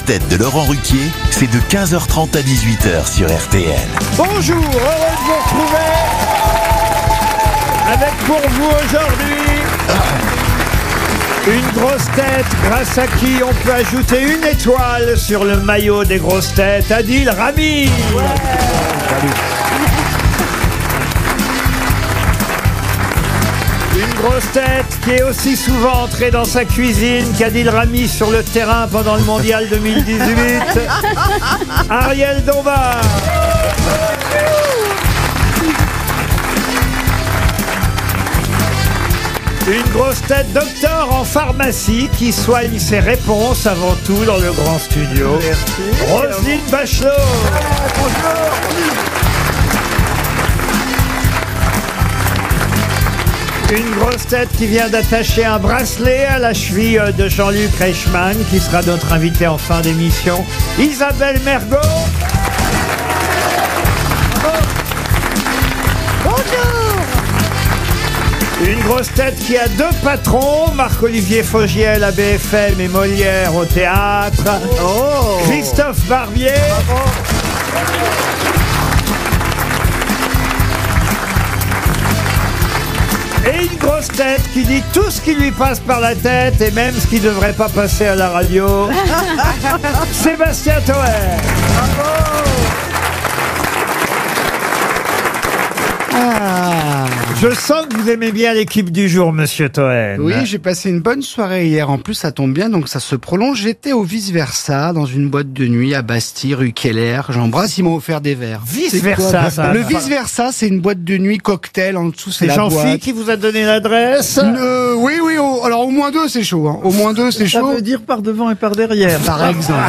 grosses têtes de Laurent Ruquier, c'est de 15h30 à 18h sur RTL. Bonjour, heureux de vous retrouver avec pour vous aujourd'hui une grosse tête grâce à qui on peut ajouter une étoile sur le maillot des grosses têtes, Adil Rami. Une grosse tête qui est aussi souvent entrée dans sa cuisine qu'Adil Rami sur le terrain pendant le mondial 2018. Ariel Dombas. Une grosse tête docteur en pharmacie qui soigne ses réponses avant tout dans le grand studio. Merci. Roselyne Bachelot. Une grosse tête qui vient d'attacher un bracelet à la cheville de Jean-Luc Reichmann, qui sera notre invité en fin d'émission, Isabelle Mergo. Une grosse tête qui a deux patrons, Marc-Olivier Fogiel à BFM et Molière au théâtre. Oh. Christophe Barbier. Et une grosse tête qui dit tout ce qui lui passe par la tête et même ce qui ne devrait pas passer à la radio. Sébastien Toer. Je sens que vous aimez bien l'équipe du jour, monsieur Toen. Oui, j'ai passé une bonne soirée hier. En plus, ça tombe bien, donc ça se prolonge. J'étais au Vice-Versa, dans une boîte de nuit à Bastille, rue Keller. J'embrasse, ils m'ont offert des verres. Vice-Versa, ça. Le Vice-Versa, c'est une boîte de nuit cocktail. En dessous, c'est la Jean-Philippe boîte. qui vous a donné l'adresse. Oui, alors au moins deux, c'est chaud. Hein. Au moins deux, c'est chaud. Ça veut dire par devant et par derrière. Par exemple.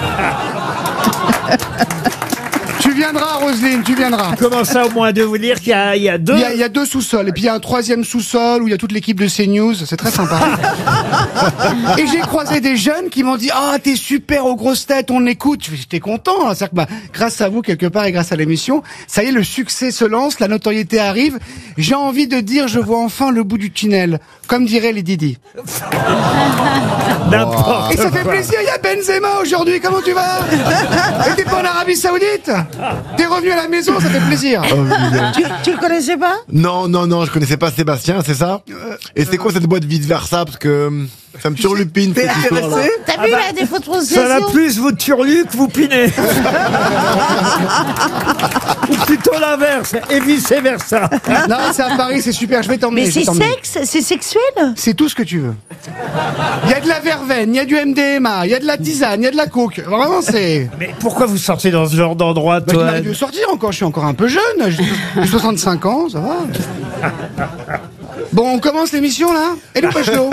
Tu viendras, Roselyne, tu viendras. Comment ça, au moins deux? Vous dire qu'il y a deux? Il y a deux sous-sols. Et puis il y a un troisième sous-sol où il y a toute l'équipe de CNews. C'est très sympa. Et j'ai croisé des jeunes qui m'ont dit « Ah, t'es super aux grosses têtes, on écoute. » J'étais content. Hein. C'est-à-dire que grâce à vous, quelque part, et grâce à l'émission, ça y est, le succès se lance, la notoriété arrive. J'ai envie de dire « Je vois enfin le bout du tunnel », comme dirait les Didi. N'importe Et ça fait quoi. plaisir, il y a Benzema aujourd'hui, comment tu vas? Et t'es pas en Arabie Saoudite? T'es revenu à la maison, ça fait plaisir. Tu le connaissais pas? Non, je connaissais pas Sébastien, c'est ça? Et c'est quoi cette boîte vice-versa? Parce que ça me turlupine. T'es intéressé? T'as vu là des photos Ça va plus vous turluc, vous pinez. Ou plutôt l'inverse, et vice-versa. Non, c'est à Paris, c'est super, je vais t'emmener. Mais je vais c'est t'emmener. sexe, c'est sexuel. C'est tout ce que tu veux. Il y a de la verveine, il y a du MDMA, il y a de la tisane, il y a de la coke. Vraiment, c'est... Mais pourquoi vous sortez dans ce genre d'endroit, Bah, il toi? m'arrive de sortir encore, je suis encore un peu jeune. J'ai 65 ans, ça va. Bon, on commence l'émission, là? Et le Bachelot?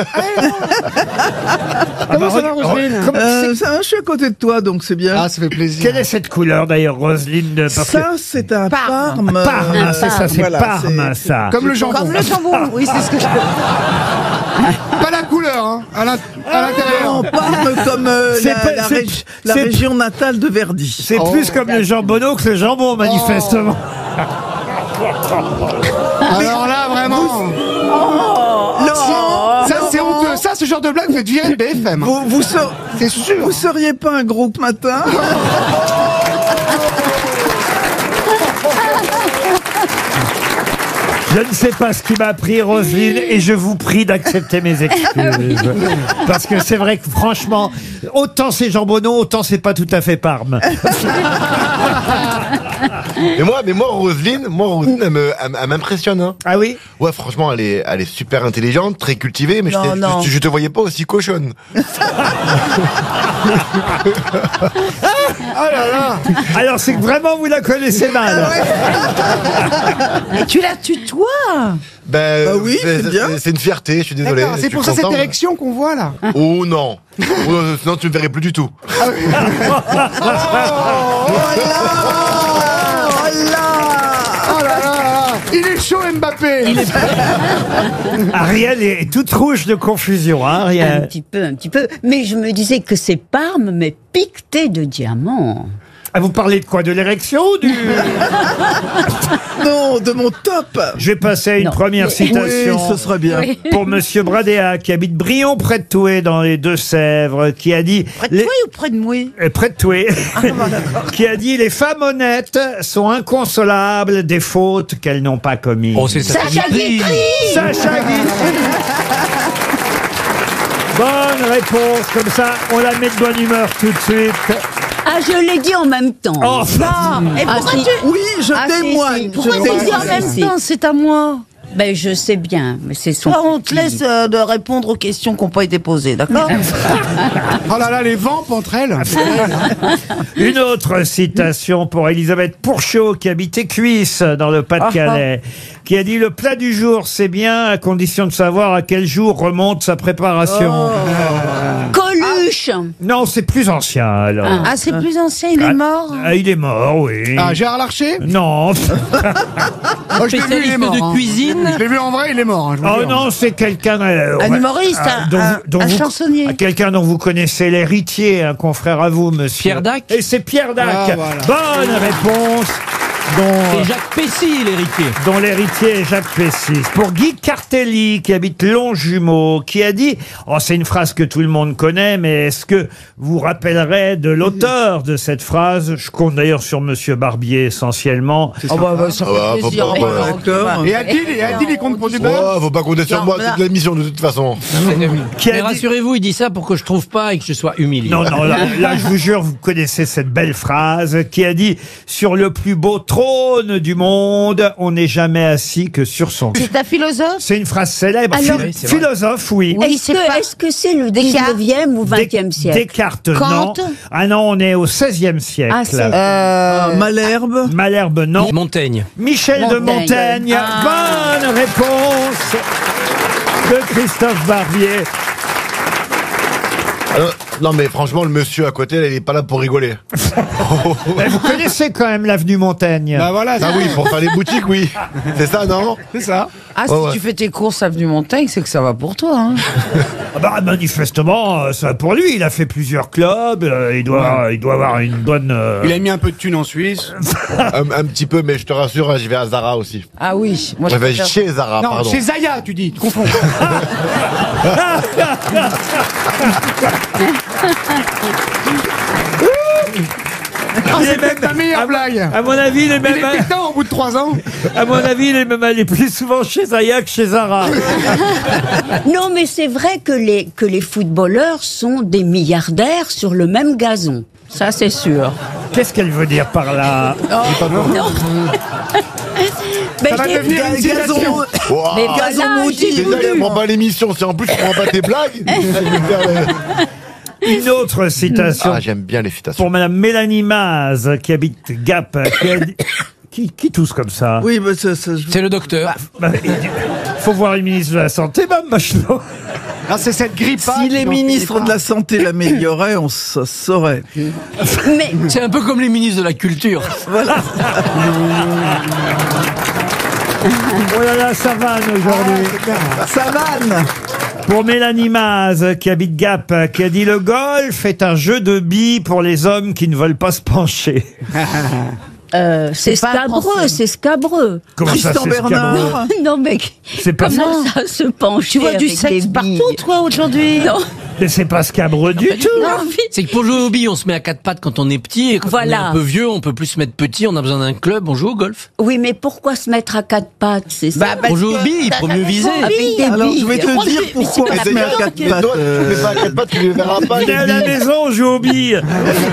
Comment ça va, Roselyne? Je suis à côté de toi, donc c'est bien. Ah, ça fait plaisir. Quelle est cette couleur, d'ailleurs, Roselyne? Parce que... Ça, c'est un parme. Parme, c'est ça, c'est Voilà, Parme, c'est- ça. Comme le jambon. Comme le jambon, oui, c'est ce que je peux. Pas la couleur, hein, à l'intérieur. Non, parme comme C'est pas- c'est- la c'est- région natale de Verdi. C'est plus comme le jambonneau que le jambon, manifestement. Alors là, vraiment... Non, Ça, c'est honteux. Ça, ce genre de blague, vous êtes viré de BFM. C'est sûr. vous seriez pas un groupe matin? Je ne sais pas ce qui m'a pris, Roselyne, et je vous prie d'accepter mes excuses. Parce que c'est vrai que, franchement, autant c'est jambonneau, autant c'est pas tout à fait Parme. Mais moi, Roselyne, elle m'impressionne. Hein. Ah oui? Ouais, franchement, elle est super intelligente, très cultivée, mais Non, non. je te voyais pas aussi cochonne. Oh là là. Alors c'est que vraiment vous la connaissez mal. Et tu la tutoies. Ben, Bah oui, c'est bien. C'est une fierté, je suis désolé. D'accord, je c'est suis pour ça cette content. érection qu'on voit, là. Oh non. Sinon, tu me verrais plus du tout. Oh là là. Il est chaud, Mbappé. Ariel est toute rouge de confusion, hein, Un Ariel. petit peu. Mais je me disais que c'est Parme, mais piqueté de diamants. Ah, vous parlez de quoi? De l'érection ou du... Non, de mon top. Je vais passer à une première citation. Oui, ce serait bien. Pour Monsieur Bradéa, qui habite Brion, près de Toué, dans les Deux-Sèvres, qui a dit... Près de Toué ou près de Moué? Près de Toué. Qui a dit « Les femmes honnêtes sont inconsolables des fautes qu'elles n'ont pas commises. » Oh, c'est Sacha Guitry. Sacha Guitry. Bonne réponse, comme ça, on la met de bonne humeur tout de suite. Ah, je l'ai dit en même temps. Oh, Et pourquoi si. tu... Oui, je Ah, si, témoigne. si. Pourquoi Je tu le dis en témoigne. même Si. temps? C'est à moi. Ben, je sais bien, mais c'est son. Toi, on te petit. laisse de répondre aux questions qui n'ont pas été posées, d'accord? Oh là là, les vampes entre elles. Une autre citation pour Elisabeth Pourchaud, qui habite Écuisse, dans le Pas-de-Calais, qui a dit « Le plat du jour, c'est bien, à condition de savoir à quel jour remonte sa préparation. Coluche. Non, c'est plus ancien, alors. Ah, c'est plus ancien, il est mort. Ah, il est mort, oui. Ah, Gérard Larcher. Non. Oh, je l'ai vu, il est mort. de hein. cuisine. Je l'ai vu en vrai, il est mort. hein, je vous Oh jure. non, c'est quelqu'un... Un humoriste, un chansonnier. Quelqu'un dont vous connaissez l'héritier, un confrère à vous, monsieur. Pierre Dac. Et c'est Pierre Dac. Ah, voilà. Bonne réponse. C'est Jacques Pessy, l'héritier. Dont l'héritier est Jacques Pessis. Pour Guy Cartelli, qui habite Longjumeau, qui a dit, oh, c'est une phrase que tout le monde connaît, mais est-ce que vous rappellerez de l'auteur de cette phrase? Je compte d'ailleurs sur Monsieur Barbier essentiellement. Oh bah, ça Ah bah, fait faut plaisir. pas- Oh, ouais. D'accord. Et Adil, il compte pour du beurre. Oh, faut pas compter sur Non, moi mais là- toute l'émission de toute façon. Qui a Mais dit- rassurez-vous, il dit ça pour que je trouve pas et que je sois humilié. Non, non, là, je vous jure, vous connaissez cette belle phrase qui a dit « Sur le plus beau trône du monde, on n'est jamais assis que sur son... » C'est un philosophe? C'est une phrase célèbre. Alors- Oui, c'est vrai. Philosophe, oui. Oui, Est-ce c'est que pas- est-ce que c'est le Descartes. 19e ou 20e Des- siècle? Descartes, non. Kant. Ah non, on est au 16e siècle. Ah, c'est- Malherbe. Malherbe, non. Montaigne. Michel de Montaigne. Montaigne. Bonne réponse de Christophe Barbier. Non mais franchement, le monsieur à côté, là, il est pas là pour rigoler. Mais vous connaissez quand même l'avenue Montaigne. Bah voilà, Ah oui, pour faire les boutiques, oui. C'est ça, non? c'est ça. Ah, si ouais. tu fais tes courses avenue Montaigne, c'est que ça va pour toi. Hein. Ah bah, manifestement, ça va pour lui. Il a fait plusieurs clubs. Il doit avoir une bonne. Il a mis un peu de thunes en Suisse. Un petit peu, mais je te rassure, j'y vais à Zara aussi. Ah oui, moi Je vais préfère- chez Zara, Non, pardon. chez Zaya, tu dis, tu confonds. Il est C'est peut-être ta meilleure blague. À mon avis, il est Il même. est pétant au bout de 3 ans. À mon avis, il est même allé plus souvent chez Zaya que chez Zara. Non, mais c'est vrai que les footballeurs sont des milliardaires sur le même gazon. Ça, c'est sûr. Qu'est-ce qu'elle veut dire par là? Non. Ben, Ça va je l'ai- devenir une citation. Wow. Mais Gazon voilà, maudit. j'ai Déjà, il voulu. prend pas l'émission. Si en plus, tu prends pas tes blagues, je vais faire Une autre citation Ah, j'aime bien les citations. pour Madame Mélanie Maz, qui habite Gap, qui a dit- qui tousse comme ça? Oui, mais ça, C'est le docteur. Bah, faut voir le ministre de la Santé, Mme Bachelot. Ah, c'est cette grippe. si les ministres de la Santé l'amélioraient, on se saurait. Mais C'est un peu comme les ministres de la Culture. Oh là là, ça vanne aujourd'hui. Savane. Pour Mélanie Maz, qui habite Gap, qui a dit « Le golf est un jeu de billes pour les hommes qui ne veulent pas se pencher. c'est pas scabreux, français. c'est scabreux. » Comment ça, Tristan c'est scabreux? Bernard. Non, mais C'est pas comment ça se penche? Tu vois du sexe partout, toi, aujourd'hui? Non, Mais c'est pas scabreux du tout. non. C'est que pour jouer au billes, on se met à quatre pattes quand on est petit. Et quand on est Voilà. un peu vieux, on peut plus se mettre petit. On a besoin d'un club. On joue au golf. Oui, mais pourquoi se mettre à quatre pattes? C'est ça. Pour jouer aux billes, il faut mieux viser. Avec des Alors, je vais billes. te dire pourquoi on se met à quatre Mais toi, pattes. tu fais pas à quatre pattes, tu les verras pas. On est les à la billes. maison, on joue aux billes.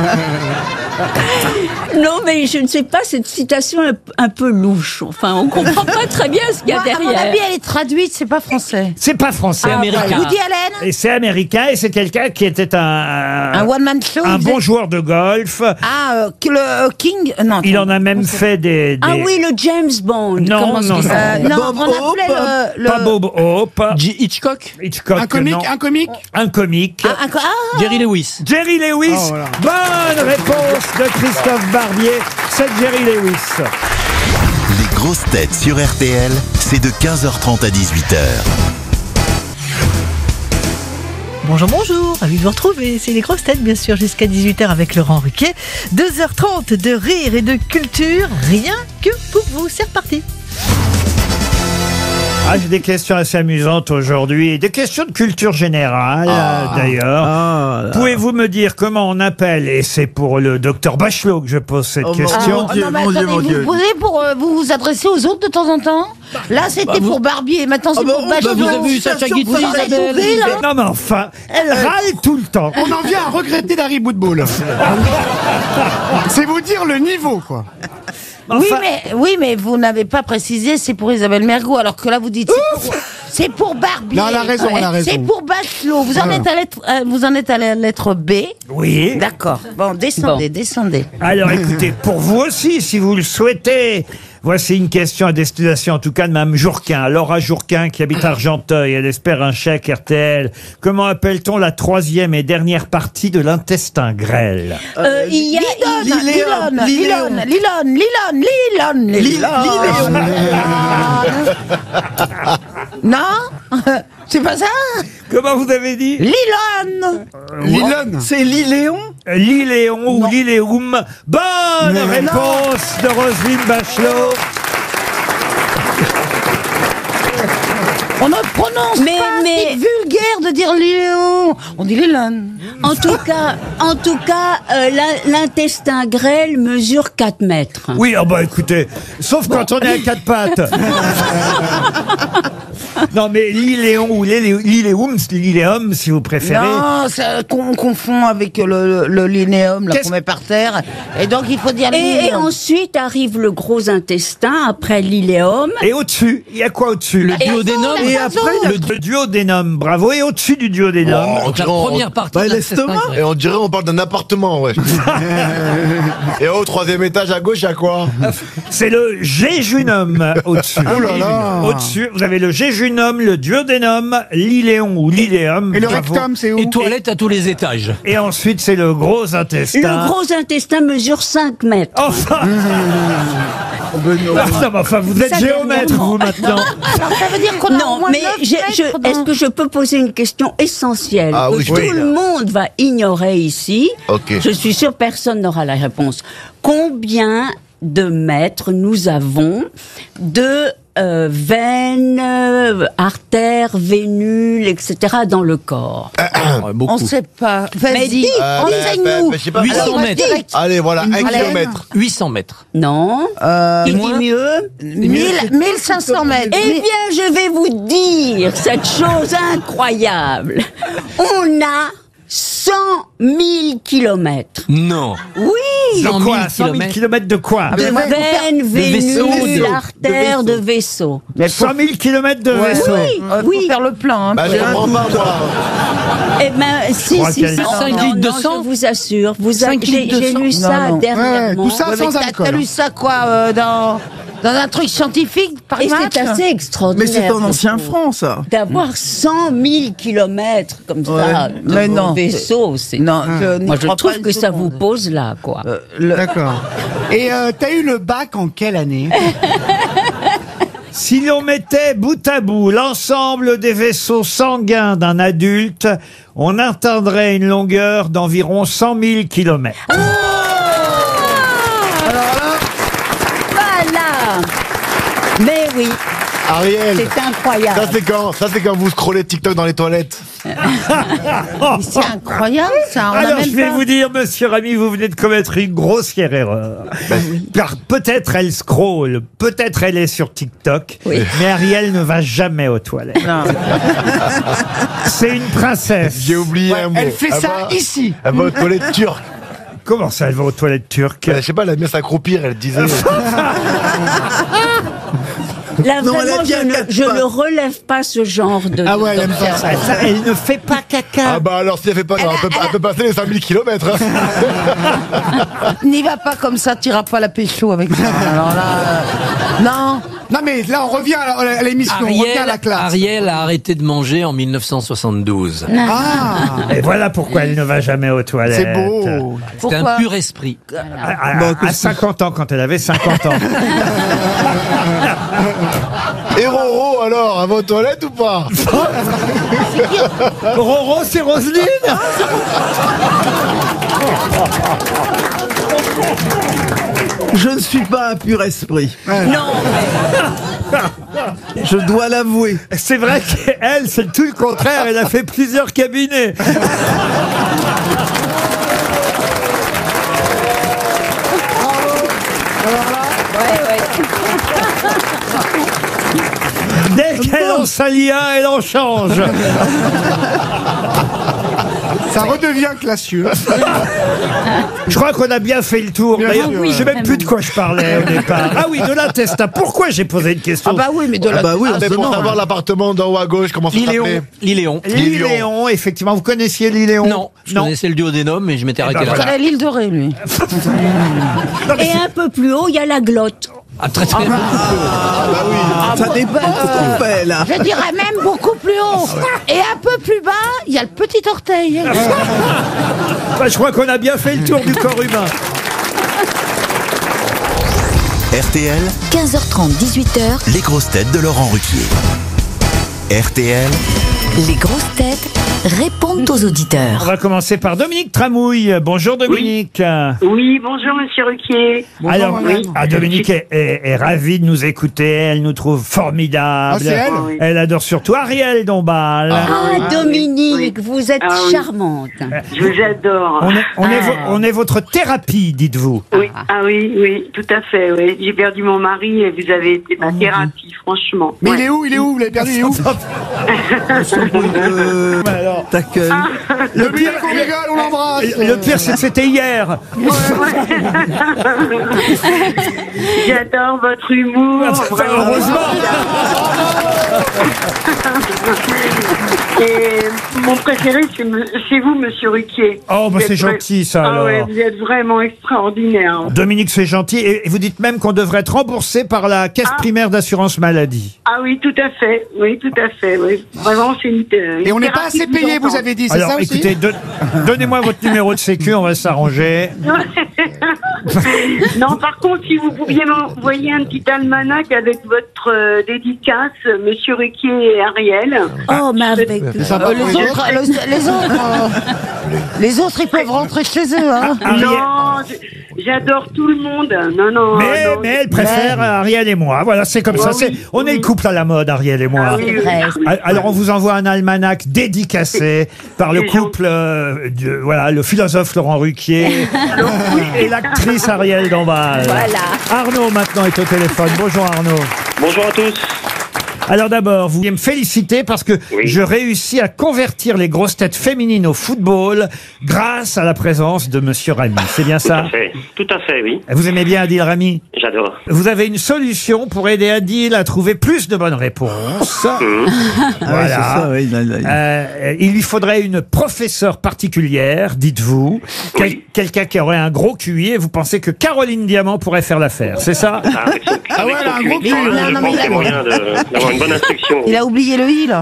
Non, mais je ne sais pas, cette citation est un peu louche. Enfin, on comprend pas très bien ce qu'il y a Moi, à mon derrière. avis, elle est traduite, c'est pas français. C'est pas français. américain. Woody Allen? Et c'est américain, et c'est quelqu'un qui était Un one-man show? un il bon faisait- joueur de golf. Ah, le King? Non. Il en a même fait des... Ah oui, le James Bond. Non, Comment non, est-ce qu'il non. s'appelle Non, Bob on appelait le... Pas Bob Hope, Hitchcock. Hitchcock, Un comique, non. un comique. Un comique. Ah, Jerry Lewis. Jerry Lewis. Oh, voilà. Bonne réponse de Christophe Barbier. C'est Jerry Lewis. Les grosses têtes sur RTL, c'est de 15h30 à 18h. Bonjour, bonjour, ravi de vous retrouver. C'est les grosses têtes, bien sûr, jusqu'à 18h avec Laurent Ruquier. 2h30 de rire et de culture, rien que pour vous. C'est reparti. Ah, j'ai des questions assez amusantes aujourd'hui, des questions de culture générale d'ailleurs. Pouvez-vous me dire comment on appelle, et c'est pour le docteur Bachelot que je pose cette question. Mon Dieu, non, mais mon Dieu, attendez, mon Dieu. vous posez pour vous adresser aux autres de temps en temps. Là, c'était pour Barbier, maintenant c'est pour Bachelot. vous avez vu Sacha Guitry, Vous en êtes Isabelle. tombés, là. Non mais enfin, elle râle tout le temps. On en vient à regretter Dari Boudboul. C'est vous dire le niveau, quoi. Enfin, Oui, mais vous n'avez pas précisé, c'est pour Isabelle Mergo, alors que là vous dites c'est pour Barbier. Non, elle a raison, elle a raison. C'est pour Bachelot. Vous en êtes à la lettre B. oui. D'accord. Bon, descendez. Alors écoutez, pour vous aussi, si vous le souhaitez, voici une question à destination, en tout cas de Mme Jourquin, Laura Jourquin, qui habite Argenteuil. Elle espère un chèque RTL. Comment appelle-t-on la troisième et dernière partie de l'intestin grêle? Il y a Non. C'est pas ça. Comment vous avez dit? Lilon. C'est Liléon. L'iléon ou l'iléum. Bonne réponse de Roselyne Bachelot. On ne prononce Mais- pas, mais- c'est vulgaire de dire Lilon. On dit Lilon. En tout cas, l'intestin grêle mesure 4 mètres. Oui, oh bah écoutez, sauf quand on est à quatre pattes. Non mais l'iléon ou l'iléum, si vous préférez. Non, on confond avec le linéum là Qu'est-ce- qu'on met par terre. Et donc il faut dire Et linéum. ensuite arrive le gros intestin, après l'iléum. Et au-dessus, il y a quoi au-dessus? Le duodénum. Et après, Le duodénum, bravo. Et au-dessus du duodénum. Donc la première partie de l'intestin Et grêle. on dirait on parle d'un appartement, ouais. Et au troisième étage à gauche, il y a quoi? C'est le jéjunum au-dessus. Oh là là. Au-dessus, vous avez le jéjunum, le duodénum, l'iléon ou l'iléum. Et le bravo. rectum, c'est où? Et toilettes à tous les étages. Et ensuite, c'est le gros intestin. Le gros intestin mesure 5 mètres. Enfin Non, mais enfin, vous êtes Ça, géomètre, dernièrement. vous, maintenant. alors ça veut dire qu'on a au Non, moins mais 9 mètres dans- est-ce que je peux poser une question essentielle Ah oui, que oui. tout le monde va ignorer ici? Ok. Je suis sûre personne n'aura la réponse. Combien de mètres nous avons de veines, artères, vénules, etc. dans le corps? On sait pas. Vas-y, dis, enseigne-nous. je sais pas. 800 Alors, mètres. direct. Allez, voilà, 1 Allez. kilomètre. 800 mètres. Non. Qui dit mieux? 1500 mètres. Eh bien, je vais vous dire cette chose incroyable. On a 100 000 kilomètres. Non. Oui. 100 De 000 quoi? 100 000 kilomètres de quoi? De veines, vaisseaux, vénules, de artères, de vaisseaux. 100 000 kilomètres de vaisseau. Oui. Faut faire le plein. Hein. Bah, je comprends pas, moi. Eh ben, si, crois si, qu'elle- si. 5 Non, litres de non, sang. je vous assure. Cinq J'ai litres de j'ai sang. lu ça Non, non. dernièrement. Ouais, tout ça Ouais, sans mais alcool. T'as lu ça quoi dans un truc scientifique par Et match c'est assez Mais extraordinaire. c'est en je ancien trouve. franc, ça. D'avoir 100 000 kilomètres comme ça Ouais. de Mais non. vaisseau, c'est... Non, je n'y Moi, je crois trouve pas que une ça vous seconde. pose là, quoi. D'accord. Et t'as eu le bac en quelle année? Si l'on mettait bout à bout l'ensemble des vaisseaux sanguins d'un adulte, on atteindrait une longueur d'environ 100 000 kilomètres. Voilà. Mais oui, Ariel, c'est incroyable. ça c'est quand vous scrollez TikTok dans les toilettes. C'est incroyable ça. On a Alors, même je vais pas- vous dire, monsieur Rami, vous venez de commettre une grossière erreur. Car peut-être elle scrolle, peut-être elle est sur TikTok, Oui. mais Ariel ne va jamais aux toilettes. Non. C'est une princesse. J'ai oublié un mot. Elle fait ça va- ici. Elle va aux toilettes turques. Comment ça, elle va aux toilettes turques? Je sais pas, elle aime bien s'accroupir, elle disait. Là, Non, elle a vraiment, dit à quatre je pattes. ne relève pas ce genre de... Ah ouais, elle aime pas ça. Elle ne fait pas caca. Ah bah alors si elle fait pas, non, elle peut passer les 5000 kilomètres. N'y va pas comme ça, t'iras pas la pécho avec ça. Alors là, non. Non mais là on revient à l'émission, on revient à la classe. Ariel a arrêté de manger en 1972. Ah, Et voilà pourquoi elle ne va jamais aux toilettes. c'est beau. C'était un Pourquoi pur esprit. À 50 ans, quand elle avait 50 ans. Et Roro alors, elle va aux toilettes ou pas? c'est qui? Roro, c'est Roselyne. Je ne suis pas un pur esprit. Non, Je dois l'avouer. C'est vrai qu'elle, c'est tout le contraire. Elle a fait plusieurs cabinets. Dès qu'elle en salit un, elle en change. Ça redevient classieux. Je crois qu'on a bien fait le tour. Bien D'ailleurs, sûr, je sais même vraiment. plus de quoi je parlais au départ. Ah oui, de l'intestin. Pourquoi j'ai posé une question? Ah bah oui, mais de la... Bah oui, Ah, mais pour savoir l'appartement d'en haut à gauche, comment ça s'appelait? Liléon. Liléon, effectivement. Vous connaissiez Liléon? Non, je connaissais le duodénum, mais je m'étais arrêté ben là. voilà. Il connaît l'île de Ré, lui. et un peu plus haut, il y a la glotte. Ah, très très bien. Ça dépend ce qu'on fait, là. Je dirais même beaucoup plus haut. Et un peu plus bas, il y a le petit orteil. Bah, je crois qu'on a bien fait le tour du corps humain. RTL, 15h30, 18h, les grosses têtes de Laurent Ruquier. RTL, les grosses têtes répondent aux On auditeurs. va commencer par Dominique Tramouille. Bonjour Dominique. Oui, bonjour Monsieur Ruquier. Alors, madame. Dominique est ravie de nous écouter. Elle nous trouve formidables. Ah, c'est elle Oui. Elle adore surtout Ariel Dombal. Ah, Dominique, oui. vous êtes Ah oui. charmante. Je vous adore. On est votre thérapie, dites-vous. Oui, oui, tout à fait. Oui. J'ai perdu mon mari et vous avez été ma thérapie, franchement. Mais Ouais. il est où? Vous l'avez perdu, il est où? Alors, T'accueilles. Le pire qu'on rigole, on l'embrasse. le pire, c'est que c'était hier. J'adore votre humour. vraiment. Heureusement. Et mon préféré, c'est vous, Monsieur Ruquier. Oh, bah Vous c'est êtes gentil ça Ah ouais, alors. vous êtes vraiment extraordinaire. Dominique, c'est gentil. Et vous dites même qu'on devrait être remboursé par la caisse primaire d'assurance maladie. Ah oui, tout à fait. Oui, tout à fait. Oui. Vraiment, c'est une Et on n'est pas thérapie assez payé, vous vivante. avez dit, c'est Alors, ça aussi? écoutez, donnez-moi votre numéro de sécu, on va s'arranger. Non, par contre, si vous pouviez m'envoyer un petit almanach avec votre dédicace, Monsieur Ruquier et Ariel. Oh, mais avec... Ça va pour les autres Les autres, ils peuvent rentrer chez eux. Hein. Non, j'adore tout le monde. Non. Mais elle préfère Ariel et moi. Voilà, c'est comme ça. oui, On est le couple à la mode, Ariel et moi. Ah oui, vrai. Alors, on vous envoie un almanach dédicacé par le C'est couple, voilà, le philosophe Laurent Ruquier et l'actrice Ariel Dombal. Voilà. Arnaud, maintenant, est au téléphone. Bonjour, Arnaud. Bonjour à tous. Alors d'abord, vous voulez me féliciter parce que je réussis à convertir les grosses têtes féminines au football grâce à la présence de Monsieur Rami. C'est bien ça? Tout à fait, oui. Vous aimez bien Adil Rami? J'adore. Vous avez une solution pour aider Adil à trouver plus de bonnes réponses. Ouais, c'est ça, oui, Il lui faudrait une professeure particulière, dites-vous. Quelqu'un qui aurait un gros QI et vous pensez que Caroline Diamant pourrait faire l'affaire, c'est ça? Avec son QI, je pense qu'il y a moyen d'avoir une bonne instruction. Il a oublié le i, là.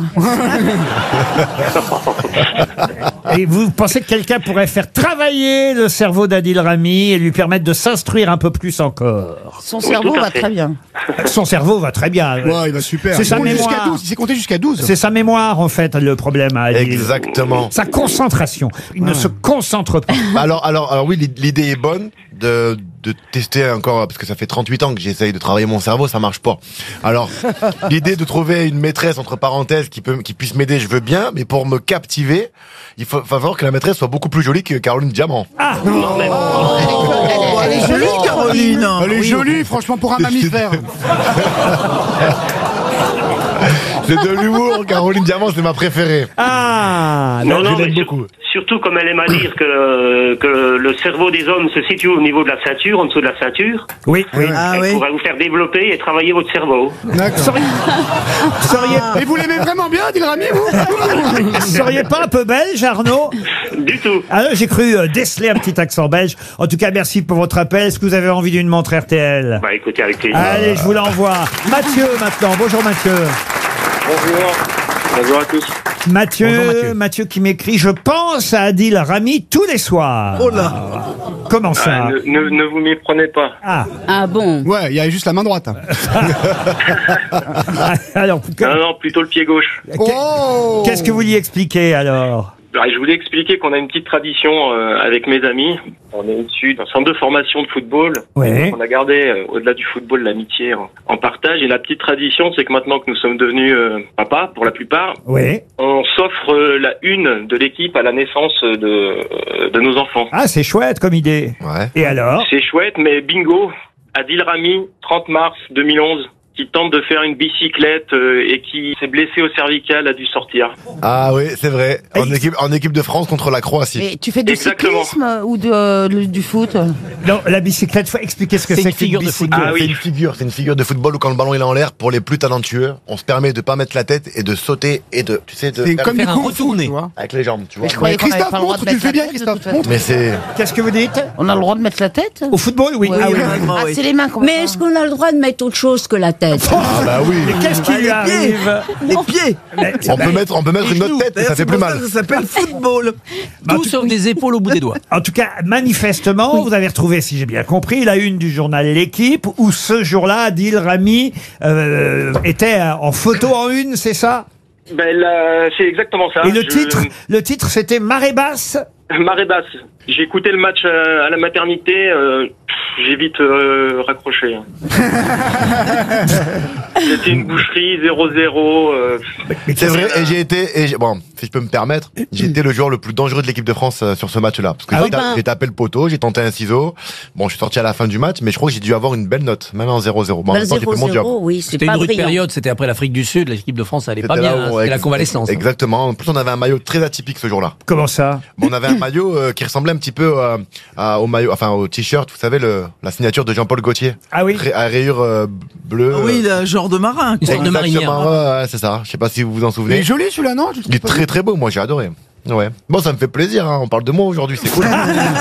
Et vous pensez que quelqu'un pourrait faire travailler le cerveau d'Adil Rami et lui permettre de s'instruire un peu plus encore? Son cerveau va très bien. Son cerveau va très bien. Ouais, il va super. C'est sa Il compte mémoire. jusqu'à 12. Il s'est compté jusqu'à 12. C'est sa mémoire, en fait, le problème à Adil. Exactement. Sa concentration. Il ne se concentre pas. Alors oui, l'idée est bonne de tester encore, parce que ça fait 38 ans que j'essaye de travailler mon cerveau, ça marche pas. Alors, l'idée de trouver une maîtresse, entre parenthèses, qui puisse m'aider, je veux bien, mais pour me captiver, il va falloir que la maîtresse soit beaucoup plus jolie que Caroline Diamant. Ah Elle est jolie, Caroline. Elle est jolie, franchement, pour un mammifère. C'est de l'humour, Caroline Diamant, c'est ma préférée. Ah Non, je mais l'aime beaucoup. surtout comme elle aime à dire que le cerveau des hommes se situe au niveau de la ceinture, en dessous de la ceinture. Oui. Elle pourrait vous faire développer et travailler votre cerveau. D'accord. Et vous l'aimez vraiment bien, Adil Rami, vous? Seriez pas un peu belge, Arnaud? Du tout. Alors, j'ai cru déceler un petit accent belge. En tout cas, merci pour votre appel. Est-ce que vous avez envie d'une montre RTL? Bah écoutez, avec plaisir. Allez, je vous l'envoie. Mathieu, maintenant. Bonjour, Mathieu. Bonjour à tous. Mathieu, Bonjour, Mathieu. Mathieu qui m'écrit « Je pense à Adil Rami tous les soirs. » Oh là. Comment ça? Ne vous m'y prenez pas. Ah bon? Ouais, il y a juste la main droite. Alors, Non, plutôt le pied gauche. Oh qu'est-ce que vous lui expliquez alors? Alors, je voulais expliquer qu'on a une petite tradition avec mes amis. On est issus d'un centre de formation de football. Ouais. On a gardé, au-delà du football, l'amitié en partage. Et la petite tradition, c'est que maintenant que nous sommes devenus papa, pour la plupart, Oui. on s'offre la une de l'équipe à la naissance de nos enfants. Ah, c'est chouette comme idée. Ouais. Et alors? C'est chouette, mais bingo, Adil Rami, 30 mars 2011, qui tente de faire une bicyclette et qui s'est blessé au cervical, a dû sortir. Ah oui, c'est vrai. En équipe de France contre la Croatie. Mais tu fais du Exactement. cyclisme ou du foot? Non, la bicyclette, faut expliquer ce que c'est qu'une bicyclette. Ah oui. C'est une figure de football où quand le ballon il est en l'air, pour les plus talentueux, on se permet de pas mettre la tête et de sauter et de, tu sais, de C'est comme du faire un kung fu, retourné. tu vois. avec les jambes, tu vois. Mais je croyais qu'on avait Christophe, pas le droit de montre, tu le mettre fais la bien, tête, de Christophe, toute façon. montre. Mais c'est Qu'est-ce que vous dites? On a le droit de mettre la tête? Au football, oui. Ouais. Ah oui. Ah, c'est les mains qu'on Mais est-ce qu'on a le droit de mettre autre chose que la tête? ah bah oui. Mais qu'est-ce qui lui arrive? Les pieds. On peut mettre une autre tête et ça fait plus mal. Ça s'appelle football. Tout sauf des épaules au bout des doigts. En tout cas, manifestement, vous avez retrouvé, si j'ai bien compris, la une du journal L'Équipe, où ce jour-là, Adil Rami était en photo en une, c'est ça? Ben là, c'est exactement ça. Et le titre, c'était Marée basse. Marée basse. J'ai écouté le match à la maternité. J'ai vite raccroché. C'était une boucherie 0-0. C'est vrai, et bon, si je peux me permettre, j'ai été le joueur le plus dangereux de l'équipe de France sur ce match-là. Parce que j'ai tapé le poteau, j'ai tenté un ciseau. Bon, je suis sorti à la fin du match, mais je crois que j'ai dû avoir une belle note, même en 0-0. Bon, en même temps, j'ai fait mon job. Oui, c'est C'était pas une rude brillant. période, c'était après l'Afrique du Sud, l'équipe de France allait pas C'était bien, là hein, où- c'était la convalescence. Exactement. En plus, on avait un maillot très atypique ce jour-là. Comment ça? Bon, on avait un maillot qui ressemblait un petit peu au maillot, enfin au t-shirt, vous savez, la signature de Jean-Paul Gaultier. Ah oui. À rayures bleues. Ah oui, le genre de marin. Une sorte de marinière. Exactement, ouais, c'est ça. Je sais pas si vous vous en Il souvenez. est joli celui-là, non? Il est très très beau, moi j'ai adoré. Ouais. Bon, ça me fait plaisir, hein. On parle de moi aujourd'hui, c'est cool.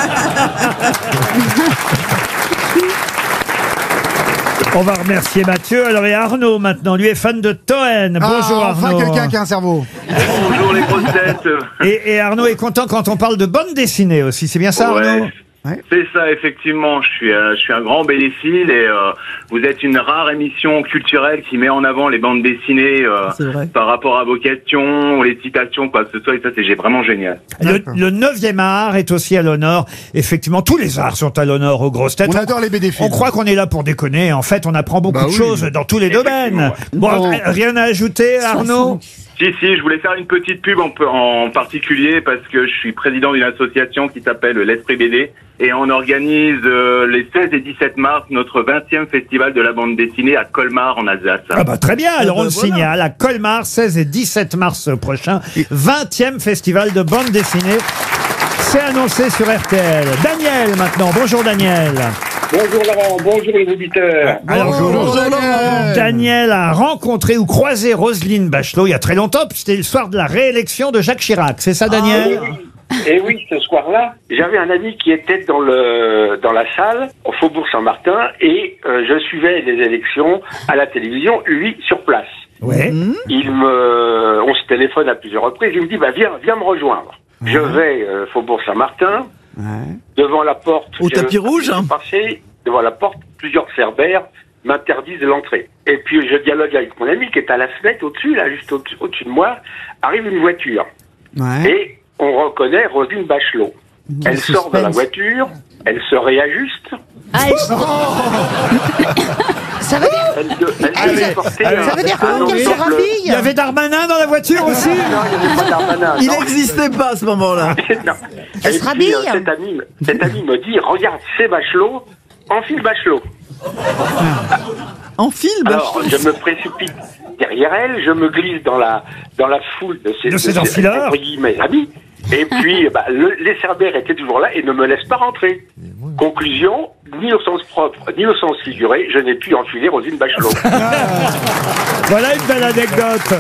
On va remercier Mathieu. Alors, et Arnaud, maintenant, lui est fan de Toen. Bonjour enfin Arnaud. quelqu'un qui a un cerveau. Bonjour les grosses têtes. Et Arnaud est content quand on parle de bande dessinée aussi. C'est bien ça, Arnaud? C'est ça, effectivement. Je suis un grand bénéfice et vous êtes une rare émission culturelle qui met en avant les bandes dessinées par rapport à vos questions, les citations, quoi que ce soit. Et ça, c'est vraiment génial. Le 9e art est aussi à l'honneur. Effectivement, tous les arts sont à l'honneur aux grosses têtes. On adore les BD films. On croit qu'on est là pour déconner. En fait, on apprend beaucoup de choses dans tous les domaines. Bon, rien à ajouter, Arnaud? Si, je voulais faire une petite pub en particulier parce que je suis président d'une association qui s'appelle l'Esprit BD et on organise les 16 et 17 mars notre 20e festival de la bande dessinée à Colmar en Alsace. Ah bah très bien, alors on le signale à Colmar, 16 et 17 mars prochain, 20e festival de bande dessinée. C'est annoncé sur RTL. Daniel maintenant, bonjour Daniel. Bonjour Laurent, bonjour les auditeurs. Alors, bonjour Daniel a rencontré ou croisé Roselyne Bachelot il y a très longtemps, puis c'était le soir de la réélection de Jacques Chirac, c'est ça Daniel? Et oui, ce soir-là, j'avais un ami qui était dans la salle au Faubourg Saint-Martin et je suivais les élections à la télévision, lui sur place. Ouais. On se téléphone à plusieurs reprises, il me dit viens me rejoindre. Je vais Faubourg Saint-Martin, devant la porte. Au tapis rouge, hein. Passé devant la porte, plusieurs cerbères m'interdisent l'entrée. Et puis je dialogue avec mon ami qui est à la fenêtre au-dessus, là, juste au-dessus de moi, arrive une voiture. Et on reconnaît Roselyne Bachelot. Elle sort de la voiture, elle se réajuste. Ça veut dire... Ça veut dire quoi? Qu'elle se rhabille? Il y avait Darmanin dans la voiture aussi? Non, il n'y avait pas Darmanin. Il n'existait pas à ce moment-là. Elle se rhabille. Cet ami me dit, regarde, c'est Bachelot, enfile Bachelot. Enfile Alors, je me précipite derrière elle, je me glisse dans la foule de ces enfileurs, entre guillemets, amis. Et puis, les cerbères étaient toujours là et ne me laissent pas rentrer. Conclusion, ni au sens propre, ni au sens figuré, je n'ai pu enfiler Roselyne Bachelot. Voilà une belle anecdote.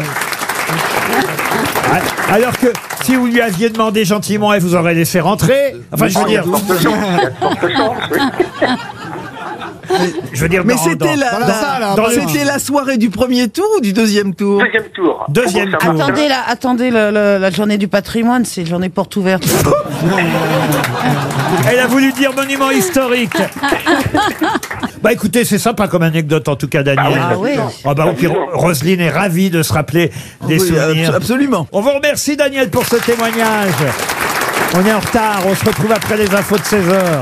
Alors que si vous lui aviez demandé gentiment, elle vous aurait laissé rentrer. Enfin, je veux dire. Je veux dire, Mais dans- c'était dans le- c'était la soirée du premier tour ou du deuxième tour? Deuxième tour. Deuxième tour. Attendez, la journée du patrimoine, c'est journée porte ouverte. Elle a voulu dire monument historique. Bah écoutez, c'est sympa comme anecdote en tout cas, Daniel. Ah oui. Ah bah, au pire, Roselyne est ravie de se rappeler des Oui, souvenirs. absolument. On vous remercie, Daniel, pour ce témoignage. On est en retard, on se retrouve après les infos de 16h.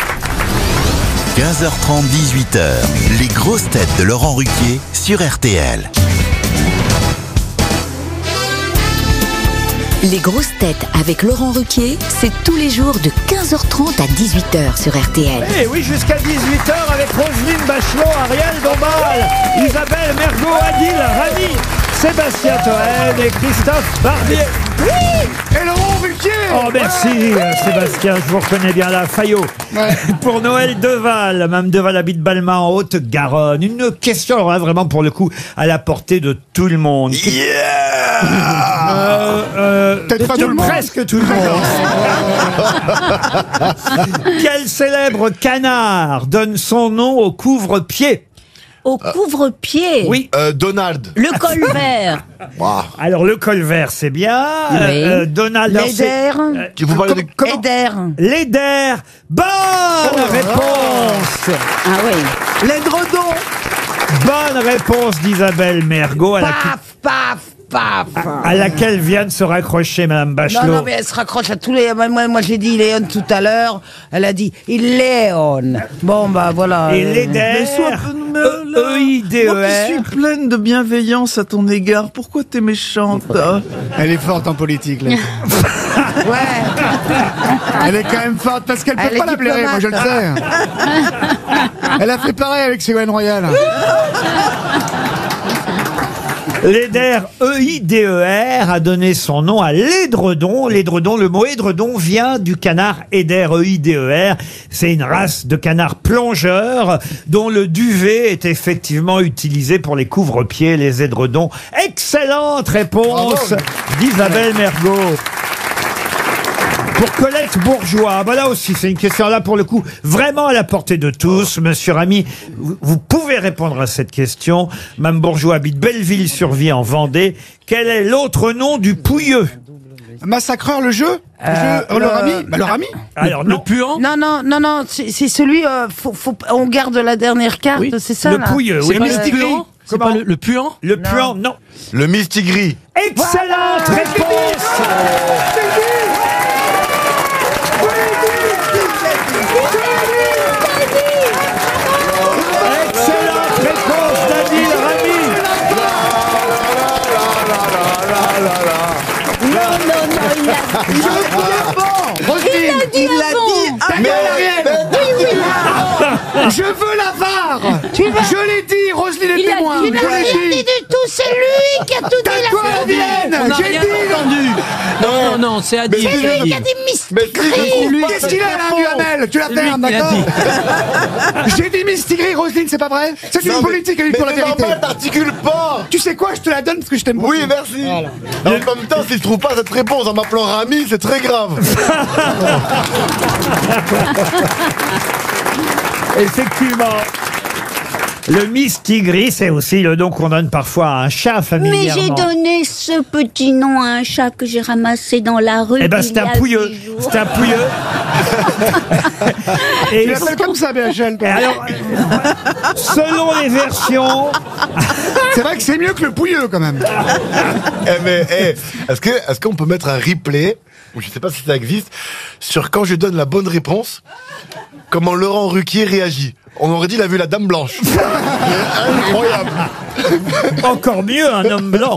15h30, 18h. Les grosses têtes de Laurent Ruquier sur RTL. Les grosses têtes avec Laurent Ruquier, c'est tous les jours de 15h30 à 18h sur RTL. Et oui, jusqu'à 18h avec Roselyne Bachelot, Ariel Dombal, Isabelle Mergo, Adil Rami, Sébastien Toen et Christophe Barbier. Oui. Et Laurent Ruquier. Oh merci Sébastien, je vous reconnais bien là, Fayot. Pour Noël Deval, Mme Deval habite Balma en Haute-Garonne. Une question alors là, vraiment pour le coup à la portée de tout le monde. Peut-être pas tout le monde. Presque tout le monde. Quel célèbre canard donne son nom au couvre-pied? Au couvre-pied. Oui. Donald. Le colvert. Alors le colvert c'est bien. Oui. Donald. L'Eder. Tu vous parlez de comment? Eder. L'Eder. Bonne réponse. Ah oui. L'édredon. Bonne réponse d'Isabelle Mergo à laquelle vient de se raccrocher Madame Bachelot. Non, mais elle se raccroche à tous les... Moi j'ai dit Léon tout à l'heure. Elle a dit Léon. Bon, bah voilà. Et l'Eder. E-I-D-E-R. Moi qui suis pleine de bienveillance à ton égard, pourquoi t'es méchante? Elle est forte en politique, là. Ouais. Elle est quand même forte parce qu'elle peut Elle pas est la blairer, moi je le sais. Elle a fait pareil avec Ségolène Royal. L'Eder, E-I-D-E-R, a donné son nom à l'édredon. L'édredon, le mot édredon vient du canard Eder, E-I-D-E-R. C'est une race de canard plongeur dont le duvet est effectivement utilisé pour les couvre-pieds, les édredons. Excellente réponse d'Isabelle Mergo. Pour Colette Bourgeois, bah là aussi, c'est une question là pour le coup vraiment à la portée de tous. Monsieur Rami, vous pouvez répondre à cette question. Mme Bourgeois habite Belleville-sur-Vie en Vendée. Quel est l'autre nom du Pouilleux? Massacreur le jeu, le Rami. Bah, le Rami. Alors non. Le puant? Non, c'est celui... on garde la dernière carte, Oui. c'est ça Le là Pouilleux, C'est oui. pas Le le Mistigris. puant? C'est pas le puant? Le puant, non. Le mistigris. Excellente réponse. Excellente réponse d'Adil Rami. Il l'a dit. Ta gueule, Ariel. Je veux la VAR. Je l'ai dit, Roselyne est témoin. Tu n'as rien dit du tout, c'est lui qui a tout dit. Tais-toi, Ariel. On n'a J'ai rien dit. entendu. Non, c'est Adil. C'est lui qui a dit Mistigris. Qu'est-ce qu'il a là, Duhamel? Tu la C'est lui fermes, qui l'a d'accord? dit. J'ai dit Mistigris, Roselyne, c'est pas vrai? C'est une politique, elle dit pour la vérité. T'articules pas. Tu sais quoi, je te la donne parce que je t'aime beaucoup. Oui, merci. En même temps, si je trouve pas cette réponse en m'appelant Rami, c'est très grave. Effectivement. Le mistigris, c'est aussi le nom qu'on donne parfois à un chat Mais familièrement. j'ai donné ce petit nom à un chat que j'ai ramassé dans la rue. Eh ben, il c'est y un a pouilleux. 10 jours. C'est un pouilleux. Tu l'appelles comme ça, BHL. Et alors, selon les versions, C'est vrai que c'est mieux que le pouilleux, quand même. Est-ce qu'on peut mettre un replay, ou je sais pas si ça existe, sur quand je donne la bonne réponse, comment Laurent Ruquier réagit? On aurait dit il a vu la Dame Blanche. C'est incroyable. encore mieux, un homme blanc.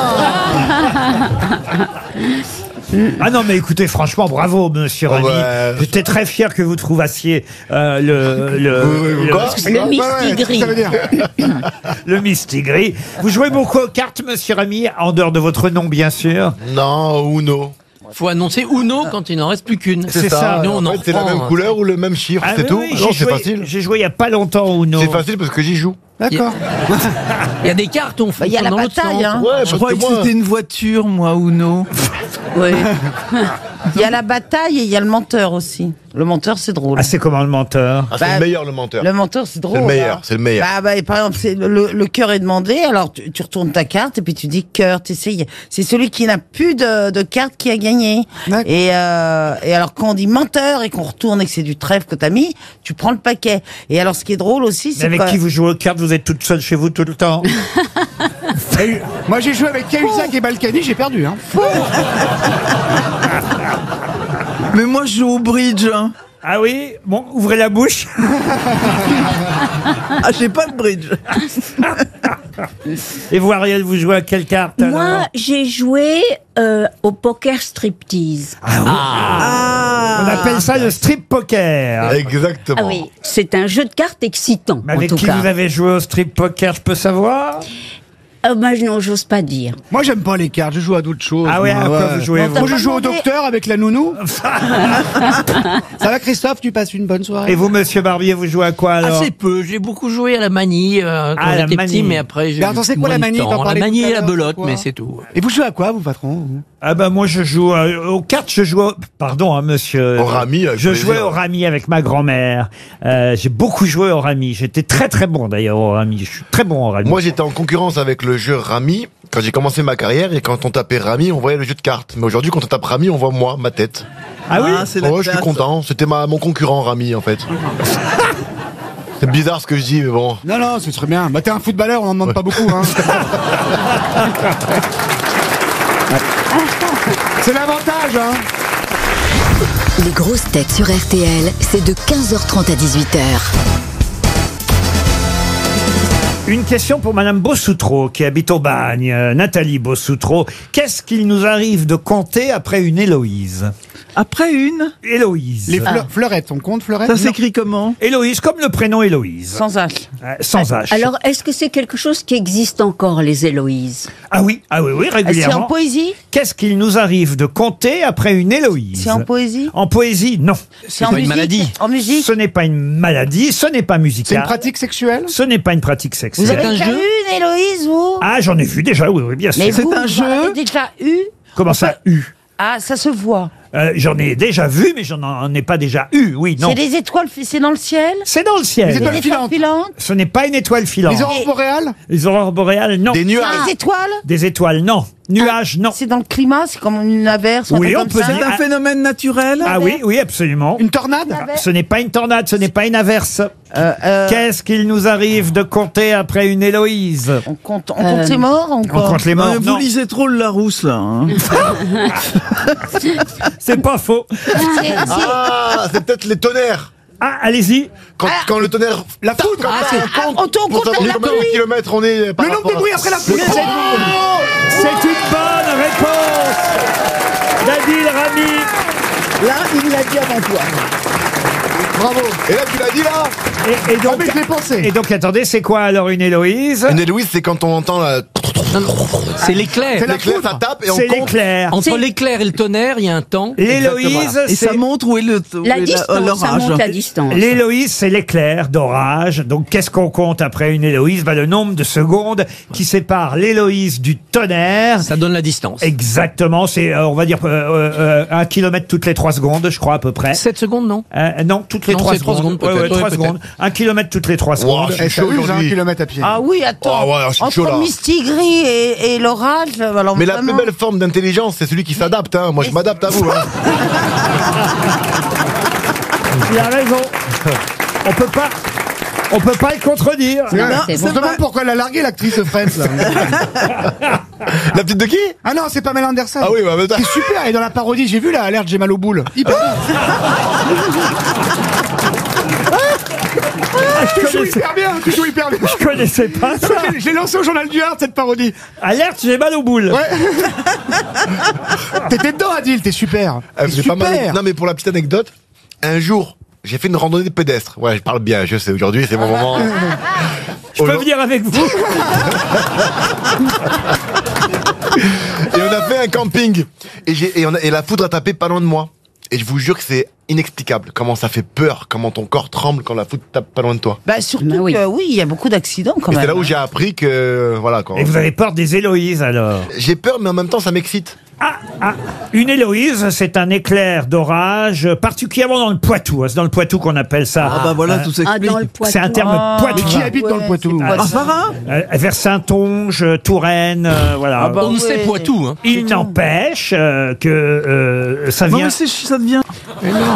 Ah non, mais écoutez, franchement, bravo, monsieur Rami. Ouais. J'étais très fier que vous trouvassiez Le mistigris. Ça veut dire. le mistigris. Vous jouez beaucoup aux cartes, monsieur Rami, en dehors de votre nom, bien sûr. Non, Uno. Faut annoncer Uno quand il n'en reste plus qu'une. C'est ça. Nous, on En en fait, c'est la prend, même couleur ou le même chiffre, Ah c'est oui, tout. oui, Non, j'ai c'est joué- facile. J'ai joué il n'y a pas longtemps au Uno. C'est facile parce que j'y joue. D'accord. Il y a des cartes, on Il y a la dans l'autre bataille, sens. hein. Ouais, Je croyais que c'était une voiture, moi, ou non. Oui. Il y a la bataille et il y a le menteur aussi. Le menteur, c'est drôle. Ah, c'est comment le menteur? Ah, c'est le meilleur, le menteur. Le menteur, c'est drôle. C'est le meilleur, hein. c'est le meilleur. Et par exemple, le cœur est demandé, alors tu retournes ta carte et puis tu dis cœur, t'essayes. C'est celui qui n'a plus de carte qui a gagné. Et alors quand on dit menteur et qu'on retourne et que c'est du trèfle que t'as mis, tu prends le paquet. Et alors ce qui est drôle aussi, c'est avec qui vous jouez aux cartes? Vous êtes toute seule chez vous tout le temps? Moi j'ai joué avec Cahuzac et Balkany, j'ai perdu. Hein. Mais moi, je joue au bridge. Hein. Ah oui? Bon, ouvrez la bouche. Ah, j'ai pas de bridge. Et vous, Ariel, vous jouez à quelle carte? Moi, alors j'ai joué au poker striptease. On appelle ça le strip poker. Exactement. Ah oui, c'est un jeu de cartes excitant, Mais en avec tout qui cas. vous avez joué au strip poker, je peux savoir? Bah, non, j'ose pas dire. Moi j'aime pas les cartes, je joue à d'autres choses. Ah ouais, moi, à quoi vous jouez, vous? Moi je joue au docteur avec la nounou. Ça va Christophe, tu passes une bonne soirée? Et vous, monsieur Barbier, vous jouez à quoi alors? Assez peu. J'ai beaucoup joué à la manie quand la j'étais manie. petit, mais après j'ai. Mais attends, c'est quoi moins la de manie? temps. T'en La parlais manie tout à et la l'heure, belote, quoi mais c'est tout. Et vous jouez à quoi, vous, patron? Ah bah moi je joue aux cartes, je joue pardon hein, monsieur. Au rami, avec je plaisir. jouais au rami avec ma grand-mère. J'ai beaucoup joué au rami. J'étais très très bon d'ailleurs au rami. Je suis très bon au rami. Moi, j'étais en concurrence avec le jeu Rami quand j'ai commencé ma carrière, et quand on tapait Rami, on voyait le jeu de cartes. Mais aujourd'hui, quand on tape Rami, on voit moi, ma tête. Ah oui? c'est la Ouais, je suis classe. content. C'était mon concurrent Rami, en fait. C'est bizarre ce que je dis, mais bon. Non, ce serait bien. Bah t'es un footballeur, on en demande pas beaucoup. Hein. C'est l'avantage, hein. Les grosses têtes sur RTL, c'est de 15h30 à 18h. Une question pour Madame Bossoutreau qui habite au Bagne. Nathalie Bossoutreau. Qu'est-ce qu'il nous arrive de compter après une Héloïse? Après une? Héloïse. Les fleurettes, on compte fleurettes? Ça s'écrit comment? Héloïse, comme le prénom Héloïse. Sans H. Sans H. Alors, est-ce que c'est quelque chose qui existe encore, les Héloïses? Ah oui, régulièrement. C'est en poésie? Qu'est-ce qu'il nous arrive de compter après une Héloïse? C'est en poésie? En poésie, non. C'est en musique? En musique? Ce n'est pas une maladie, ce n'est pas musical. C'est une pratique sexuelle? Ce n'est pas une pratique sexuelle. Vous avez déjà eu une Héloïse, vous? Ah, j'en ai vu déjà, oui, bien sûr. Mais vous avez déjà eu? Comment ça, eu? Ah, ça se voit. J'en ai déjà vu, mais j'en ai pas déjà eu, oui, non. C'est des étoiles, c'est dans le ciel? C'est dans le ciel. Les étoiles filantes? Ce n'est pas une étoile filante. Les aurores boréales? Les aurores boréales, non. Des nuages. Des étoiles? Des étoiles, non. Nuages, non. C'est dans le climat, c'est comme une averse? Oui, on comme peut ça. dire. C'est un phénomène naturel? Ah oui, oui, absolument. Une tornade? Ce n'est pas une tornade, ce n'est pas une averse. Qu'est-ce qu'il nous arrive de compter après une Héloïse? On compte ses morts? On compte les morts, Vous non. lisez trop le Larousse, là. Hein. C'est pas faux. Ah, c'est peut-être les tonnerres. Ah, allez-y. Quand le tonnerre... La foudre? on compte Pour savoir la combien pluie. de kilomètres on est par Le nombre de rapport bruits à- après la foudre? C'est une bonne réponse d'Adil Rami. Là, il l'a dit avant toi. Bravo. Et là, tu l'as dit, là? Et donc, Ah, mais je l'ai pensé. et donc, attendez, c'est quoi alors une Héloïse? Une Héloïse, c'est quand on entend la... C'est l'éclair. l'éclair, ça tape et on C'est compte. l'éclair. Entre l'éclair et le tonnerre, il y a un temps. L'Héloïse, Et ça c'est... montre où est La distance, ça l'orage. montre la distance. L'Héloïse, c'est l'éclair d'orage. Donc, qu'est-ce qu'on compte après une Héloïse? Le nombre de secondes qui sépare l'Héloïse du tonnerre. Ça donne la distance. Exactement, c'est, on va dire, 1 kilomètre toutes les 3 secondes, je crois, à peu près. 7 secondes, non? Non, toutes les Non, 3 c'est 3 secondes. secondes, Ouais, peut-être. 3 Ouais, secondes. 1 kilomètre toutes les 3 secondes. je suis Ça chaud use, un aujourd'hui. kilomètre à pied. Ah oui, attends. Oh, ouais, je suis chaud, Entre là. Mistigris et l'orage, alors Mais la vraiment... plus belle forme d'intelligence, c'est celui qui s'adapte. Hein. Moi, je m'adapte à vous. Hein. Il a raison. On peut pas le contredire. C'est vrai. Non, On c'est se bon. demande pourquoi elle a largué l'actrice Friends. Là. La petite de qui? Ah non, c'est Pamela Anderson. Ah oui, bah, C'est super, et dans la parodie, j'ai vu la alerte, j'ai mal aux boules. Hyper bien. Tu joues hyper bien, tu joues hyper bien. Je connaissais pas ça. Je l'ai lancé au journal du Hard, cette parodie. Alerte, j'ai mal aux boules. Ouais. T'étais dedans, Adil, t'es super. T'es J'ai pas mal- super. Non, mais pour la petite anecdote, un jour, j'ai fait une randonnée pédestre. Ouais, je parle bien, je sais, aujourd'hui, c'est mon moment. Je peux venir avec vous. Et on a fait un camping. Et la foudre a tapé pas loin de moi. Et je vous jure que c'est inexplicable. Comment ça fait peur, comment ton corps tremble quand la foudre tape pas loin de toi. Bah surtout Bah oui. que oui, il y a beaucoup d'accidents quand Et même. c'est là où j'ai appris que, voilà, quand... Et vous avez peur des Héloïses alors? J'ai peur, mais en même temps, ça m'excite. Une Héloïse, c'est un éclair d'orage, particulièrement dans le Poitou. C'est dans le Poitou qu'on appelle ça. Ah bah voilà, tout s'explique. C'est un terme poitevin. Mais qui habite dans le Poitou? Vers Saintonge, Touraine, voilà. On sait Poitou. Hein. Il n'empêche que ça Non, vient... mais ça devient. Mais non.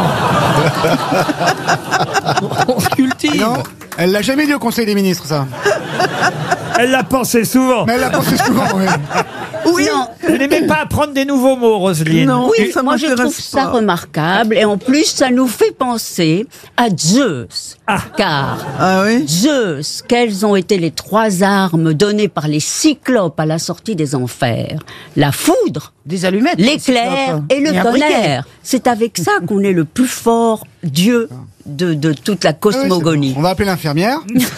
On cultive. Non, elle l'a jamais dit au Conseil des ministres, ça. Elle l'a pensé souvent. Mais elle l'a pensé souvent, oui. Oui. Vous n'aimez pas apprendre des nouveaux mots, Roselyne? Non. Oui, ça moi je trouve m'intéresse ça pas. remarquable et en plus ça nous fait penser à Zeus. Car Zeus, quelles ont été les 3 armes données par les cyclopes à la sortie des enfers? La foudre, des allumettes, l'éclair et le tonnerre. C'est avec ça qu'on est le plus fort dieu de toute la cosmogonie. On va appeler l'infirmière.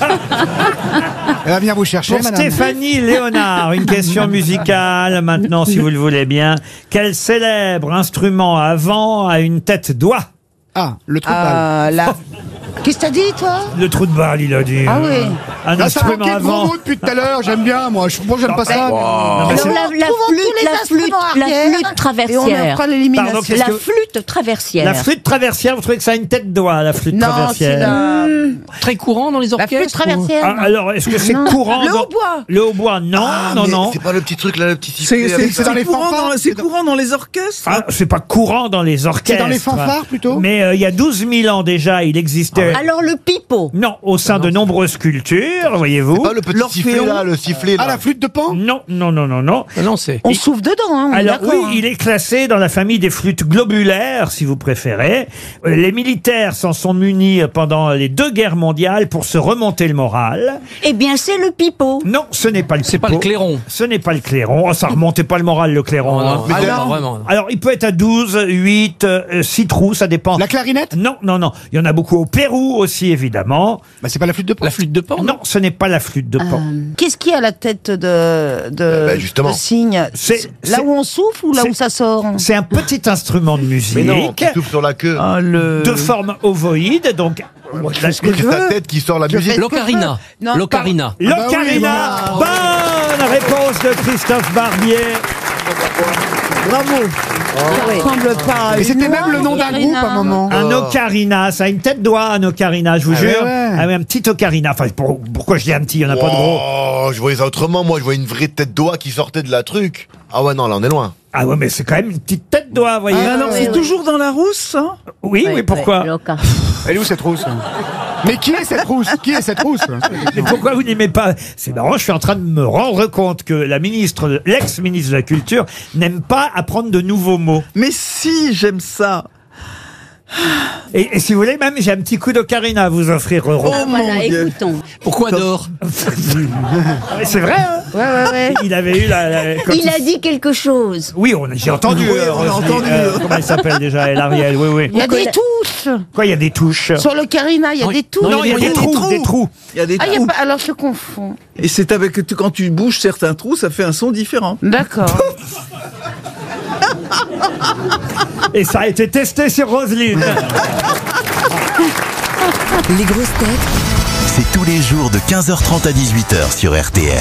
Elle va venir vous chercher, Pour madame. Stéphanie Léonard, une question musicale maintenant, si vous le voulez bien. Quel célèbre instrument à vent a une tête d'oie? Ah, le trou de balle. Qu'est-ce que t'as dit, toi? Le trou de balle, il a dit. Ah oui. Un Là, ça instrument manquait à de gros vent. mots depuis tout à l'heure, j'aime bien, moi. Moi, j'aime pas ça. Non, mais Alors c'est- la flûte traversière. Pardon, qu'est-ce La que- flûte traversière. La flûte traversière, vous trouvez que ça a une tête d'oie, la flûte traversière? Très courant dans les La orchestres. flûte traversière. Ah, alors, est-ce que c'est Non. courant Le dans- hautbois. Le hautbois, non, non. C'est pas le petit truc là, le petit sifflet. C'est dans les courant, fanfares. c'est courant dans les orchestres. Ah, c'est pas courant dans les orchestres. C'est dans les fanfares, plutôt. Mais il y a 12 000 ans déjà, il existait. Alors le pipeau. Non, au sein de nombreuses cultures, voyez-vous. Pas le petit sifflet là, le sifflet là. Ah, la flûte de Pan? Non. Non, c'est. On souffle dedans, hein. on est Alors d'accord, oui, hein. il est classé dans la famille des flûtes globulaires, si vous préférez. Les militaires s'en sont munis pendant les 2 guerres mondiales pour se remonter le moral. Eh bien c'est le pipeau. Non, ce n'est pas le C'est pas le pipeau. clairon. Ce n'est pas le clairon. Oh, ça remontait pas le moral, le clairon. Oh, hein. non, mais non, vraiment. Alors, il peut être à 12, 8, 6 trous, ça dépend. La clarinette? Non. Il y en a beaucoup au Pérou aussi, évidemment. Bah, c'est pas la flûte de Pan. La flûte de Pan. Non, ce n'est pas la flûte de Pan. Qu'est-ce qu'il y a à la tête de justement. de cygne? C'est- Là où on souffle ou là c'est- où ça sort? C'est un petit instrument de musique. Mais non, qui souffle sur la queue. De forme ovoïde, donc... C'est sa tête qui sort la musique. L'ocarina. Non, L'ocarina. L'ocarina. Bonne réponse de Christophe Barbier. Bravo. Ça ressemble pas. Et c'était même le nom d'un groupe à un moment. Un ocarina, ça a une tête d'oie, un ocarina, je vous jure. ouais. Ah, un petit ocarina. Enfin, pourquoi je dis un petit, il n'y en a pas de gros. Oh, je voyais ça autrement. Moi, je voyais une vraie tête d'oie qui sortait de la truc. Ah ouais, non, là, on est loin. Ah ouais, mais c'est quand même une petite tête d'oie, vous voyez. Alors, c'est toujours dans la rousse, ça? Oui, pourquoi Elle est où cette rousse? Mais qui est cette rousse? Qui est cette rousse? Mais pourquoi vous n'aimez pas? C'est marrant, je suis en train de me rendre compte que la ministre, l'ex-ministre de la Culture, n'aime pas apprendre de nouveaux mots. Mais si, j'aime ça. Et si vous voulez, même, j'ai un petit coup d'ocarina à vous offrir, Roro. Ah, voilà, écoutons. Pourquoi d'or? C'est vrai, hein? Ouais. Il avait eu quand Il a dit quelque chose. Oui, j'ai entendu. Oui, on a Roselyne. entendu. Comment elle s'appelle déjà, elle, Ariel? Oui. Il y a des touches. Quoi, il y a des touches? Sur le carina, il y a des touches. Non, il y a des trous, des trous. Il y a des Ah, trous. alors je confonds. Et c'est avec quand tu bouges certains trous, ça fait un son différent. D'accord. Et ça a été testé sur Roselyne. Les grosses têtes C'est tous les jours de 15h30 à 18h sur RTL.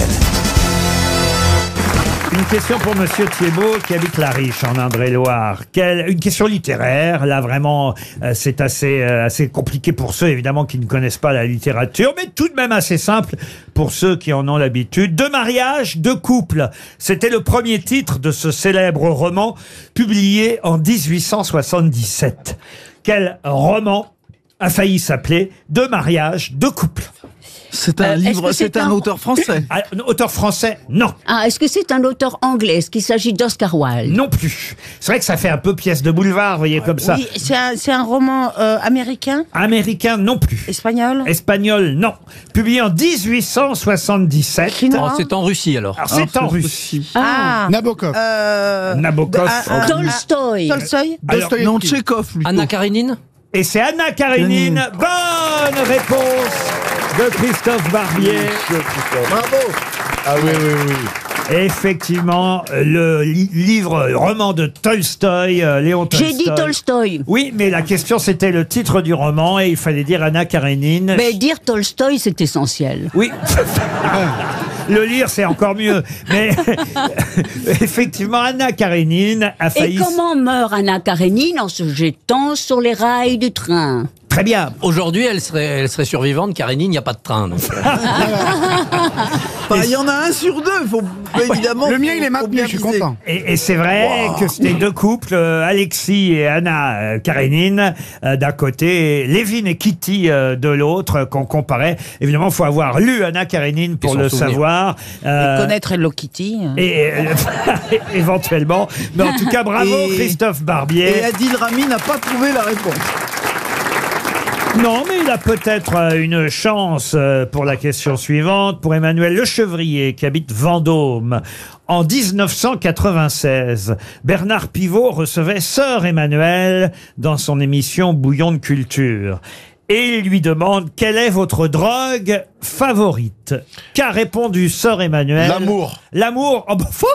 Une question pour Monsieur Thiebaud qui habite La Riche en Indre-et-Loire. Une question littéraire. Là, vraiment, c'est assez compliqué pour ceux, évidemment, qui ne connaissent pas la littérature, mais tout de même assez simple pour ceux qui en ont l'habitude. 2 mariages, 2 couples. C'était le premier titre de ce célèbre roman publié en 1877. Quel roman a failli s'appeler 2 mariages, 2 couples? C'est un livre, c'est un auteur français. Ah, auteur français, non. Ah, est-ce que c'est un auteur anglais? Est-ce qu'il s'agit d'Oscar Wilde? Non plus. C'est vrai que ça fait un peu pièce de boulevard, vous voyez, comme ça. Oui, c'est un roman américain? Américain, non plus. Espagnol? Espagnol, non. Publié en 1877. Chinois? C'est en Russie alors. Alors, c'est en Russie. Ah. Nabokov. Nabokov. Tolstoï. Tolstoï? Alors, non, Tchekhov, plutôt. Anna Karénine. Et c'est Anna Karénine. Bonne réponse de Christophe Barbier. Bravo. Ah oui. Effectivement, le roman de Tolstoï, Léon Tolstoï. J'ai dit Tolstoï. Oui, mais la question c'était le titre du roman et il fallait dire Anna Karénine. Mais dire Tolstoï, c'est essentiel. Oui. Le lire, c'est encore mieux. Mais effectivement, Anna Karénine a Et failli... comment meurt Anna Karénine en se jetant sur les rails du train? Très bien. Aujourd'hui, elle serait survivante, car il n'y a pas de train. Donc. Il y en a un sur deux, faut évidemment. Le mien, il est maintenu, je suis content. Et c'est vrai que c'était deux couples, Alexis et Anna Karénine d'un côté, Lévin et Kitty de l'autre, qu'on comparait. Évidemment, il faut avoir lu Anna Karénine pour le savoir. Et connaître Hello Kitty. Et éventuellement. Mais en tout cas, bravo Christophe Barbier. Et Adil Rami n'a pas trouvé la réponse. Non, mais il a peut-être une chance pour la question suivante, pour Emmanuel Lechevrier, qui habite Vendôme. En 1996, Bernard Pivot recevait Sœur Emmanuel dans son émission Bouillon de culture. Et il lui demande « Quelle est votre drogue favorite ?» Qu'a répondu Sœur Emmanuel? L'amour. L'amour? Oh, bah, faux.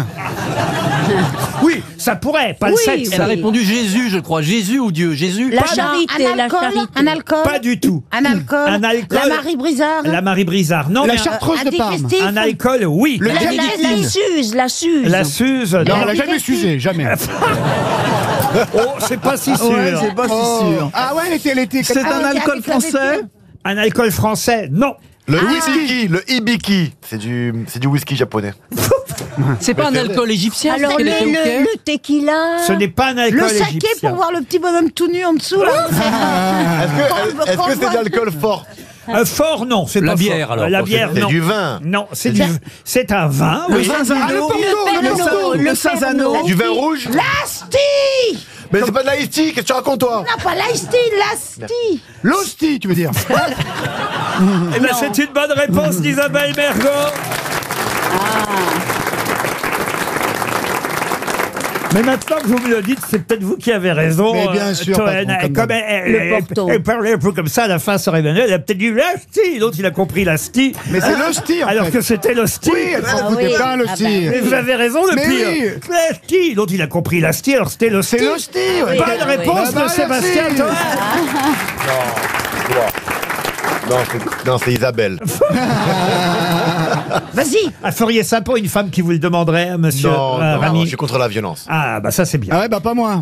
Oui, ça pourrait, pas le sexe. Elle a répondu Jésus, je crois. Jésus ou Dieu? Jésus? La charité, la charité. Un alcool. Pas du tout. Un alcool. Un alcool. La Marie Brizard. La Marie Brizard, non. La mais chartreuse de Parme. Antichristif. un alcool, oui. Le La bénédictine. Suze, la Suze. La Suze, Non, non. elle a jamais s'usé, jamais. Oh, c'est pas si sûr. Ouais, c'est pas si sûr. Ah ouais, elle était. C'est un alcool français? Un alcool français, non. Le whisky, le hibiki. C'est du whisky japonais. C'est pas un alcool égyptien? Alors parce qu'elle était ok le tequila. Ce n'est pas un alcool Le saké égyptien. pour voir le petit bonhomme tout nu en dessous. Là. Est-ce que c'est de l'alcool fort? Fort, non. C'est La pas bière, fort. alors. La Oh, bière, C'est non. du vin. Non, c'est un vin. Le Oui. Saint-Zano. Le Saint-Zano. Du vin rouge? L'Asti. Mais c'est pas de l'ice tea, qu'est-ce que tu racontes toi? Non, pas l'Asti, l'Asti. L'hostie, tu veux dire. Eh ben, c'est une bonne réponse d'Isabelle Mergo. Mais maintenant que vous me le dites, c'est peut-être vous qui avez raison. Mais bien sûr, Toen. patron, comme Comme d'hab. elle parlait un peu comme ça à la fin, Sœur Emmanuel, elle a peut-être dit l'hostie. L'autre, il a compris l'hostie. Mais c'est l'hostie, en Alors fait. que c'était l'hostie. Oui, elle s'en foutait pas, l'hostie. Mais vous avez raison, le Mais pire. oui. L'hostie. L'autre, il a compris l'hostie, alors c'était l'hostie. C'est l'hostie, ouais. Bonne réponse Bah, de Sébastien merci. Toen. Non, c'est Isabelle. Vas-y. Ah, feriez ça pour une femme qui vous le demanderait, monsieur Non, Rami? je suis contre la violence. Ah, bah ça c'est bien. Ah ouais, bah pas moi.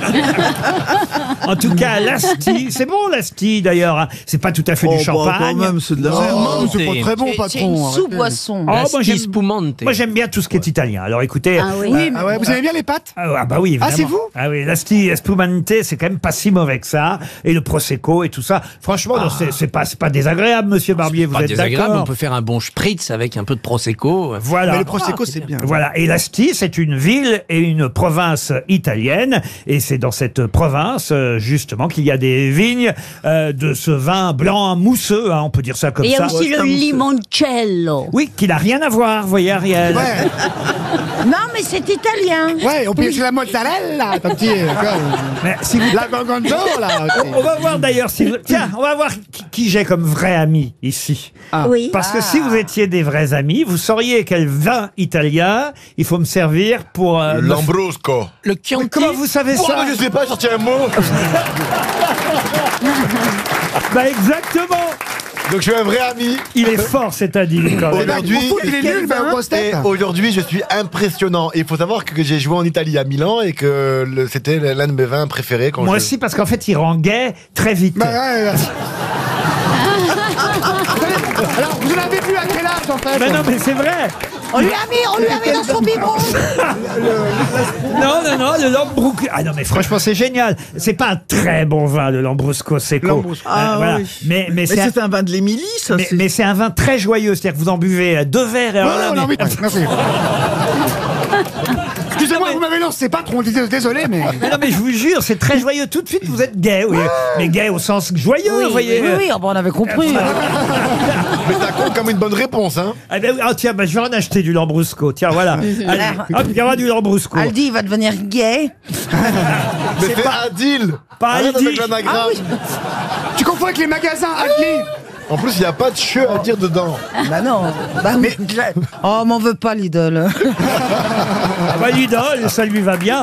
En tout cas, l'Asti, c'est bon l'Asti d'ailleurs. Hein. C'est pas tout à fait du champagne. Quand même, c'est de la Non, merde. c'est pas très bon, C'est une patron. sous-boisson. Oh, L'Asti spumante. moi j'aime bien tout ce qui est italien. Alors écoutez. Ah oui. Ah ouais, vous aimez bien les pâtes? Ah bah oui, évidemment. Ah, c'est vous? Ah oui, l'Asti spumante, c'est quand même pas si mauvais que ça. Et le prosecco et tout ça. Franchement, non, c'est pas désagréable, monsieur Barbier. Vous Pas êtes désagréable, on d'accord? peut faire un bon spritz avec un peu de prosecco. Voilà. Mais le prosecco, c'est bien. Voilà. Et l'Asti, c'est une ville et une province italienne. Et c'est dans cette province, justement, qu'il y a des vignes de ce vin blanc mousseux, hein, on peut dire ça comme Et il y ça. a aussi le limoncello. Oui, qui n'a rien à voir, voyez Ariel. Ouais, Non, mais c'est italien. ouais, on peut la mozzarella, ton petit. Mais si vous... La gorgonzola. On va voir d'ailleurs si... Tiens, on va voir qui j'ai comme vrai ami ici. Oui. Parce que si vous étiez des vrais amis, vous sauriez quel vin italien il faut me servir pour... Lambrusco. Le Chianti. Comment vous savez ça? Je sais pas, sorti un mot. Bah exactement. Donc je suis un vrai ami. Il est fort cet Adil quand même. Aujourd'hui, Il est nul, mais au grosse et tête. aujourd'hui, je suis impressionnant. Et il faut savoir que j'ai joué en Italie à Milan et que c'était l'un de mes vins préférés quand Moi je... aussi parce qu'en fait il rend gay très vite. Bah ouais. Alors, vous en avez vu à quel âge en fait? Mais non mais c'est vrai. On lui a mis dans son biberon. Non, le Lambrusco. Ah non mais franchement c'est génial. C'est pas un très bon vin le Lambrusco Secco. Ah, Voilà. oui. Mais Mais c'est un... c'est un vin de l'Émilie, ça. Mais c'est un vin très joyeux, c'est-à-dire que vous en buvez 2 verres et alors là, Oh, non, mais- oui, merci. Excusez-moi, vous m'avez lancé pas trop, désolé, mais. Mais non mais je vous jure, c'est très joyeux. Tout de suite vous êtes gay, oui. Mais gay au sens joyeux, vous voyez. Oui, on avait compris. Mais ça compte comme une bonne réponse, hein. Ah ben, ah, tiens, bah, je vais en acheter du Lambrusco. Tiens, voilà. Allez, hop, il y aura du Lambrusco. Aldi, il va devenir gay. Mais c'est Adil. Pas Arrête Aldi. avec l'anagramme. Ah oui. Tu confonds avec les magasins, Aldi. En plus, il n'y a pas de cheveux à dire dedans. Bah non. Bah, mais... Oh, m'en veux pas, l'idole. Ah bah, l'idole, ça lui va bien.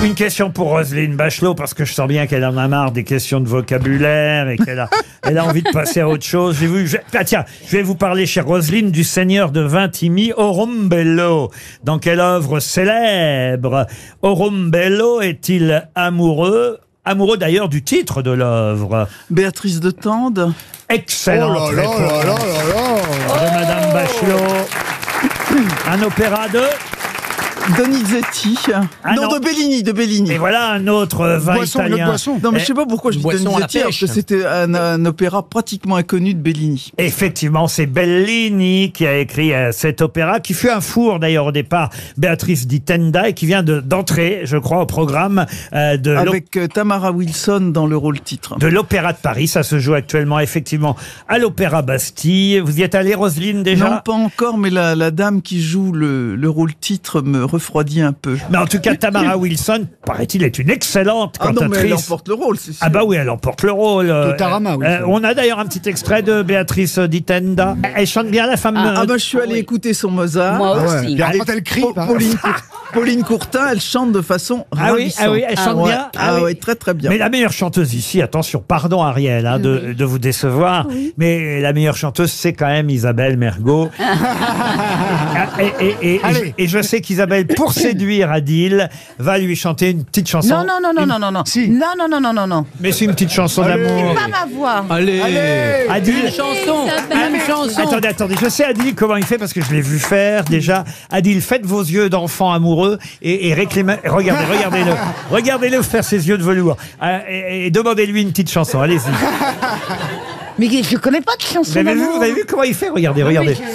Une question pour Roselyne Bachelot, parce que je sens bien qu'elle en a marre des questions de vocabulaire et qu'elle a, elle a envie de passer à autre chose. Tiens, je vais vous parler, chère Roselyne, du seigneur de Vintimille, Orumbello. Dans quelle œuvre célèbre Orumbello est-il amoureux d'ailleurs du titre de l'œuvre? Béatrice de Tende. Excellente réponse de Madame Bachelot. Un opéra de Donizetti. Non, de Bellini. Et voilà un autre vin italien. Non, mais je sais pas pourquoi je dis Donizetti, parce que c'était un opéra pratiquement inconnu de Bellini. Effectivement, c'est Bellini qui a écrit cet opéra, qui fut un four d'ailleurs au départ, Béatrice di Tenda, et qui vient d'entrer, je crois, au programme avec Tamara Wilson dans le rôle titre. De l'Opéra de Paris. Ça se joue actuellement, effectivement, à l'Opéra Bastille. Vous y êtes allée, Roselyne, déjà? Non, pas encore, mais la dame qui joue le rôle titre me refroidit un peu. Mais en tout cas, Tamara Wilson, paraît-il, est une excellente cantatrice. Ah non, mais elle emporte le rôle, c'est sûr. Ah bah oui, elle emporte le rôle. Totarama, oui. On a d'ailleurs un petit extrait de Béatrice di Tenda. Elle chante bien, la femme. Ah bah je suis allé écouter son Mozart. Moi aussi. Quand elle crie, Pauline Courtin, elle chante de façon ravissante. Ah oui, elle chante bien. Oui, très très bien. Mais la meilleure chanteuse ici, attention, pardon Ariel de vous décevoir, mais la meilleure chanteuse, c'est quand même Isabelle Mergo. et je sais qu'Isabelle, pour séduire Adil, va lui chanter une petite chanson. Non. Si. Non. Mais c'est une petite chanson d'amour. C'est pas ma voix. Allez, Adil. une chanson, même chanson. Attendez, je sais Adil comment il fait parce que je l'ai vu faire déjà. Adil, faites vos yeux d'enfant amoureux et réclamez. Regardez-le. Regardez-le faire ses yeux de velours. Et demandez-lui une petite chanson. Allez-y. Mais je connais pas de chanson d'amour. Vous avez vu comment il fait? Regardez.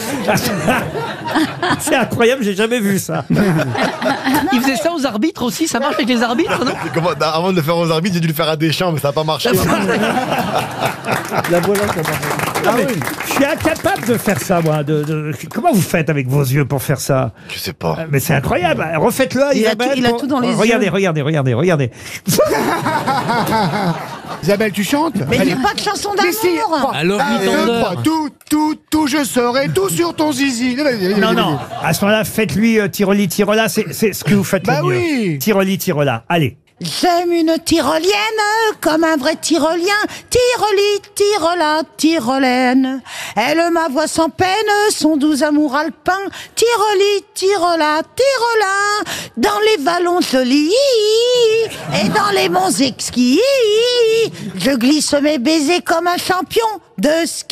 C'est incroyable, j'ai jamais vu ça. Il faisait ça aux arbitres aussi, ça marche avec les arbitres, non? Avant de le faire aux arbitres, j'ai dû le faire à Deschamps, mais ça n'a pas marché. La voilà, ça marche. Je suis incapable de faire ça, moi. Comment vous faites avec vos yeux pour faire ça? Je sais pas. Mais c'est incroyable. Refaites-le, Isabelle. Il a tout dans les yeux. Regardez. Isabelle, tu chantes? Mais il n'y a pas de chanson d'amour. Alors, Tout, je saurai, tout sur ton zizi. Non. À ce moment-là, faites-lui Tiroli, Tirola. C'est ce que vous faites le mieux. Oui. Tiroli, Tirola. Allez. J'aime une tyrolienne comme un vrai tyrolien. Tiroli, Tirola, tyrolienne. Elle m'avoue sans peine son doux amour alpin. Tiroli, Tirola, Tirola. Dans les vallons jolis et dans les monts exquis, je glisse mes baisers comme un champion de ski.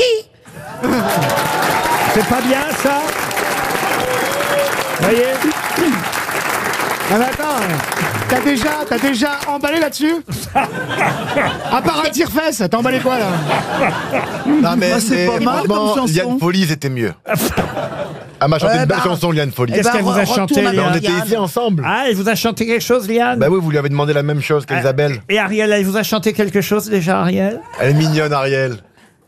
C'est pas bien, ça? Vous voyez? Ah, mais attends, t'as déjà emballé là-dessus? À part un tire-fesse, t'as emballé quoi là? Non mais c'est pas mal comme chanson. Liane Folly, c'était mieux. Elle m'a chanté une belle chanson, Liane Folly. Qu'est-ce qu'elle vous a chanté, On Liane? était ici ensemble. Ah, elle vous a chanté quelque chose, Liane? Bah oui, vous lui avez demandé la même chose qu'Isabelle. Et Ariel, elle vous a chanté quelque chose déjà, Ariel? Elle est mignonne, Ariel.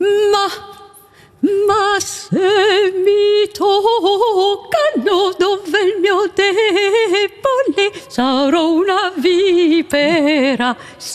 Ma se mi toccano dove il mio debole sarò una vipera,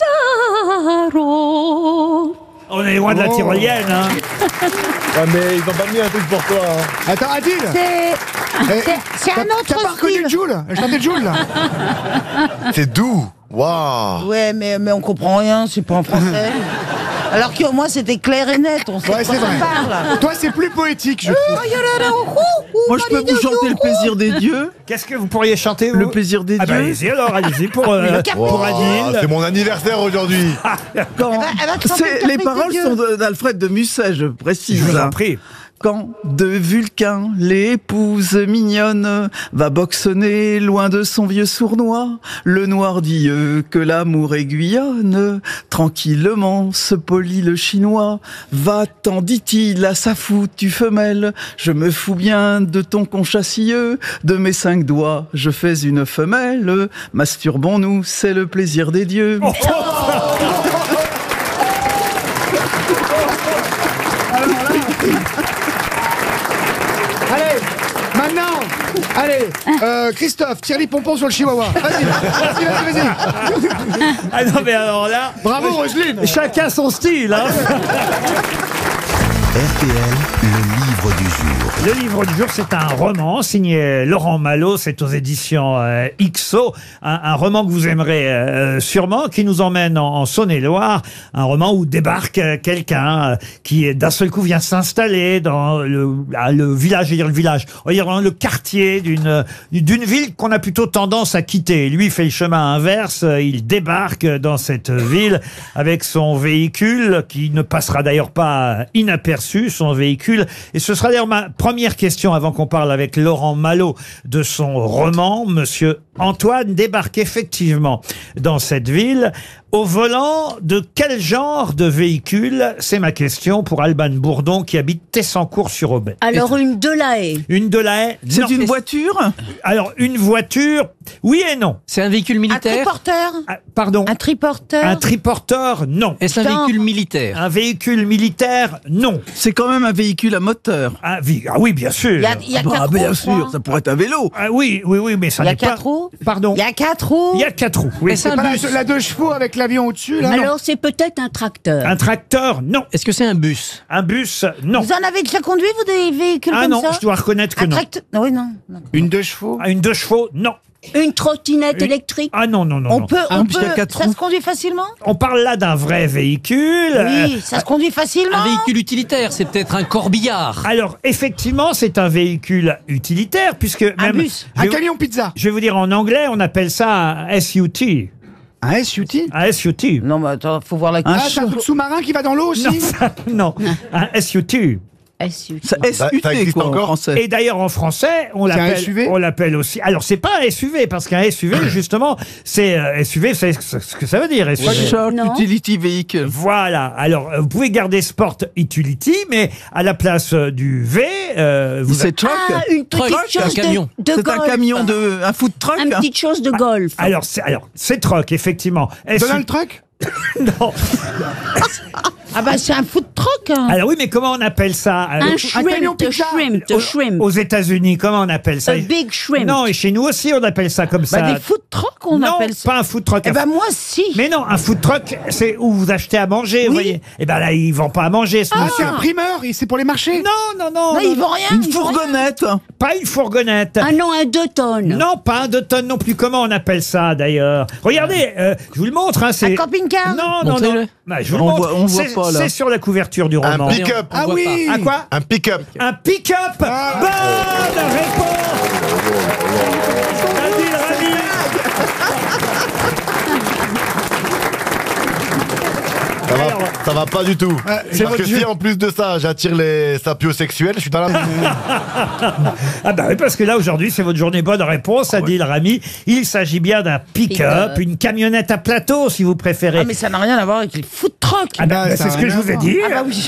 sarò. On est loin de la tyrolienne, hein. Ouais, mais ils ont pas mis un truc pour toi. Hein. Attends, Adil. C'est un autre T'as pas reconnu Jules? Elle chantait Jules, là. C'est doux. Waouh. Ouais, mais on comprend rien, c'est pas en français. Alors que moi c'était clair et net, on sait Ouais, de quoi c'est vrai. on parle. Toi, c'est plus poétique, je trouve. Moi, je peux vous chanter Le plaisir des dieux. Qu'est-ce que vous pourriez chanter, vous? Le plaisir des Ah bah, dieux. allez-y, alors, allez-y pour Adil. C'est mon anniversaire aujourd'hui. Les paroles sont d'Alfred de Musset, je précise. Je vous en prie. Quand de Vulcain, l'épouse mignonne, va boxonner loin de son vieux sournois, le noir dit que l'amour aiguillonne, tranquillement se polit le chinois. Va-t'en, dit-il à sa foutue femelle, je me fous bien de ton conchassieux, de mes 5 doigts, je fais une femelle, masturbons-nous, c'est le plaisir des dieux. Allez, Christophe, tire les pompons sur le chihuahua. Vas-y. Ah non, mais alors là... Bravo, Roselyne. Chacun son style, hein. RTL, le livre livre du jour. Le livre du jour, c'est un roman signé Laurent Malo, c'est aux éditions XO, un roman que vous aimerez sûrement, qui nous emmène en Saône-et-Loire, un roman où débarque quelqu'un qui d'un seul coup vient s'installer dans le village, on va dire dans le quartier d'une ville qu'on a plutôt tendance à quitter. Lui fait le chemin inverse, il débarque dans cette ville avec son véhicule qui ne passera d'ailleurs pas inaperçu, son véhicule. Et ce sera d'ailleurs ma première question avant qu'on parle avec Laurent Malo de son roman. Monsieur Antoine débarque effectivement dans cette ville au volant de quel genre de véhicule? C'est ma question pour Alban Bourdon qui habite Tessancourt-sur-Aubais. Alors une Delahaye. Une Delahaye? C'est une voiture? Alors une voiture, oui et non. C'est un véhicule Un militaire? triporteur. Pardon? Un triporteur. Un triporteur, non. Est-ce un véhicule militaire? Un véhicule militaire, non. C'est quand même un véhicule à moteur. Ah oui, bien sûr. Il y a quatre bien roues, je sûr, crois. ça pourrait être un vélo. Ah oui, mais ça Il y a n'est pas... 4 roues. Pardon? Il y a 4 roues. Il y a 4 roues, oui. Est-ce C'est un pas bus? la 2 chevaux avec l'avion au-dessus, là? Alors c'est peut-être un tracteur. Un tracteur, non. Est-ce que c'est un bus? Un bus, non. Vous en avez déjà conduit, vous, des véhicules Ah comme non, ça? je dois reconnaître que Un non. tracteur. Oui, non. Une 2 chevaux? Ah, une 2 chevaux, non. Une trottinette électrique. Ah non. On peut, puis il y a 4 ça roues. se conduit facilement? On parle là d'un vrai véhicule. Oui, ça se conduit facilement. Un véhicule utilitaire, c'est peut-être un corbillard. Alors, effectivement, c'est un véhicule utilitaire, puisque même... bus. Je Un vais- camion pizza? Je vais vous dire, en anglais, on appelle ça un SUT. Un SUT? Un SUT. Non, mais attends, faut voir la Ah, c'est un truc sous-marin qui va dans l'eau aussi? Non, non. Un SUT. SUV. Ça, SUT, ça existe quoi, en encore français. Et d'ailleurs, en français, C'est un SUV? on l'appelle aussi. Alors, c'est pas un SUV, parce qu'un SUV, justement, c'est SUV, c'est ce que ça veut dire. SUV. Short Non. Utility Vehicle. Voilà. Alors, vous pouvez garder Sport Utility, mais à la place du V, vous C'est truck. Ah, une petite Truck, un chose camion. de C'est un golf. camion un food truck. Une petite chose de golf. alors, c'est truck, effectivement. Donald Truck? Non. Ah bah c'est un food truck. Hein. Alors oui, mais comment on appelle ça Un shrimp, shrimp. Aux États-Unis, comment on appelle ça? A big shrimp. Non, et chez nous aussi, on appelle ça comme ça. Bah, des food trucks, on non, appelle ça. pas un food truck. Eh ben moi si. Mais non, un food truck, c'est où vous achetez à manger, vous voyez. Et ben là, ils vendent pas à manger. Ce Ah, monsieur. c'est un primeur, et c'est pour les marchés? Non. Non, ils vendent rien. Une ils vendent rien. fourgonnette. Pas une fourgonnette. Ah non, un 2 tonnes. Non, pas un 2 tonnes non plus. Comment on appelle ça d'ailleurs? Regardez, je vous le montre. Hein, c'est... Un camping-car. Non. Montrez-le. Bah, je vous le On montre. voit C'est- pas, là. C'est sur la couverture du Un roman. pick-up. On Ah voit oui! À quoi? Un pick-up. Un pick-up. Bonne réponse. Adil Rami. Ça va pas du tout. c'est Parce que votre jeu. si en plus de ça, j'attire les sapiosexuels, je suis dans la... Ah bah oui, parce que là, aujourd'hui, c'est votre journée bonne réponse, Adil Rami. Il s'agit bien d'un pick-up, Pick-up. une camionnette à plateau, si vous préférez. Ah mais ça n'a rien à voir avec les food trucks. Ah bah, ça c'est a ce que rien je à vous ai voir. dit. Ah bah oui.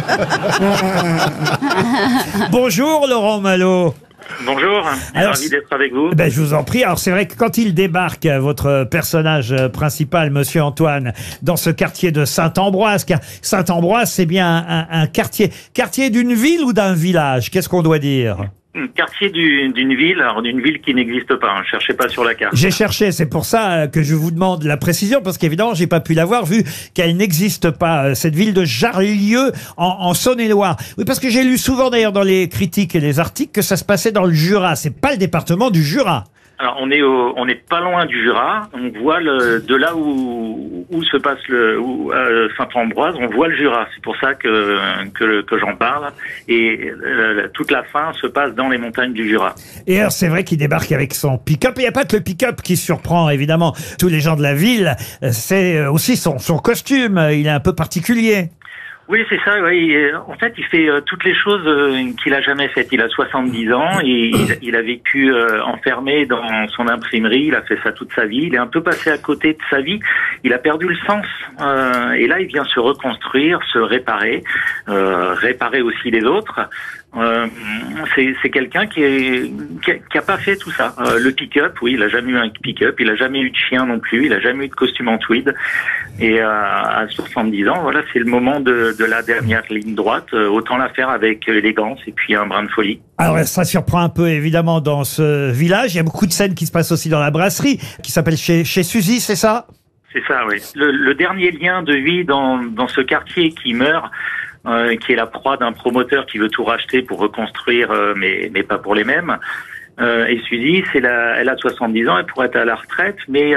Bonjour, Laurent Malo. Bonjour, Alors, ravi d'être avec vous. Ben, je vous en prie. Alors, c'est vrai que quand il débarque, votre personnage principal, Monsieur Antoine, dans ce quartier de Saint-Ambroise, car Saint-Ambroise, c'est bien un quartier d'une ville ou d'un village? Qu'est-ce qu'on doit dire? Quartier d'une ville, alors d'une ville qui n'existe pas, hein, cherchez pas sur la carte. J'ai cherché, c'est pour ça que je vous demande la précision, parce qu'évidemment, j'ai pas pu l'avoir vu qu'elle n'existe pas, cette ville de Jarlieu en Saône-et-Loire. Oui, parce que j'ai lu souvent d'ailleurs dans les critiques et les articles que ça se passait dans le Jura. C'est pas le département du Jura. Alors on est pas loin du Jura, on voit de là où se passe Saint-Ambroise, on voit le Jura. C'est pour ça que j'en parle. Et toute la fin se passe dans les montagnes du Jura. Et alors, c'est vrai qu'il débarque avec son pick-up. Et il n'y a pas que le pick-up qui surprend, évidemment, tous les gens de la ville. C'est aussi son costume. Il est un peu particulier. Oui, c'est ça. Oui. En fait, il fait toutes les choses qu'il a jamais faites. Il a 70 ans et il a vécu enfermé dans son imprimerie. Il a fait ça toute sa vie. Il est un peu passé à côté de sa vie. Il a perdu le sens. Et là, il vient se reconstruire, se réparer, réparer aussi les autres. C'est quelqu'un qui a pas fait tout ça. Le pick-up, oui, il a jamais eu un pick-up, il a jamais eu de chien non plus, il a jamais eu de costume en tweed. Et à 70 ans, voilà, c'est le moment de la dernière ligne droite. Autant la faire avec élégance et puis un brin de folie. Alors, ça surprend un peu, évidemment, dans ce village. Il y a beaucoup de scènes qui se passent aussi dans la brasserie, qui s'appelle chez Suzy, c'est ça? C'est ça, oui. Le dernier lien de vie dans ce quartier qui meurt, qui est la proie d'un promoteur qui veut tout racheter pour reconstruire, mais pas pour les mêmes. Et Suzy, elle a 70 ans, elle pourrait être à la retraite, mais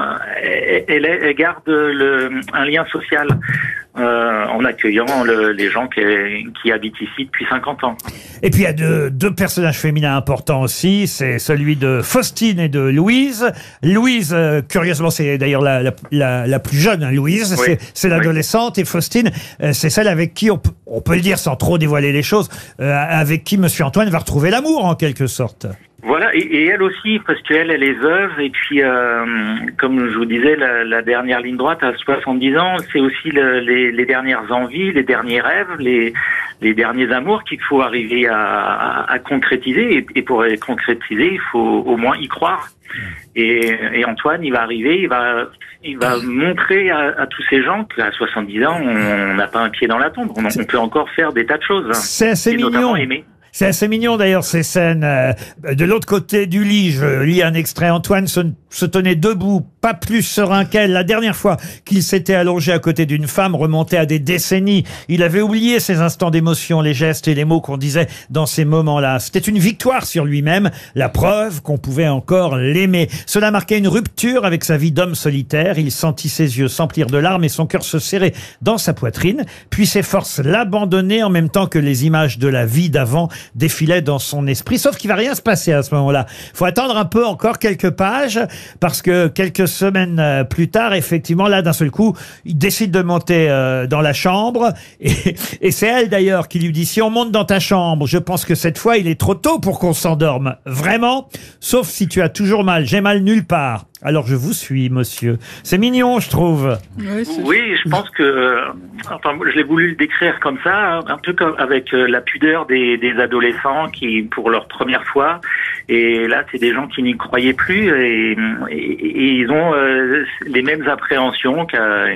elle garde un lien social en accueillant les gens qui habitent ici depuis 50 ans. Et puis il y a deux personnages féminins importants aussi, c'est celui de Faustine et de Louise. Louise, curieusement, c'est d'ailleurs la plus jeune, hein, Louise, oui. C'est l'adolescente, et Faustine, c'est celle avec qui, on peut le dire sans trop dévoiler les choses, avec qui Monsieur Antoine va retrouver l'amour en quelque sorte. Voilà, et elle aussi, parce qu'elle est veuve, et puis, comme je vous disais, la dernière ligne droite, à 70 ans, c'est aussi les dernières envies, les derniers rêves, les derniers amours qu'il faut arriver à concrétiser, et pour les concrétiser, il faut au moins y croire. Et Antoine, il va arriver, il va montrer à tous ces gens qu'à 70 ans, on n'a pas un pied dans la tombe, on peut encore faire des tas de choses. C'est assez mignon. Notamment aimer. C'est assez mignon d'ailleurs ces scènes. De l'autre côté du lit, je lis un extrait. Antoine se tenait debout, pas plus serein qu'elle. La dernière fois qu'il s'était allongé à côté d'une femme remontait à des décennies. Il avait oublié ces instants d'émotion, les gestes et les mots qu'on disait dans ces moments-là. C'était une victoire sur lui-même, la preuve qu'on pouvait encore l'aimer. Cela marquait une rupture avec sa vie d'homme solitaire. Il sentit ses yeux s'emplir de larmes et son cœur se serrer dans sa poitrine. Puis ses forces l'abandonnaient en même temps que les images de la vie d'avant défilaient dans son esprit. Sauf qu'il va rien se passer à ce moment-là. Faut attendre un peu, encore quelques pages, parce que quelques semaines plus tard, effectivement, là, d'un seul coup, il décide de monter dans la chambre. Et c'est elle, d'ailleurs, qui lui dit, si on monte dans ta chambre, je pense que cette fois, il est trop tôt pour qu'on s'endorme. Vraiment. Sauf si tu as toujours mal. J'ai mal nulle part. Alors je vous suis, monsieur. C'est mignon, je trouve. Oui, je pense que, enfin, je l'ai voulu le décrire comme ça, un peu comme avec la pudeur des adolescents qui, pour leur première fois, et là, c'est des gens qui n'y croyaient plus et ils ont les mêmes appréhensions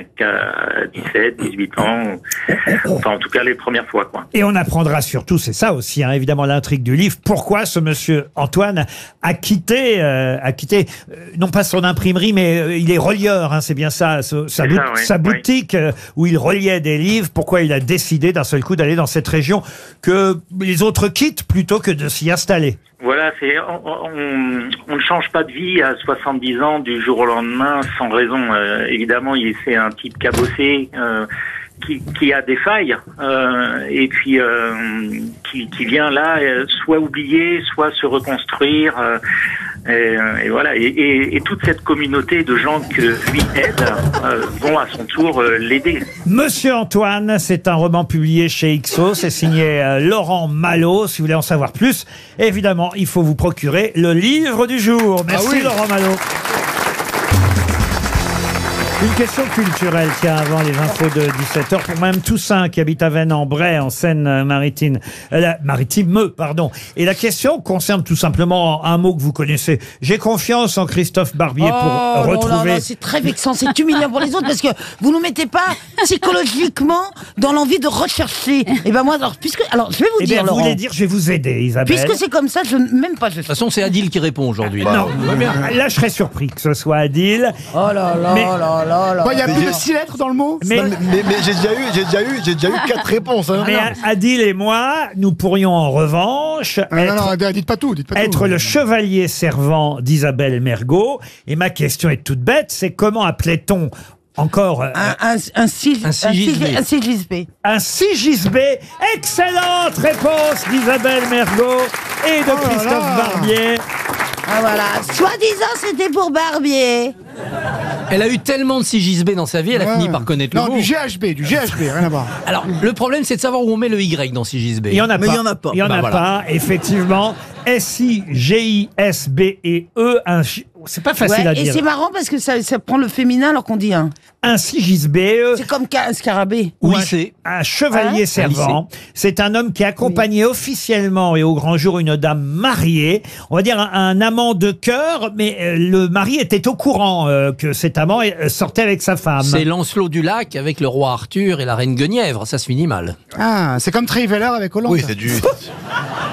qu'à 17, 18 ans, enfin, en tout cas, les premières fois, quoi. Et on apprendra surtout, c'est ça aussi, hein, évidemment, l'intrigue du livre, pourquoi ce monsieur Antoine a quitté, non pas son imprimerie, mais il est relieur, hein, c'est bien ça, sa boutique où il reliait des livres. Pourquoi il a décidé d'un seul coup d'aller dans cette région que les autres quittent plutôt que de s'y installer? Voilà, on ne change pas de vie à 70 ans du jour au lendemain sans raison. Évidemment, c'est un type cabossé qui a des failles et puis qui vient là soit oublier, soit se reconstruire. Et voilà, et toute cette communauté de gens que lui aide vont à son tour l'aider. Monsieur Antoine, c'est un roman publié chez Ixo, c'est signé Laurent Malo. Si vous voulez en savoir plus, évidemment, il faut vous procurer le livre du jour. Merci Laurent Malo. Une question culturelle, tiens, avant les infos de 17h, pour Mme Toussaint, qui habite à Vennes-en-Bray, en Seine-Maritime. Pardon. Et la question concerne tout simplement un mot que vous connaissez. J'ai confiance en Christophe Barbier pour retrouver... Non, c'est très vexant, c'est humiliant pour les autres, parce que vous nous mettez pas psychologiquement dans l'envie de rechercher. Et ben moi, alors, je vais vous dire, Laurent. Vous voulez dire, je vais vous aider, Isabelle. Puisque c'est comme ça, même pas... De toute façon, c'est Adil qui répond aujourd'hui. Non, là, je serais surpris que ce soit Adil. Oh là là là. Il y a plus de 6 lettres dans le mot. Mais j'ai déjà eu 4 réponses. Hein. Mais Adil et moi, nous pourrions en revanche dites pas tout. Être le chevalier servant d'Isabelle Mergot. Et ma question est toute bête, c'est comment appelait-on encore un sigisbé. Un sigisbé. Excellente réponse d'Isabelle Mergot et de Christophe Barbier. Ah voilà, soi-disant c'était pour Barbier. Elle a eu tellement de sigisbé dans sa vie, elle a fini par connaître le mot. Non, du GHB, rien à voir. Alors, le problème, c'est de savoir où on met le Y dans sigisbé. Il n'y en a pas. Il n'y en a pas, effectivement. S-I-G-I-S-B-E. C'est pas facile à dire. Et c'est marrant parce que ça prend le féminin alors qu'on dit un. Un sigisbé. C'est comme un scarabée. Oui, c'est un chevalier servant. C'est un homme qui accompagnait officiellement et au grand jour une dame mariée. On va dire un amant de cœur, mais le mari était au courant que cet amant sortait avec sa femme. C'est Lancelot du Lac avec le roi Arthur et la reine Guenièvre. Ça se finit mal. Ah, c'est comme Treveller avec Hollande. Oui, c'est du...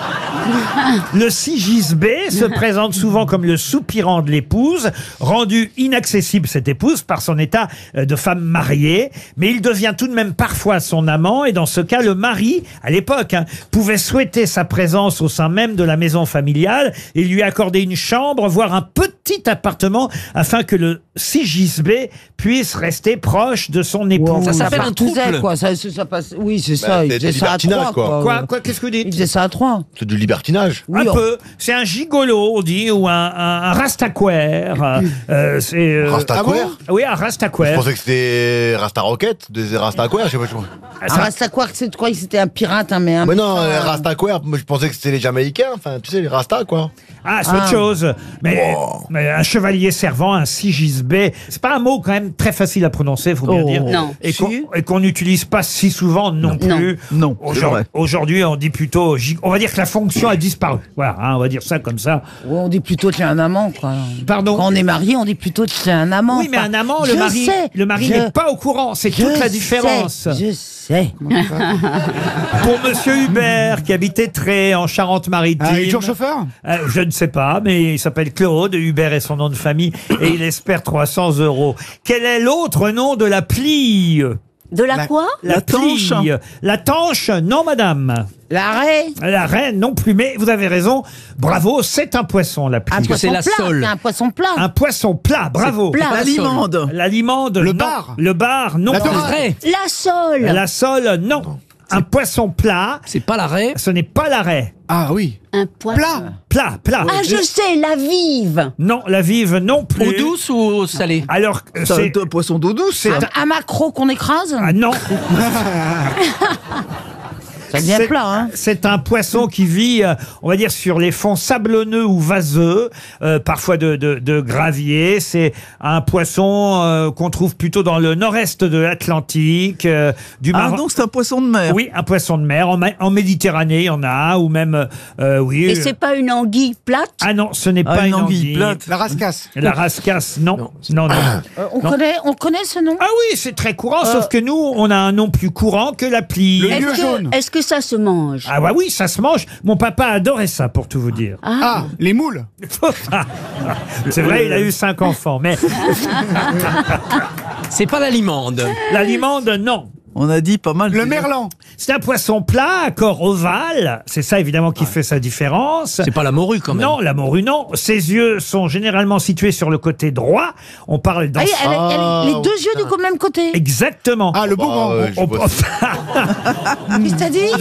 Le Sigisbée se présente souvent comme le soupirant de l'épouse, rendu inaccessible cette épouse par son état de femme mariée, mais il devient tout de même parfois son amant, et dans ce cas, le mari, à l'époque, pouvait souhaiter sa présence au sein même de la maison familiale et lui accorder une chambre, voire un petit appartement, afin que le Sigisbée puisse rester proche de son épouse. Ça s'appelle un trouble. Quoi. Ça passe... Oui, c'est ça. Il c'est faisait du ça à libertinage, 3. Quoi qu'est-ce que vous dites? Il faisait ça à 3. C'est du libertinage. Un peu. C'est un gigolo, on dit, ou un rastaquaire. Rastaquaire Oui, un rastaquaire. Je pensais que c'était Rasta Rocket, des Rastaquaires, je sais pas. Un rastaquaire, tu crois que c'était un pirate, hein, mais un Mais non, les Rastaquaires, moi je pensais que c'était les Jamaïcains, enfin tu sais, les Rastas quoi. Ah, c'est autre chose. Mais un chevalier servant, un Sigisbée, c'est pas un mot quand même très facile à prononcer, faut bien dire. Non. Et qu'on n'utilise pas si souvent non plus. Non. Aujourd'hui, on dit plutôt, on va dire que la fonction a disparu. Voilà, on va dire ça comme ça. Ouais, on dit plutôt qu'il y a un amant, quoi. Pardon. Quand on est marié, on dit plutôt qu'il y a un amant. Oui, mais un amant, le mari n'est pas au courant. C'est toute la différence. Je sais. Pour Monsieur Hubert, qui habitait Tré, en Charente-Maritime. Il est toujours chauffeur? Je ne sais pas, mais il s'appelle Claude. Hubert est son nom de famille et il espère 300 €. Quel est l'autre nom de la plie? De la quoi? La tanche. La tanche, non madame. La raie. La raie, non plus, mais vous avez raison. Bravo, c'est un poisson, la plie. Un poisson la plat. sole. C'est un poisson plat. Un poisson plat, bravo. Plat. La limande. La limande, Le non. bar. Le bar, non. La plus. dorade. La sole. La sole, non. Un poisson plat, C'est pas la raie. ce n'est pas la raie. Ah oui. Un poisson. Plat. Plat. Ah, je sais, la vive. Non, la vive non plus. Eau douce ou eau salée? Alors, C'est un poisson d'eau douce. c'est Un maquereau qu'on écrase. Ah non. Ça devient plat, hein. C'est un poisson qui vit, on va dire, sur les fonds sablonneux ou vaseux, parfois de gravier. C'est un poisson qu'on trouve plutôt dans le nord-est de l'Atlantique, du Ah, Maroc. donc c'est un poisson de mer. Oui, un poisson de mer. En Méditerranée, il y en a, ou même, oui. Et c'est pas une anguille plate? Ah non, ce n'est pas une anguille plate. La rascasse. La rascasse, non. Non. On connaît ce nom. Ah oui, c'est très courant, sauf que nous, on a un nom plus courant que la plie. Le lieu jaune. Est-ce que ça se mange? Ah bah oui, ça se mange. Mon papa adorait ça, pour tout vous dire. Ah, les moules. C'est vrai, il a eu 5 enfants, mais C'est pas la limande. la limande, non. On a dit pas mal. Le déjà. merlan. C'est un poisson plat, à corps ovale. C'est ça, évidemment, qui fait sa différence. C'est pas la morue quand même. Non, la morue, non. Ses yeux sont généralement situés sur le côté droit. On parle dans... Les deux yeux du même côté. Exactement. Ah, le beau grand. Qu'est-ce que t'as dit?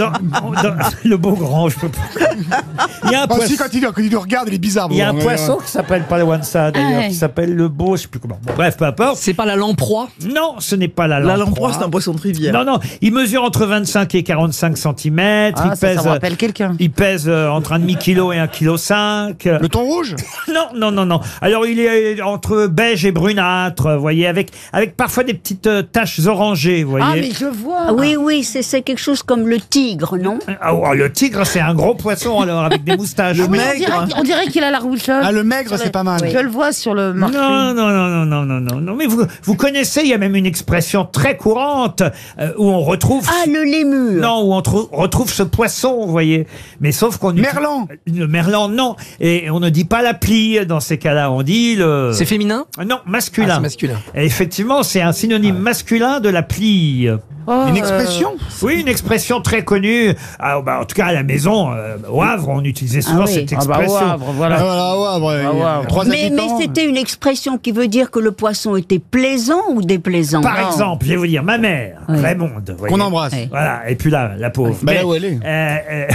Le beau grand, je peux pas. Il y a un Ah, si, poisson... quand il nous regarde, il est bizarre. Il y a un bon, poisson qui s'appelle Palawansa, d'ailleurs, ouais. qui s'appelle le beau, je sais plus comment. Bon, bref, peu importe. C'est pas la lamproie. Non, ce n'est pas la La lamproie. lamproie, c'est un poisson de rivière. Non, il mesure entre 25 et 45 cm. Ah, ça me rappelle quelqu'un. Il pèse entre un demi-kilo et 1,5 kg. Le thon rouge? Non. Alors, il est entre beige et brunâtre, vous voyez, avec parfois des petites taches orangées, vous voyez. Ah, mais je vois. Ah oui, c'est quelque chose comme le tigre, non? Ah, oh, le tigre, c'est un gros poisson, alors, avec des moustaches. Oui, on dirait qu'il a la roussole. Ah, le maigre, c'est pas mal. Je le vois sur le marché. Non, mais vous connaissez, il y a même une expression très courante où on retrouve... Ah, le lémur. Non, où on retrouve ce poisson, vous voyez. Mais sauf qu'on... Merlan. Le merlan, non. Et on ne dit pas la plie dans ces cas-là, on dit le... C'est féminin? Non, masculin. Ah, c'est masculin. Et effectivement, c'est un synonyme masculin de la plie. Une expression? Oui, une expression très connue. Ah, bah, en tout cas, à la maison, au Havre, on utilisait souvent cette expression. Ah, voilà, trois Mais habitants. c'était une expression qui veut dire que le poisson était plaisant ou déplaisant? Par exemple, je vais vous dire, ma mère, Oui. Raymonde, vous voyez. Qu'on embrasse. Voilà, et puis là, la pauvre. Bah, Mais, là où elle est.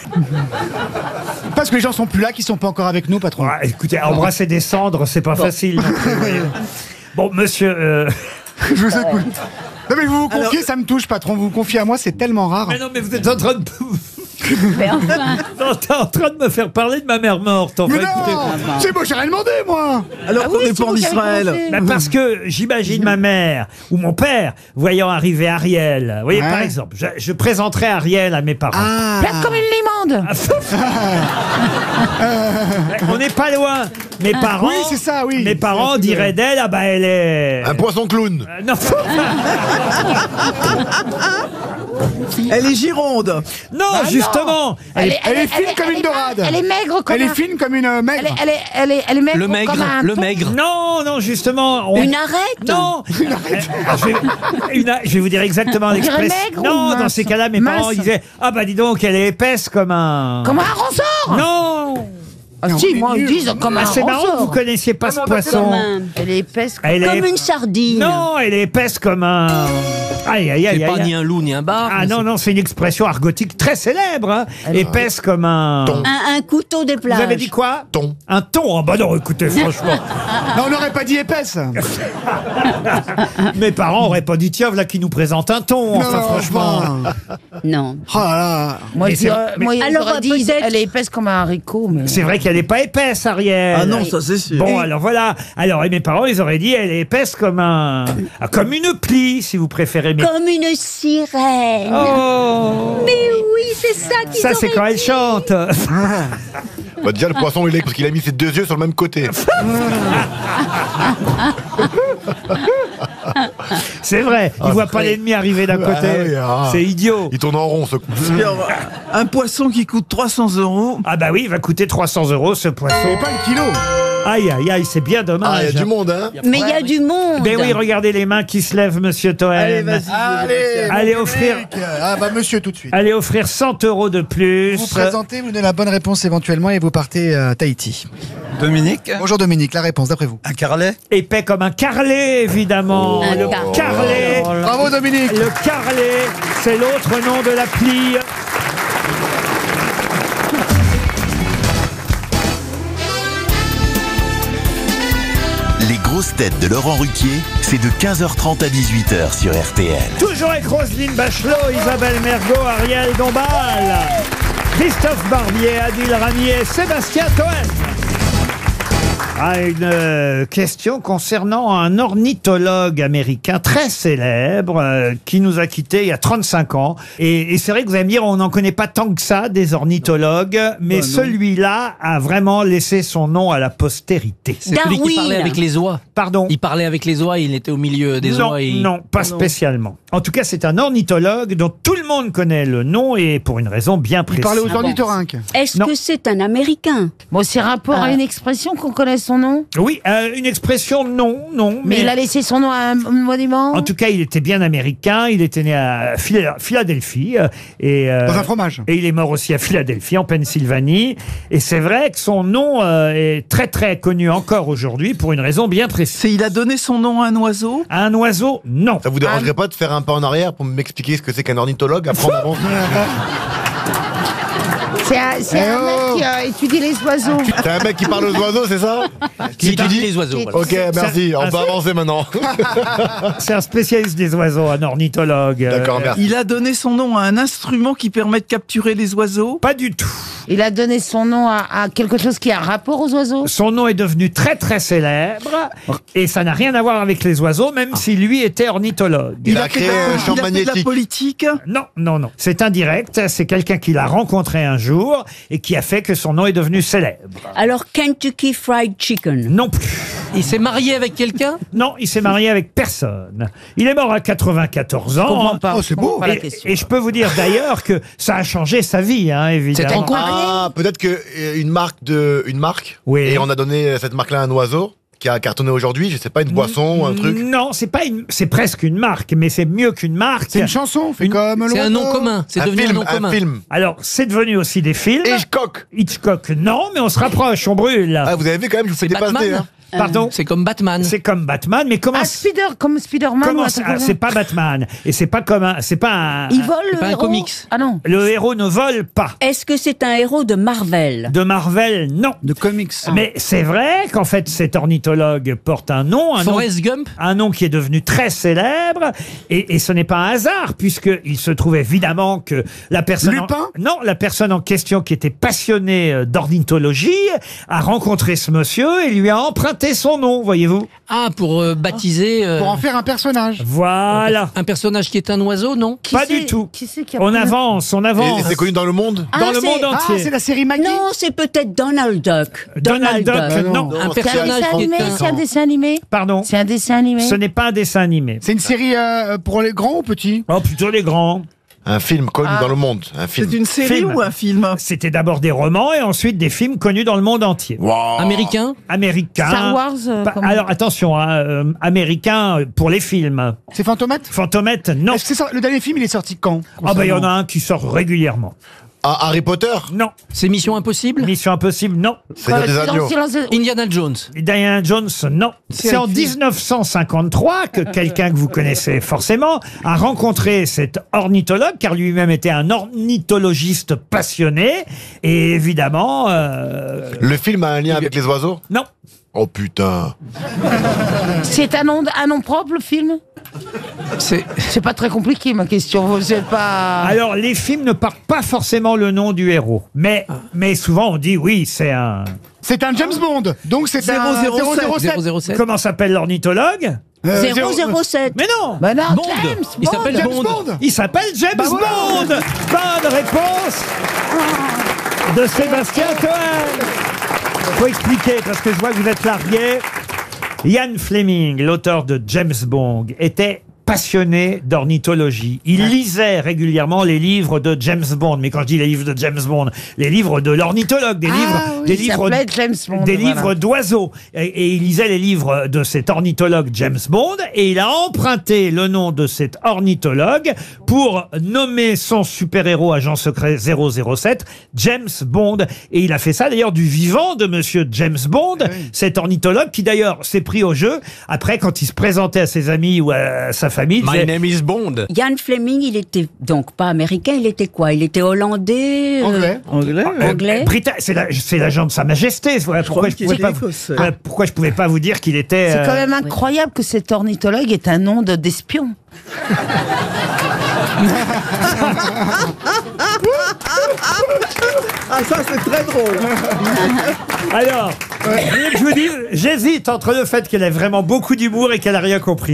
Parce que les gens sont plus là, qui sont pas encore avec nous, patron. Écoutez, embrasser des cendres, c'est pas facile. Bon, monsieur... Je vous écoute. Non mais vous confiez, ça me touche, patron. Vous vous confiez à moi, c'est tellement rare. Mais non, mais vous êtes en train de... Mais enfin... Non, t'es en train de me faire parler de ma mère morte. Enfin, Mais non, écoutez. c'est moi, j'ai rien demandé, moi. Alors qu'on n'est pas en Israël. Bah, parce que j'imagine ma mère ou mon père voyant arriver Ariel. Vous voyez, Ouais. par exemple, je présenterai Ariel à mes parents. Ah. Plate comme une limande. On n'est pas loin. Mes parents, Oui, c'est ça, oui. Mes parents diraient d'elle, ah bah elle est... Un poisson clown. Non. Elle est gironde. Non, justement. Elle est fine comme une dorade. Elle est maigre comme Elle est fine comme une maigre. Elle est maigre Le maigre, comme un le thon. maigre. Non, justement. Une arête? Non. Je vais vous dire exactement dirait l'expression. maigre ou Non, dans mince? ces cas-là, mes Mince. parents disaient, ah bah dis donc, elle est épaisse comme un... Comme un ressort. Non. Ah, si, moi ils disent comme un C'est marrant que vous ressort. connaissiez pas ce Comme poisson. Elle est épaisse Elle Comme est... une sardine. Non, elle est épaisse comme un... Aïe, aïe, aïe, C'est pas aïe. ni un loup ni un bar. Ah non, non, c'est une expression argotique très célèbre. Hein. Épaisse comme un... Un couteau des plages. Vous avez dit quoi? Thon. Un thon. Ah bah non, écoutez, franchement. Non, on n'aurait pas dit épaisse. Mes parents auraient pas dit, tiens, voilà qui nous présente un thon. Enfin, Non, franchement. Non. Oh là là. Moi, Mais je c'est- dirais- moi, Alors, j'aurais dit, peut-être- elle est épaisse comme un haricot. Mais... C'est vrai qu'elle n'est pas épaisse, Ariel. Ah non, ça c'est sûr. Bon, alors voilà. Alors, et mes parents, ils auraient dit, elle est épaisse comme un... Ah, comme une plie, si vous préférez. Mais... Comme une sirène. Oh. Mais oui, c'est ça qu'ils Ça, c'est auraient quand elle dit. chante. Bah, déjà, le poisson, il est parce qu'il a mis ses deux yeux sur le même côté. C'est vrai. Il Ah, voit c'est pas vrai. l'ennemi arriver d'un côté. Ah oui, ah. C'est idiot. Il tourne en rond, ce coup. Un poisson qui coûte 300 €. Ah bah oui, il va coûter 300 € ce poisson. C'est pas le kilo. Aïe, aïe, aïe, c'est bien dommage. Ah, il y a du monde, hein. Mais il y a du monde. Ben oui, regardez les mains qui se lèvent, monsieur Toen. Allez, vas-y. Allez offrir, Ah bah monsieur tout de suite. allez offrir 100 € de plus. Vous vous présentez, vous donnez la bonne réponse éventuellement et vous partez à Tahiti. Dominique, Bonjour Dominique, la réponse d'après vous. un carlet. Épais comme un carlet, évidemment. Un Le carlet. carlet. Bravo Dominique. Le carlet, c'est l'autre nom de la plie. Les grosses têtes de Laurent Ruquier, c'est de 15h30 à 18h sur RTL. Toujours avec Roselyne Bachelot, Isabelle Mergo, Ariel Dombal, Christophe Barbier, Adil Ramier, Sébastien Toen. Ah, une question concernant un ornithologue américain très célèbre qui nous a quittés il y a 35 ans. Et c'est vrai que vous allez me dire, on n'en connaît pas tant que ça des ornithologues, mais celui-là a vraiment laissé son nom à la postérité. C'est celui qui parlait Darwin. avec les oies. Pardon? Il parlait avec les oies, il était au milieu des Non, oies. Et... non, pas spécialement. En tout cas, c'est un ornithologue dont tout le monde connaît le nom et pour une raison bien Il précise. parlait aux ornithorynques. Est-ce Non. que c'est un Américain? Bon, c'est rapport à une expression qu'on connaît son nom. Oui, une expression, non. Mais il a laissé son nom à un monument. En tout cas, il était bien américain. Il était né à Philadelphie. Dans un fromage. Et il est mort aussi à Philadelphie, en Pennsylvanie. Et c'est vrai que son nom est très très connu encore aujourd'hui pour une raison bien précise. Il a donné son nom à un oiseau. À un oiseau, non. Ça vous dérangerait pas de faire un pas en arrière pour m'expliquer ce que c'est qu'un ornithologue après on avance? C'est un mec qui a étudié les oiseaux. C'est un mec qui parle aux oiseaux, c'est ça? Qui étudie les oiseaux. voilà. Ok, merci, on peut avancer maintenant. C'est un spécialiste des oiseaux, un ornithologue. D'accord, merci. Il a donné son nom à un instrument qui permet de capturer les oiseaux. Pas du tout. Il a donné son nom à quelque chose qui a un rapport aux oiseaux. Son nom est devenu très très célèbre et ça n'a rien à voir avec les oiseaux, même si lui était ornithologue. Il a créé un champ Il a fait de la magnétique. politique. Non. C'est indirect. C'est quelqu'un qui l'a rencontré un jour et qui a fait que son nom est devenu célèbre. Alors Kentucky Fried Chicken. Non plus. Il s'est marié avec quelqu'un? Non, il s'est marié avec personne. Il est mort à 94 ans. Je comprends pas. Oh, c'est beau. Pas la Et, question. et je peux vous dire d'ailleurs que ça a changé sa vie, hein, évidemment. Ah, peut-être que une marque. Oui. Et on a donné cette marque-là à un oiseau qui a cartonné aujourd'hui. Je sais pas, une boisson ou un truc. Non, c'est presque une marque, mais c'est mieux qu'une marque. C'est une chanson, fait comme C'est un nom commun. C'est devenu un nom Un commun. film. Alors, c'est devenu aussi des films. Hitchcock. Hitchcock, non, mais on se rapproche, on brûle. Ah, vous avez vu quand même, je vous fais C'est dépasser. Batman. Hein. Pardon. C'est comme Batman. C'est comme Batman, mais comment Comme Spider-Man. comment ou un ça- truc comme ça. c'est pas Batman et c'est pas comme c'est pas un. Il vole C'est le pas un héros. comics. Ah non. Le héros ne vole pas. Est-ce que c'est un héros de Marvel? De Marvel, non. De comics. Mais c'est vrai qu'en fait, cet ornithologue porte un nom, Forrest Gump. un nom qui est devenu très célèbre, et ce n'est pas un hasard, puisqu'il se trouve évidemment que la personne... Lupin Non, la personne en question qui était passionnée d'ornithologie a rencontré ce monsieur et lui a emprunté emprunté son nom, voyez-vous. Ah, pour baptiser... Pour en faire un personnage. Voilà. Un personnage qui est un oiseau, non? Pas du tout. Qui c'est qui a On pris avance, on Et avance. c'est connu dans le monde? Dans le monde entier. Ah, c'est la série Maggie. Non, c'est peut-être Donald Duck. Donald Duck, non. Un C'est un personnage dessin qui animé, est un... c'est un dessin animé. Pardon. C'est un dessin animé. Ce n'est pas un dessin animé. C'est une série pour les grands ou petits? Oh, plutôt les grands. Un film connu dans le monde. Un film. C'est une série Film. ou un film? C'était d'abord des romans et ensuite des films connus dans le monde entier. Wow. Américain? Américains. Star Wars. Alors attention, hein, américains pour les films. C'est Fantomètre? Fantomètre, non. Est-ce que le dernier film, il est sorti quand? Ah bah il y en a un qui sort régulièrement. Ah, Harry Potter? Non. C'est Mission Impossible? Mission Impossible, non. C'est des agneaux. Indiana Jones? Diana Jones, non. C'est en 1953 que quelqu'un que vous connaissez forcément a rencontré cet ornithologue, car lui-même était un ornithologiste passionné. Et évidemment... Le film a un lien avec les oiseaux? Non. Oh putain. C'est un nom propre, le film? C'est pas très compliqué, ma question. Vous êtes pas... Alors, les films ne portent pas forcément le nom du héros. Mais souvent, on dit, oui, c'est un... C'est un James Bond. Donc c'est un 007. Comment s'appelle l'ornithologue 007. Mais non. Bah non, Bond. James Il Bond. s'appelle James Bond. Bond. Il s'appelle James Bah voilà. Bond. Bonne réponse de Sébastien Toen. Faut expliquer, parce que je vois que vous êtes largué. Ian Fleming, l'auteur de James Bond, était passionné d'ornithologie. Il lisait régulièrement les livres de James Bond. Mais quand je dis les livres de James Bond, les livres de l'ornithologue, des livres d'oiseaux. Et il lisait les livres de cet ornithologue James Bond, et il a emprunté le nom de cet ornithologue pour nommer son super-héros agent secret 007, James Bond. Et il a fait ça d'ailleurs du vivant de monsieur James Bond, cet ornithologue qui d'ailleurs s'est pris au jeu. Après, quand il se présentait à ses amis ou à sa famille, il My disait, name is Bond. Ian Fleming, il était donc pas américain, il était quoi? Il était hollandais, anglais. c'est l'agent de Sa Majesté. Voilà pourquoi je pouvais pas. Voilà pourquoi je pouvais pas vous dire qu'il était. C'est quand même incroyable que cet ornithologue ait un nom d'espion. Ah, ça, c'est très drôle. Alors, je vous dis, j'hésite entre le fait qu'elle ait vraiment beaucoup d'humour et qu'elle a rien compris.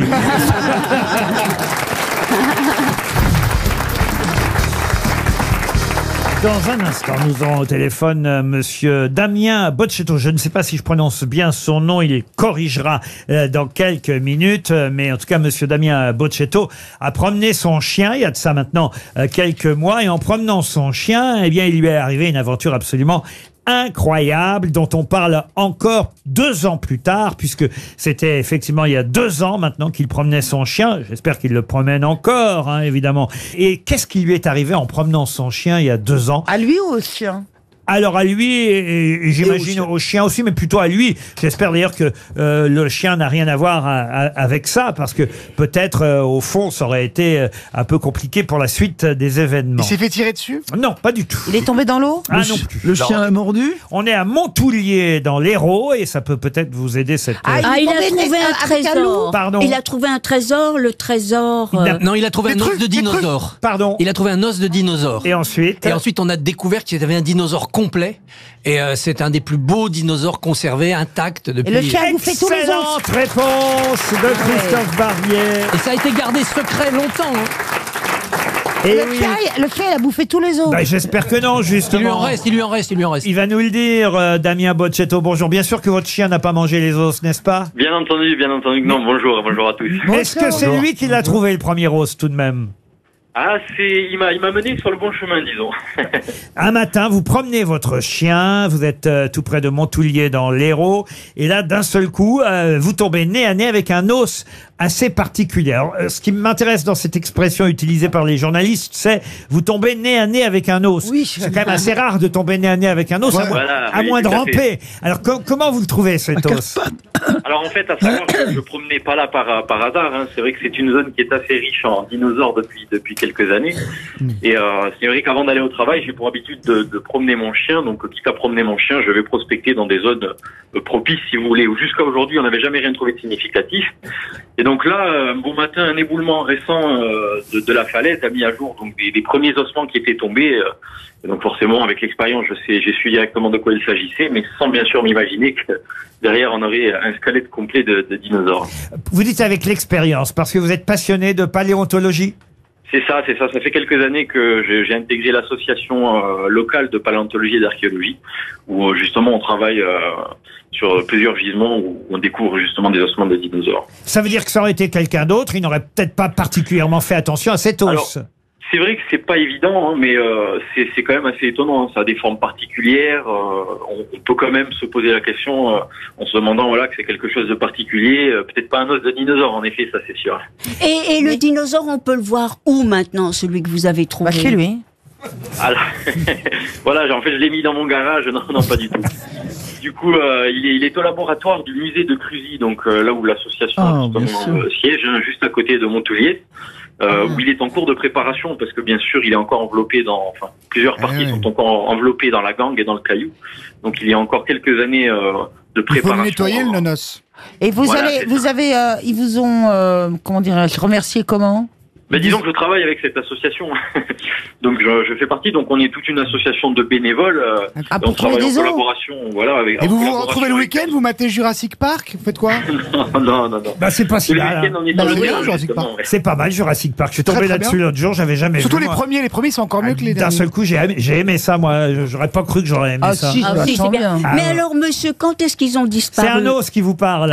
Dans un instant, nous aurons au téléphone monsieur Damien Bocchetto. Je ne sais pas si je prononce bien son nom, il corrigera dans quelques minutes. Mais en tout cas, monsieur Damien Bocchetto a promené son chien, il y a de ça maintenant quelques mois. Et en promenant son chien, eh bien, il lui est arrivé une aventure absolument incroyable dont on parle encore 2 ans plus tard, puisque c'était effectivement il y a 2 ans maintenant qu'il promenait son chien. J'espère qu'il le promène encore, hein, évidemment. Et qu'est-ce qui lui est arrivé en promenant son chien il y a 2 ans? À lui ou au chien? Alors à lui, et j'imagine au chien aussi, mais plutôt à lui. J'espère d'ailleurs que le chien n'a rien à voir avec ça, parce que peut-être au fond ça aurait été un peu compliqué pour la suite des événements. Il s'est fait tirer dessus? Non, pas du tout. Il est tombé dans l'eau? Ah non plus. Le chien a mordu? On est à Montoulier dans l'Hérault et ça peut peut-être vous aider cette... Il a trouvé un trésor. Pardon. Il a trouvé un trésor, le trésor... Non, il a trouvé un os de dinosaure. Pardon. Il a trouvé un os de dinosaure. Et ensuite? Et ensuite, on a découvert qu'il y avait un dinosaure complet. Et c'est un des plus beaux dinosaures conservés, intacts depuis... Et le chien a bouffé tous les os. Excellente réponse de Christophe Barbier. Et ça a été gardé secret longtemps. Hein. Et le chien, il a bouffé tous les os. Bah, j'espère que non, justement. Il lui en reste. Il va nous le dire, Damien Bocchetto. Bonjour. Bien sûr que votre chien n'a pas mangé les os, n'est-ce pas? Bien entendu que non. Bonjour à tous. Est-ce que c'est lui qui l'a trouvé, le premier os, tout de même? Ah, il m'a mené sur le bon chemin, disons. Un matin, vous promenez votre chien, vous êtes tout près de Montoulier dans l'Hérault, et là, d'un seul coup, vous tombez nez à nez avec un os assez particulier. Alors, ce qui m'intéresse dans cette expression utilisée par les journalistes, c'est vous tombez nez à nez avec un os. Oui. C'est quand même assez rare de tomber nez à nez avec un os, à moins de ramper. Alors, comment vous le trouvez, cet os? Alors en fait, à savoir que je promenais pas là par hasard. Hein. C'est vrai que c'est une zone qui est assez riche en dinosaures depuis quelques années. Et c'est vrai qu'avant d'aller au travail, j'ai pour habitude de promener mon chien. Donc quitte à promener mon chien, je vais prospecter dans des zones propices, si vous voulez. Jusqu'à aujourd'hui, on n'avait jamais rien trouvé de significatif. Et donc là, un bon matin, un éboulement récent de la falaise a mis à jour donc des premiers ossements qui étaient tombés Et donc forcément, avec l'expérience, j'ai su directement de quoi il s'agissait, mais sans bien sûr m'imaginer que derrière, on aurait un squelette complet de dinosaures. Vous dites avec l'expérience, parce que vous êtes passionné de paléontologie? C'est ça. Ça fait quelques années que j'ai intégré l'association locale de paléontologie et d'archéologie, où justement on travaille sur plusieurs gisements où on découvre justement des ossements de dinosaures. Ça veut dire que ça aurait été quelqu'un d'autre, il n'aurait peut-être pas particulièrement fait attention à cet os. Alors, c'est vrai que c'est pas évident, hein, mais c'est quand même assez étonnant. Hein. Ça a des formes particulières. On peut quand même se poser la question en se demandant voilà que c'est quelque chose de particulier. Peut-être pas un os de dinosaure, en effet, ça c'est sûr. Et le dinosaure, on peut le voir où maintenant, celui que vous avez trouvé? Chez lui. Alors, voilà, en fait, je l'ai mis dans mon garage. Non, pas du tout. Du coup, il est au laboratoire du musée de Cruzy, donc là où l'association siège, hein, juste à côté de Montpellier. Où il est en cours de préparation parce que bien sûr il est encore enveloppé plusieurs parties sont encore enveloppées dans la gangue et dans le caillou, donc il y a encore quelques années de préparation. Il faut le nettoyer le nonos. Et ils vous ont comment dirais-je remercié comment? Ben, disons que je travaille avec cette association, donc je fais partie. Donc on est toute une association de bénévoles. On travaille en collaboration, voilà. Et vous vous retrouvez le week-end, vous matez Jurassic Park, vous faites quoi? Non. Bah c'est pas si mal. C'est pas mal Jurassic Park. Je suis tombé là-dessus l'autre jour, j'avais jamais vu. Surtout les premiers sont encore mieux que les derniers. D'un seul coup, j'ai aimé ça, moi. J'aurais pas cru que j'aurais aimé ça. Si, c'est bien. Mais alors, monsieur, quand est-ce qu'ils ont disparu? C'est un os qui vous parle.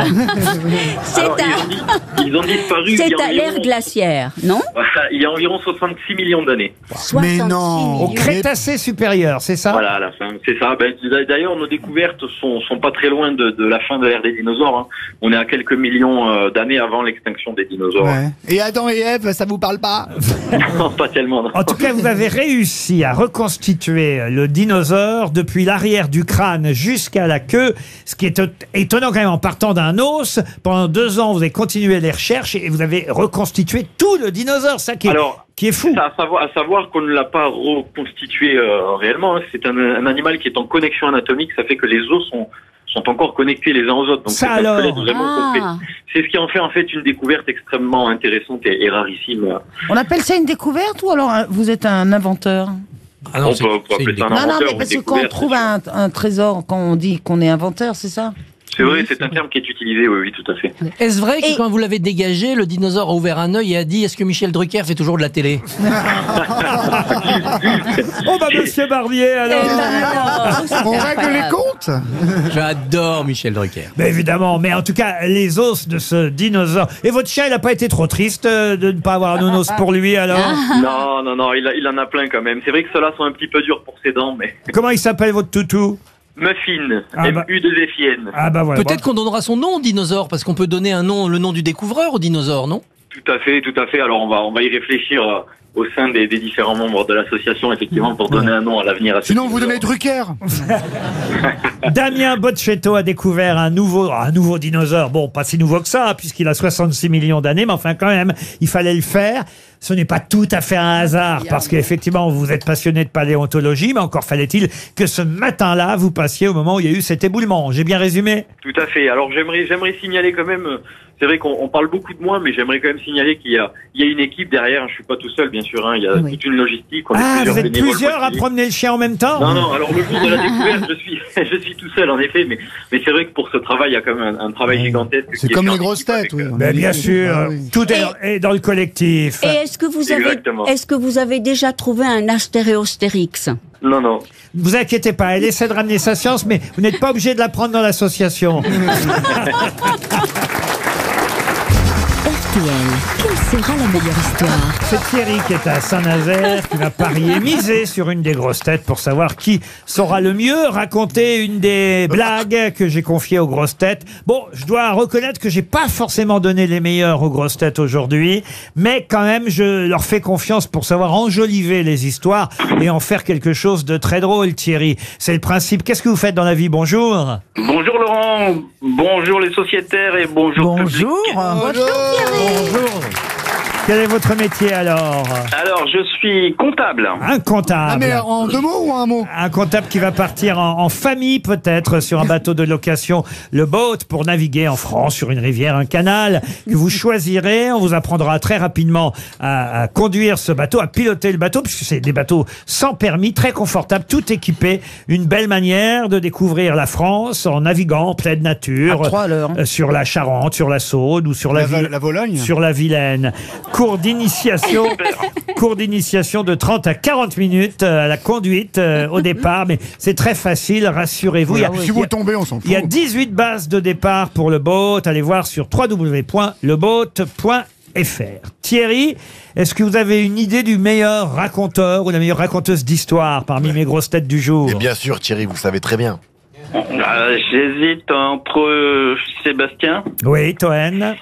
Ils ont disparu. C'est à l'ère glaciaire, non? Il y a environ 66 millions d'années. Mais non. Au Crétacé supérieur, c'est ça? Voilà, à la fin, c'est ça. D'ailleurs, nos découvertes sont pas très loin de la fin de l'ère des dinosaures. Hein. On est à quelques millions d'années avant l'extinction des dinosaures. Ouais. Et Adam et Ève, ça vous parle pas? Non, pas tellement. Non. En tout cas, vous avez réussi à reconstituer le dinosaure depuis l'arrière du crâne jusqu'à la queue, ce qui est étonnant quand même en partant d'un os. Pendant 2 ans, vous avez continué les recherches et vous avez reconstitué tout le dinosaure. Ça qui est fou. À savoir qu'on ne l'a pas reconstitué réellement. Hein. C'est un animal qui est en connexion anatomique. Ça fait que les os sont encore connectés les uns aux autres. Donc ça alors. C'est ce qui en fait une découverte extrêmement intéressante et rarissime. On appelle ça une découverte ou alors vous êtes un inventeur? Ah non, on peut appeler ça un inventeur. Non, mais parce que quand on trouve un trésor, quand on dit qu'on est inventeur, c'est ça? C'est vrai, c'est un terme qui est utilisé, oui, tout à fait. Est-ce vrai que quand vous l'avez dégagé, le dinosaure a ouvert un œil et a dit « Est-ce que Michel Drucker fait toujours de la télé ?» Oh bah monsieur Barbier, alors on règle les comptes. J'adore Michel Drucker. Mais évidemment, mais en tout cas, les os de ce dinosaure... Et votre chien, il n'a pas été trop triste de ne pas avoir un os pour lui, alors? Non, il en a plein quand même. C'est vrai que ceux-là sont un petit peu durs pour ses dents, mais... Comment il s'appelle votre toutou? Muffin, M-U-2-F-I-N. Peut-être qu'on donnera son nom au dinosaure, parce qu'on peut donner le nom du découvreur au dinosaure, non? Tout à fait. Alors on va y réfléchir au sein des différents membres de l'association, effectivement, pour donner un nom à l'avenir. Sinon, vous donnez Drucker. Damien Bocchetto a découvert un nouveau dinosaure. Bon, pas si nouveau que ça, puisqu'il a 66 millions d'années, mais enfin quand même, il fallait le faire. Ce n'est pas tout à fait un hasard, parce qu'effectivement, vous êtes passionné de paléontologie, mais encore fallait-il que ce matin-là, vous passiez au moment où il y a eu cet éboulement. J'ai bien résumé? Tout à fait. Alors j'aimerais signaler quand même, c'est vrai qu'on parle beaucoup de moi, mais j'aimerais quand même signaler qu'il y a une équipe derrière. Je suis pas tout seul, bien sûr. Hein. Il y a toute une logistique. Vous êtes plusieurs à promener le chien en même temps? Non. Alors le jour de la découverte, je suis tout seul, en effet. Mais c'est vrai que pour ce travail, il y a quand même un travail gigantesque. C'est comme les grosses têtes, oui. Mais bien sûr, tout est dans le collectif. Et est-ce que vous avez déjà trouvé un Astéréostérix? Non. Vous inquiétez pas, elle essaie de ramener sa science, mais vous n'êtes pas obligé de la prendre dans l'association. Quelle sera la meilleure histoire? C'est Thierry qui est à Saint-Nazaire, qui va parier, miser sur une des grosses têtes pour savoir qui saura le mieux raconter une des blagues que j'ai confiées aux grosses têtes. Bon, je dois reconnaître que j'ai pas forcément donné les meilleurs aux grosses têtes aujourd'hui, mais quand même, je leur fais confiance pour savoir enjoliver les histoires et en faire quelque chose de très drôle, Thierry. C'est le principe. Qu'est-ce que vous faites dans la vie? Bonjour. Bonjour Laurent, bonjour les sociétaires et bonjour. Bonjour. Bonjour. Quel est votre métier alors? Alors, je suis comptable. Un comptable. Ah, mais en 2 mots ou en 1 mot? Un comptable qui va partir en famille peut-être sur un bateau de location, le boat, pour naviguer en France sur une rivière, un canal que vous choisirez. On vous apprendra très rapidement à conduire ce bateau, à piloter le bateau, puisque c'est des bateaux sans permis, très confortables, tout équipés. Une belle manière de découvrir la France en naviguant en pleine nature. À 3 à l'heure. Sur la Charente, sur la Saône ou sur la Vologne. sur la Vilaine. Cours d'initiation de 30 à 40 minutes à la conduite au départ, mais c'est très facile, rassurez-vous. Si vous tombez, on s'en fout. Il y a 18 bases de départ pour le boat. Allez voir sur www.leboat.fr. Thierry, est-ce que vous avez une idée du meilleur raconteur ou la meilleure raconteuse d'histoire parmi mes grosses têtes du jour? Et bien sûr, Thierry, vous savez très bien. J'hésite entre Sébastien Oui, Toen.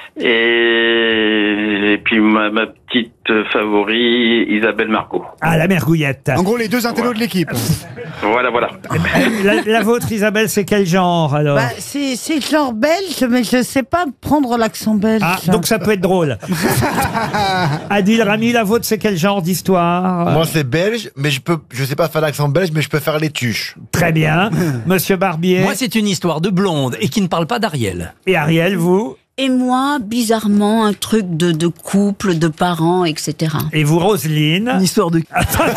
et puis ma petite favori, Isabelle Margot. Ah, la mergouillette. En gros, les 2 intellos de l'équipe. Voilà. La vôtre, Isabelle, c'est quel genre alors? Bah, c'est genre belge, mais je sais pas prendre l'accent belge. Ah, donc ça peut être drôle. Adil Rami, la vôtre, c'est quel genre d'histoire? Moi, c'est belge, mais je sais pas faire l'accent belge, mais je peux faire les tuches. Très bien. Monsieur Barbier. Moi, c'est une histoire de blonde et qui ne parle pas d'Ariel. Et Ariel, vous? Et moi, bizarrement, un truc de couple, de parents, etc. Et vous, Roselyne? Une histoire de... Et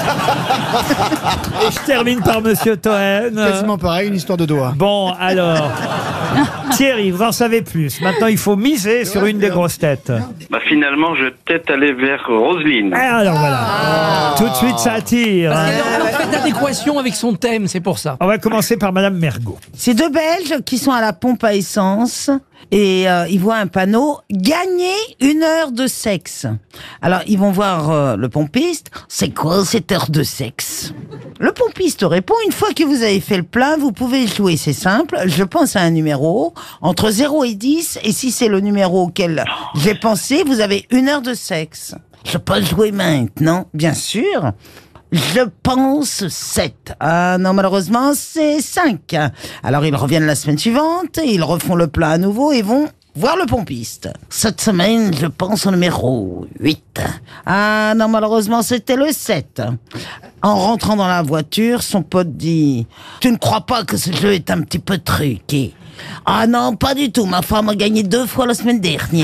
je termine par Monsieur Toen. Quasiment pareil, une histoire de doigts. Bon, alors, Thierry, vous en savez plus. Maintenant, il faut miser sur une des grosses têtes. Bah, finalement, je vais peut-être aller vers Roselyne. Alors voilà, tout de suite ça attire. Parce qu'elle est en fait d'adéquation avec son thème, c'est pour ça. On va commencer par Madame Mergot. C'est 2 Belges qui sont à la pompe à essence et ils voient un panneau « Gagner 1 heure de sexe ». Alors, ils vont voir le pompiste. « C'est quoi cette heure de sexe ?» Le pompiste répond « Une fois que vous avez fait le plein, vous pouvez jouer, c'est simple. Je pense à un numéro entre 0 et 10 et si c'est le numéro auquel j'ai pensé, vous avez 1 heure de sexe. » Je peux jouer maintenant, bien sûr. Je pense 7. Ah non, malheureusement, c'est 5. Alors, ils reviennent la semaine suivante, et ils refont le plein à nouveau et vont voir le pompiste. Cette semaine, je pense au numéro 8. Ah non, malheureusement, c'était le 7. En rentrant dans la voiture, son pote dit « Tu ne crois pas que ce jeu est un petit peu truqué ?» Ah non, pas du tout. Ma femme a gagné 2 fois la semaine dernière.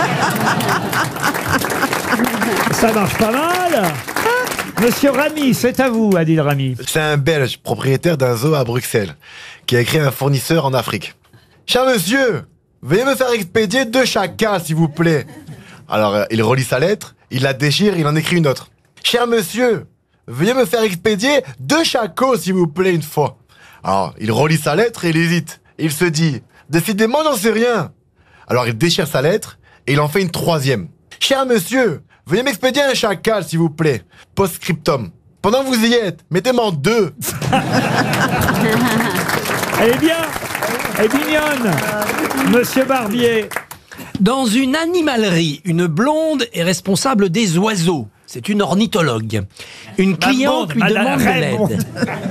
Ça marche pas mal. Monsieur Rami, c'est à vous, Adil Rami. C'est un Belge, propriétaire d'un zoo à Bruxelles, qui a écrit à un fournisseur en Afrique. « Cher monsieur, veuillez me faire expédier 2 chacals, s'il vous plaît. » Alors, il relit sa lettre, il la déchire, il en écrit une autre. « Cher monsieur, veuillez me faire expédier 2 chacos, s'il vous plaît, une fois. » Alors, il relit sa lettre et il hésite. Il se dit « Décidément, j'en sais rien. » Alors, il déchire sa lettre et il en fait une 3e. « Cher monsieur, veuillez m'expédier un chacal, s'il vous plaît. Post-scriptum. Pendant que vous y êtes, mettez-moi en 2. » Elle est bien. Elle est mignonne. Monsieur Barbier. Dans une animalerie, une blonde est responsable des oiseaux. C'est une ornithologue. Une cliente lui demande de l'aide.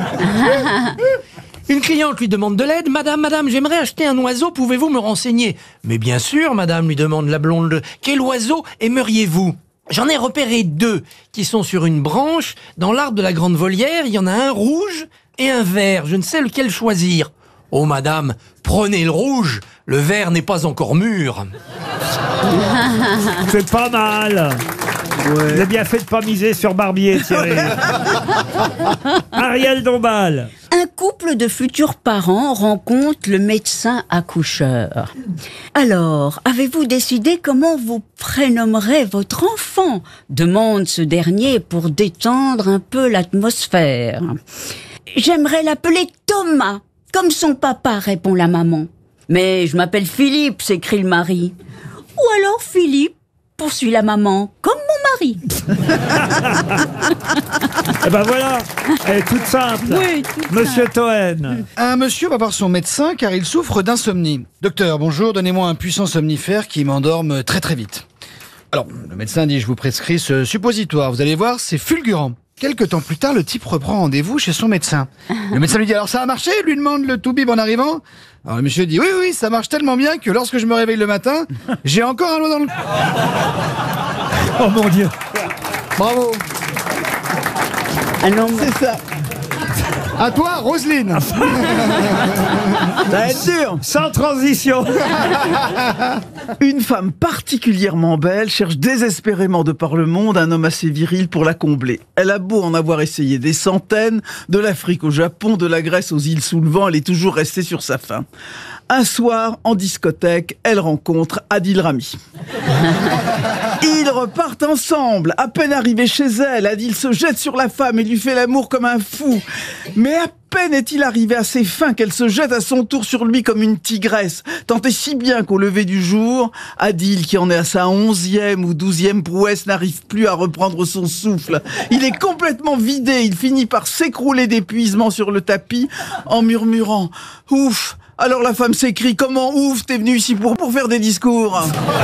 Une cliente lui demande de l'aide. « Madame, j'aimerais acheter un oiseau, pouvez-vous me renseigner ?»« Mais bien sûr, madame, lui demande la blonde. Quel oiseau aimeriez-vous ?»« J'en ai repéré 2 qui sont sur une branche. Dans l'arbre de la grande volière, il y en a un rouge et un vert. Je ne sais lequel choisir. »« Oh, madame, prenez le rouge. Le vert n'est pas encore mûr. » C'est pas mal. Vous avez bien fait de pas miser sur Barbier, Thierry. Ariel Dombal. Un couple de futurs parents rencontre le médecin accoucheur. Alors, avez-vous décidé comment vous prénommerez votre enfant ? Demande ce dernier pour détendre un peu l'atmosphère. J'aimerais l'appeler Thomas, comme son papa, répond la maman. Mais je m'appelle Philippe, s'écrie le mari. Ou alors Philippe, poursuit la maman, comme mon mari. Eh ben voilà, elle est toute simple. Oui, Monsieur Toen. Un monsieur va voir son médecin car il souffre d'insomnie. Docteur, bonjour, donnez-moi un puissant somnifère qui m'endorme très très vite. Alors, le médecin dit, je vous prescris ce suppositoire. Vous allez voir, c'est fulgurant. Quelques temps plus tard, le type reprend rendez-vous chez son médecin. Le médecin lui dit, alors ça a marché ? Lui demande le toubib en arrivant. Alors le monsieur dit, oui, ça marche tellement bien que lorsque je me réveille le matin, j'ai encore un doigt dans le... Oh mon Dieu. Bravo. Ah non, C'est ça. À toi, Roselyne. Ça va être dur. Sans transition. Une femme particulièrement belle cherche désespérément de par le monde un homme assez viril pour la combler. Elle a beau en avoir essayé des centaines, de l'Afrique au Japon, de la Grèce aux îles sous le vent, elle est toujours restée sur sa faim. Un soir, en discothèque, elle rencontre Adil Rami. Ils repartent ensemble. À peine arrivé chez elle, Adil se jette sur la femme et lui fait l'amour comme un fou. Mais à peine est-il arrivé à ses fins qu'elle se jette à son tour sur lui comme une tigresse, tant et si bien qu'au lever du jour, Adil, qui en est à sa 11e ou 12e prouesse, n'arrive plus à reprendre son souffle. Il est complètement vidé, il finit par s'écrouler d'épuisement sur le tapis en murmurant « Ouf !» Alors la femme s'écrie « Comment ouf, t'es venu ici pour faire des discours ?»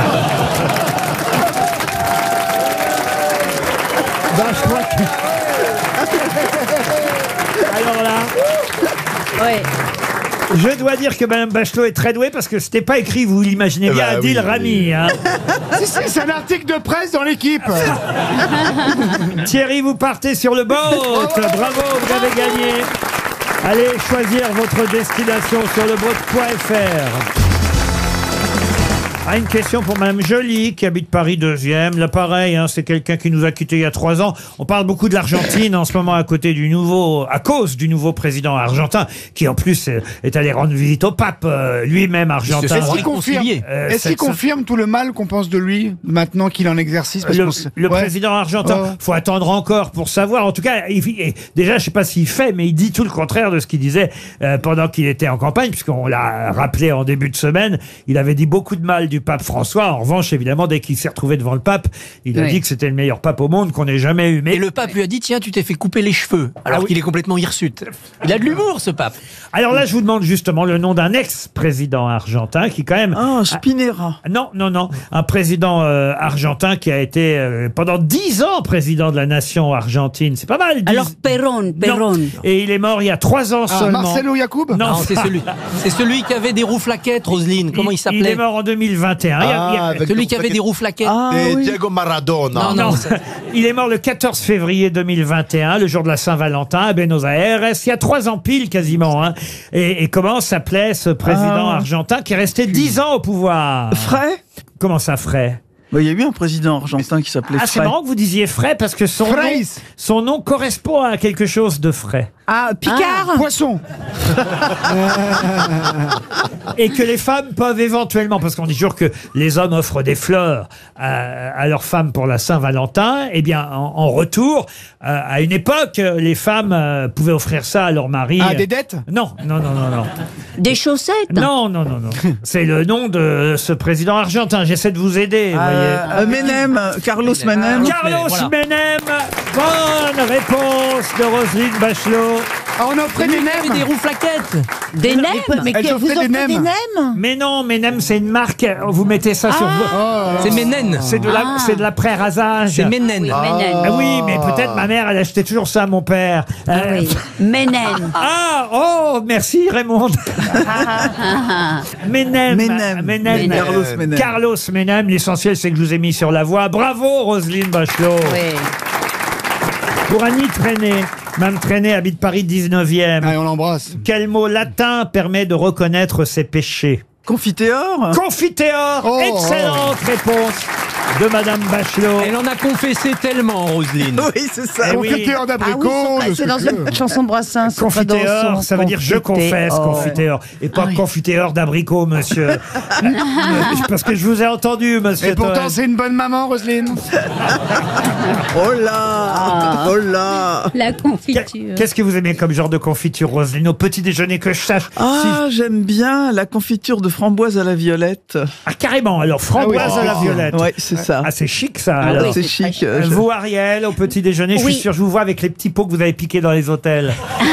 Alors là, ouais. je dois dire que Mme Bachelot est très douée parce que c'était pas écrit, vous l'imaginez bien, Adil Rami. Hein. C'est un article de presse dans l'équipe. Thierry, vous partez sur le boat. Bravo, vous avez gagné. Allez choisir votre destination sur leboat.fr. Une question pour Mme Joly, qui habite Paris 2e. Là, pareil, hein, c'est quelqu'un qui nous a quittés il y a 3 ans. On parle beaucoup de l'Argentine en ce moment à cause du nouveau président argentin, qui en plus est allé rendre visite au pape, lui-même argentin. Est-ce qu'il confirme tout le mal qu'on pense de lui maintenant qu'il est en exercice? Le président argentin, faut attendre encore pour savoir. En tout cas, déjà, je sais pas s'il fait, mais il dit tout le contraire de ce qu'il disait pendant qu'il était en campagne, puisqu'on l'a rappelé en début de semaine. Il avait dit beaucoup de mal du pape François. En revanche, évidemment, dès qu'il s'est retrouvé devant le pape, il a dit que c'était le meilleur pape au monde qu'on ait jamais eu. Mais... Et le pape lui a dit, tiens, tu t'es fait couper les cheveux, alors qu'il est complètement hirsute. Il a de l'humour, ce pape. Alors là, je vous demande justement le nom d'un ex-président argentin qui quand même... Ah, Spinetta. Non. Un président argentin qui a été pendant 10 ans président de la nation argentine. C'est pas mal. Alors Perón. Et il est mort il y a 3 ans seulement. Marcelo Yacoub? Non, c'est celui qui avait des roues-flaquettes, Roselyne. Comment il s'appelait? Il est mort en 2021. Celui qui avait des roues-flaquettes. Diego Maradona. Non. Il est mort le 14 février 2021, le jour de la Saint-Valentin, à Buenos Aires. Il y a 3 ans pile quasiment. Hein. Et comment s'appelait ce président argentin qui est resté 10 ans au pouvoir? Frey? Comment ça, Frey? Il y a eu un président argentin qui s'appelait Frey. C'est marrant que vous disiez Frey parce que son nom correspond à quelque chose de frais. Ah, Picard? Poisson. Et que les femmes peuvent éventuellement, parce qu'on dit toujours que les hommes offrent des fleurs à leurs femmes pour la Saint-Valentin, eh bien, en retour, à une époque, les femmes pouvaient offrir ça à leur mari. Ah, des dettes? Non. Des chaussettes? Non. C'est le nom de ce président argentin. J'essaie de vous aider, vous voyez. Menem, Carlos Menem. Carlos Menem. Bonne réponse de Roselyne Bachelot. On offrait des nems. Des roues-flaquettes. Des nems? Mais vous offrez des nems? Mais non, Menem, c'est une marque. Vous mettez ça sur vous. C'est Ménène. C'est de la pré-rasage. C'est Ménène. Ah oui, mais peut-être ma mère, elle achetait toujours ça à mon père. Oui. Ménène. Merci Raymond. Menem. Carlos Menem. Carlos Menem. L'essentiel, c'est que je vous ai mis sur la voie. Bravo, Roselyne Bachelot. Oui. Pour Annie Trenet. Mme Trenet habite Paris 19e. Allez, on l'embrasse. Quel mot latin permet de reconnaître ses péchés? Confiteor? Confiteor. Excellente réponse de Madame Bachelot. Elle en a confessé tellement, Roselyne. Oui, c'est ça. Confiteor d'abricot. C'est dans une chanson de Brassens. Confiteor, ça veut dire je confesse, confiteor. Et pas confiteor d'abricot, monsieur. Parce que je vous ai entendu, monsieur. Et pourtant, c'est une bonne maman, Roselyne. Oh là. La confiture. Qu'est-ce que vous aimez comme genre de confiture, Roselyne, au petit déjeuner, que je sache? J'aime bien la confiture de framboise à la violette. Ah, carrément, alors framboise à la violette. Ouais, c'est ça. Ah, c'est chic, ça. Alors. Oui, c'est chic. Vous, Ariel, au petit déjeuner, je suis sûr, je vous vois avec les petits pots que vous avez piqués dans les hôtels.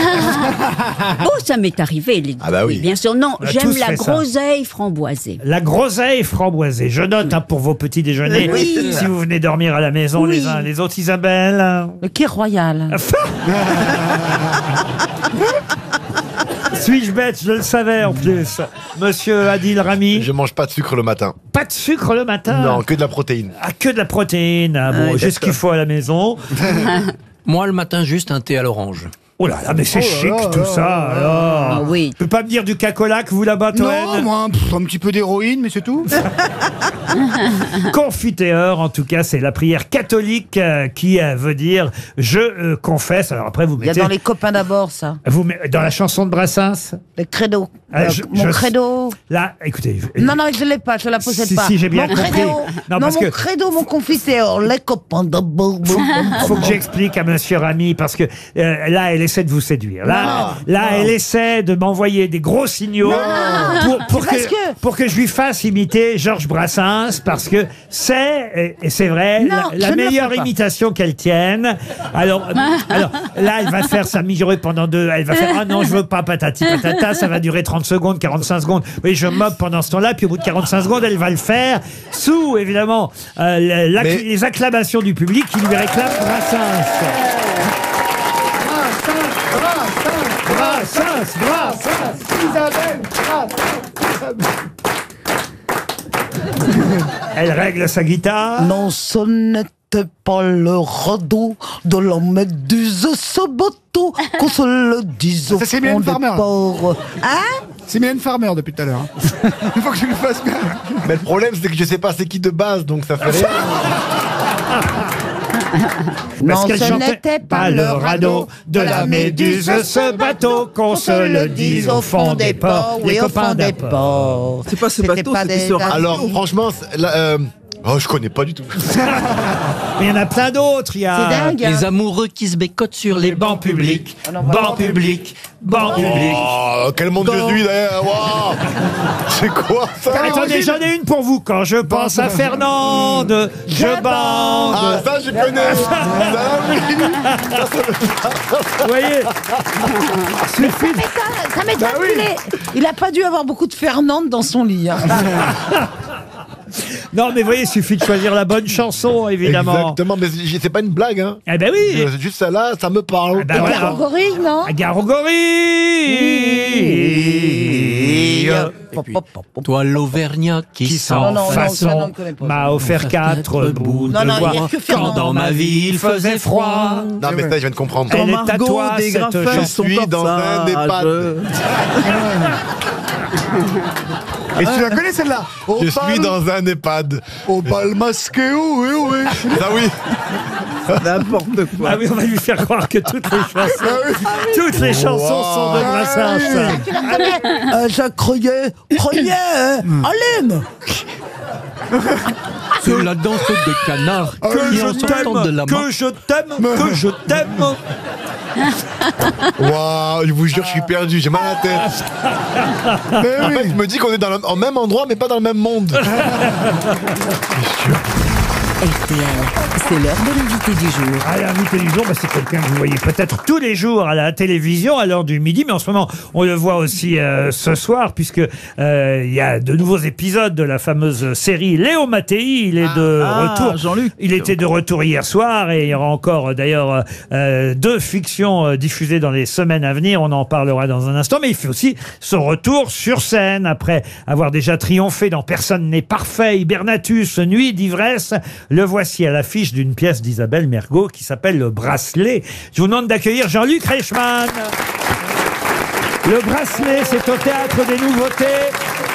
Ça m'est arrivé. oui. Bien sûr, non, On a j'aime tous la fait ça. groseille framboisée. La groseille framboisée. Je note pour vos petits déjeuners. Oui. Si vous venez dormir à la maison les uns les autres, Isabelle. Le quai royal. Suis-je bête? Je le savais en plus. Monsieur Adil Rami. Je mange pas de sucre le matin. Pas de sucre le matin? Non, que de la protéine. Ah, que de la protéine. Ah, bon, j'ai ce qu'il faut à la maison. Moi, le matin, juste un thé à l'orange. Oh là là, mais c'est chic tout ça. Alors. Oui. Tu peux pas me dire du cacolac, vous là-bas, Toen? Non, moi, un petit peu d'héroïne, mais c'est tout. Confiteor, en tout cas, c'est la prière catholique qui veut dire je confesse. Alors après, vous Il y a mettez. dans les copains d'abord, ça. Dans la chanson de Brassens. Le credo. Ah, Mon credo. Là, écoutez. Non, non, je l'ai pas, je la possède Si, pas. si, j'ai bien mon compris. credo. Non, Non, parce mon que- credo, mon confiteor. Les copains d'abord. Faut que j'explique à Monsieur Rami parce que là, elle essaie de vous séduire. Là, elle essaie de m'envoyer des gros signaux pour que je lui fasse imiter Georges Brassens parce que c'est, et c'est vrai, Non, la je ne le meilleure fais pas. imitation qu'elle tienne. Alors là, elle va faire ça mijorer pendant elle va faire ah non, je veux pas patati patata, ça va durer 30 secondes, 45 secondes. Oui, je mope pendant ce temps-là, puis au bout de 45 secondes, elle va le faire sous évidemment les acclamations du public qui lui réclament Brassens. Isabelle, Elle règle sa guitare. Non, ce n'était pas le radeau de la méduse, ce bateau, qu'on se le dise au Ça, c'est fond Mylène des Farmer. ports. Hein? C'est Mylène Farmer depuis tout à l'heure. Il faut que je le fasse bien. Mais le problème, c'est que je sais pas c'est qui de base, donc ça fait rien. Non, Parce qu'elle ce chantait n'était pas le radeau de la méduse, ce bateau, qu'on se le dise au fond des ports, oui, les au copains fond des d'Apple. ports. C'est pas ce C'était bateau, pas c'était des- ce radeau. Alors, franchement, je connais pas du tout. Mais il y en a plein d'autres. Il y a C'est dingue. Les amoureux qui se bécotent sur les bancs publics. Bancs publics. Bancs publics. Oh, quel monde je suis d'ailleurs. Wow. C'est quoi ça? Attendez, j'en ai une pour vous. Quand je pense à Fernande, je bande. Ah, ça, je connais. Vous voyez Suffit de- Ça m'étonne il a pas dû avoir beaucoup de Fernande dans son lit. Hein. Non, mais vous voyez, il suffit de choisir la bonne chanson, évidemment. Exactement, mais c'est pas une blague, hein. Eh ben oui. C'est juste ça là, ça me parle. Ah ben voilà. Garogorille, non? Garogorille. Toi, l'Auvergnat qui Qui sent sans non, ça, façon non, je connais pas. m'a offert 4 bouts Non, de non, il y a bois. que Quand Fernand. dans ma vie il faisait froid. Non, mais ça, je viens de comprendre. Elle Quand est à Margot toi, cette dégrafait chanson. son Je suis dans un corsage. EHPAD. Et tu la connais celle-là? Je suis dans un EHPAD. Au bal masqué, oui, oui. Ah oui. N'importe quoi. Ah oui, on va lui faire croire que toutes les chansons sont de Brassens. Je croyais, Aline! C'est la danse de canard qui en sortant de la main. Que je t'aime, que je t'aime. Waouh, je vous jure, je suis perdu, j'ai mal à la tête. En fait, je me dis qu'on est dans au même endroit, mais pas dans le même monde. RTL, c'est l'heure de l'invité du jour. Ah, l'invité du jour, bah, c'est quelqu'un que vous voyez peut-être tous les jours à la télévision à l'heure du midi, mais en ce moment, on le voit aussi ce soir, puisque il y a de nouveaux épisodes de la fameuse série Léo Mattei. Il est de retour. Jean-Luc. Il était de retour hier soir et il y aura encore d'ailleurs 2 fictions diffusées dans les semaines à venir. On en parlera dans un instant, mais il fait aussi son retour sur scène après avoir déjà triomphé dans Personne n'est parfait, Hibernatus, Nuit d'ivresse. Le voici à l'affiche d'une pièce d'Isabelle Mergo qui s'appelle Le Bracelet. Je vous demande d'accueillir Jean-Luc Reichmann. Le Bracelet, c'est au Théâtre des Nouveautés.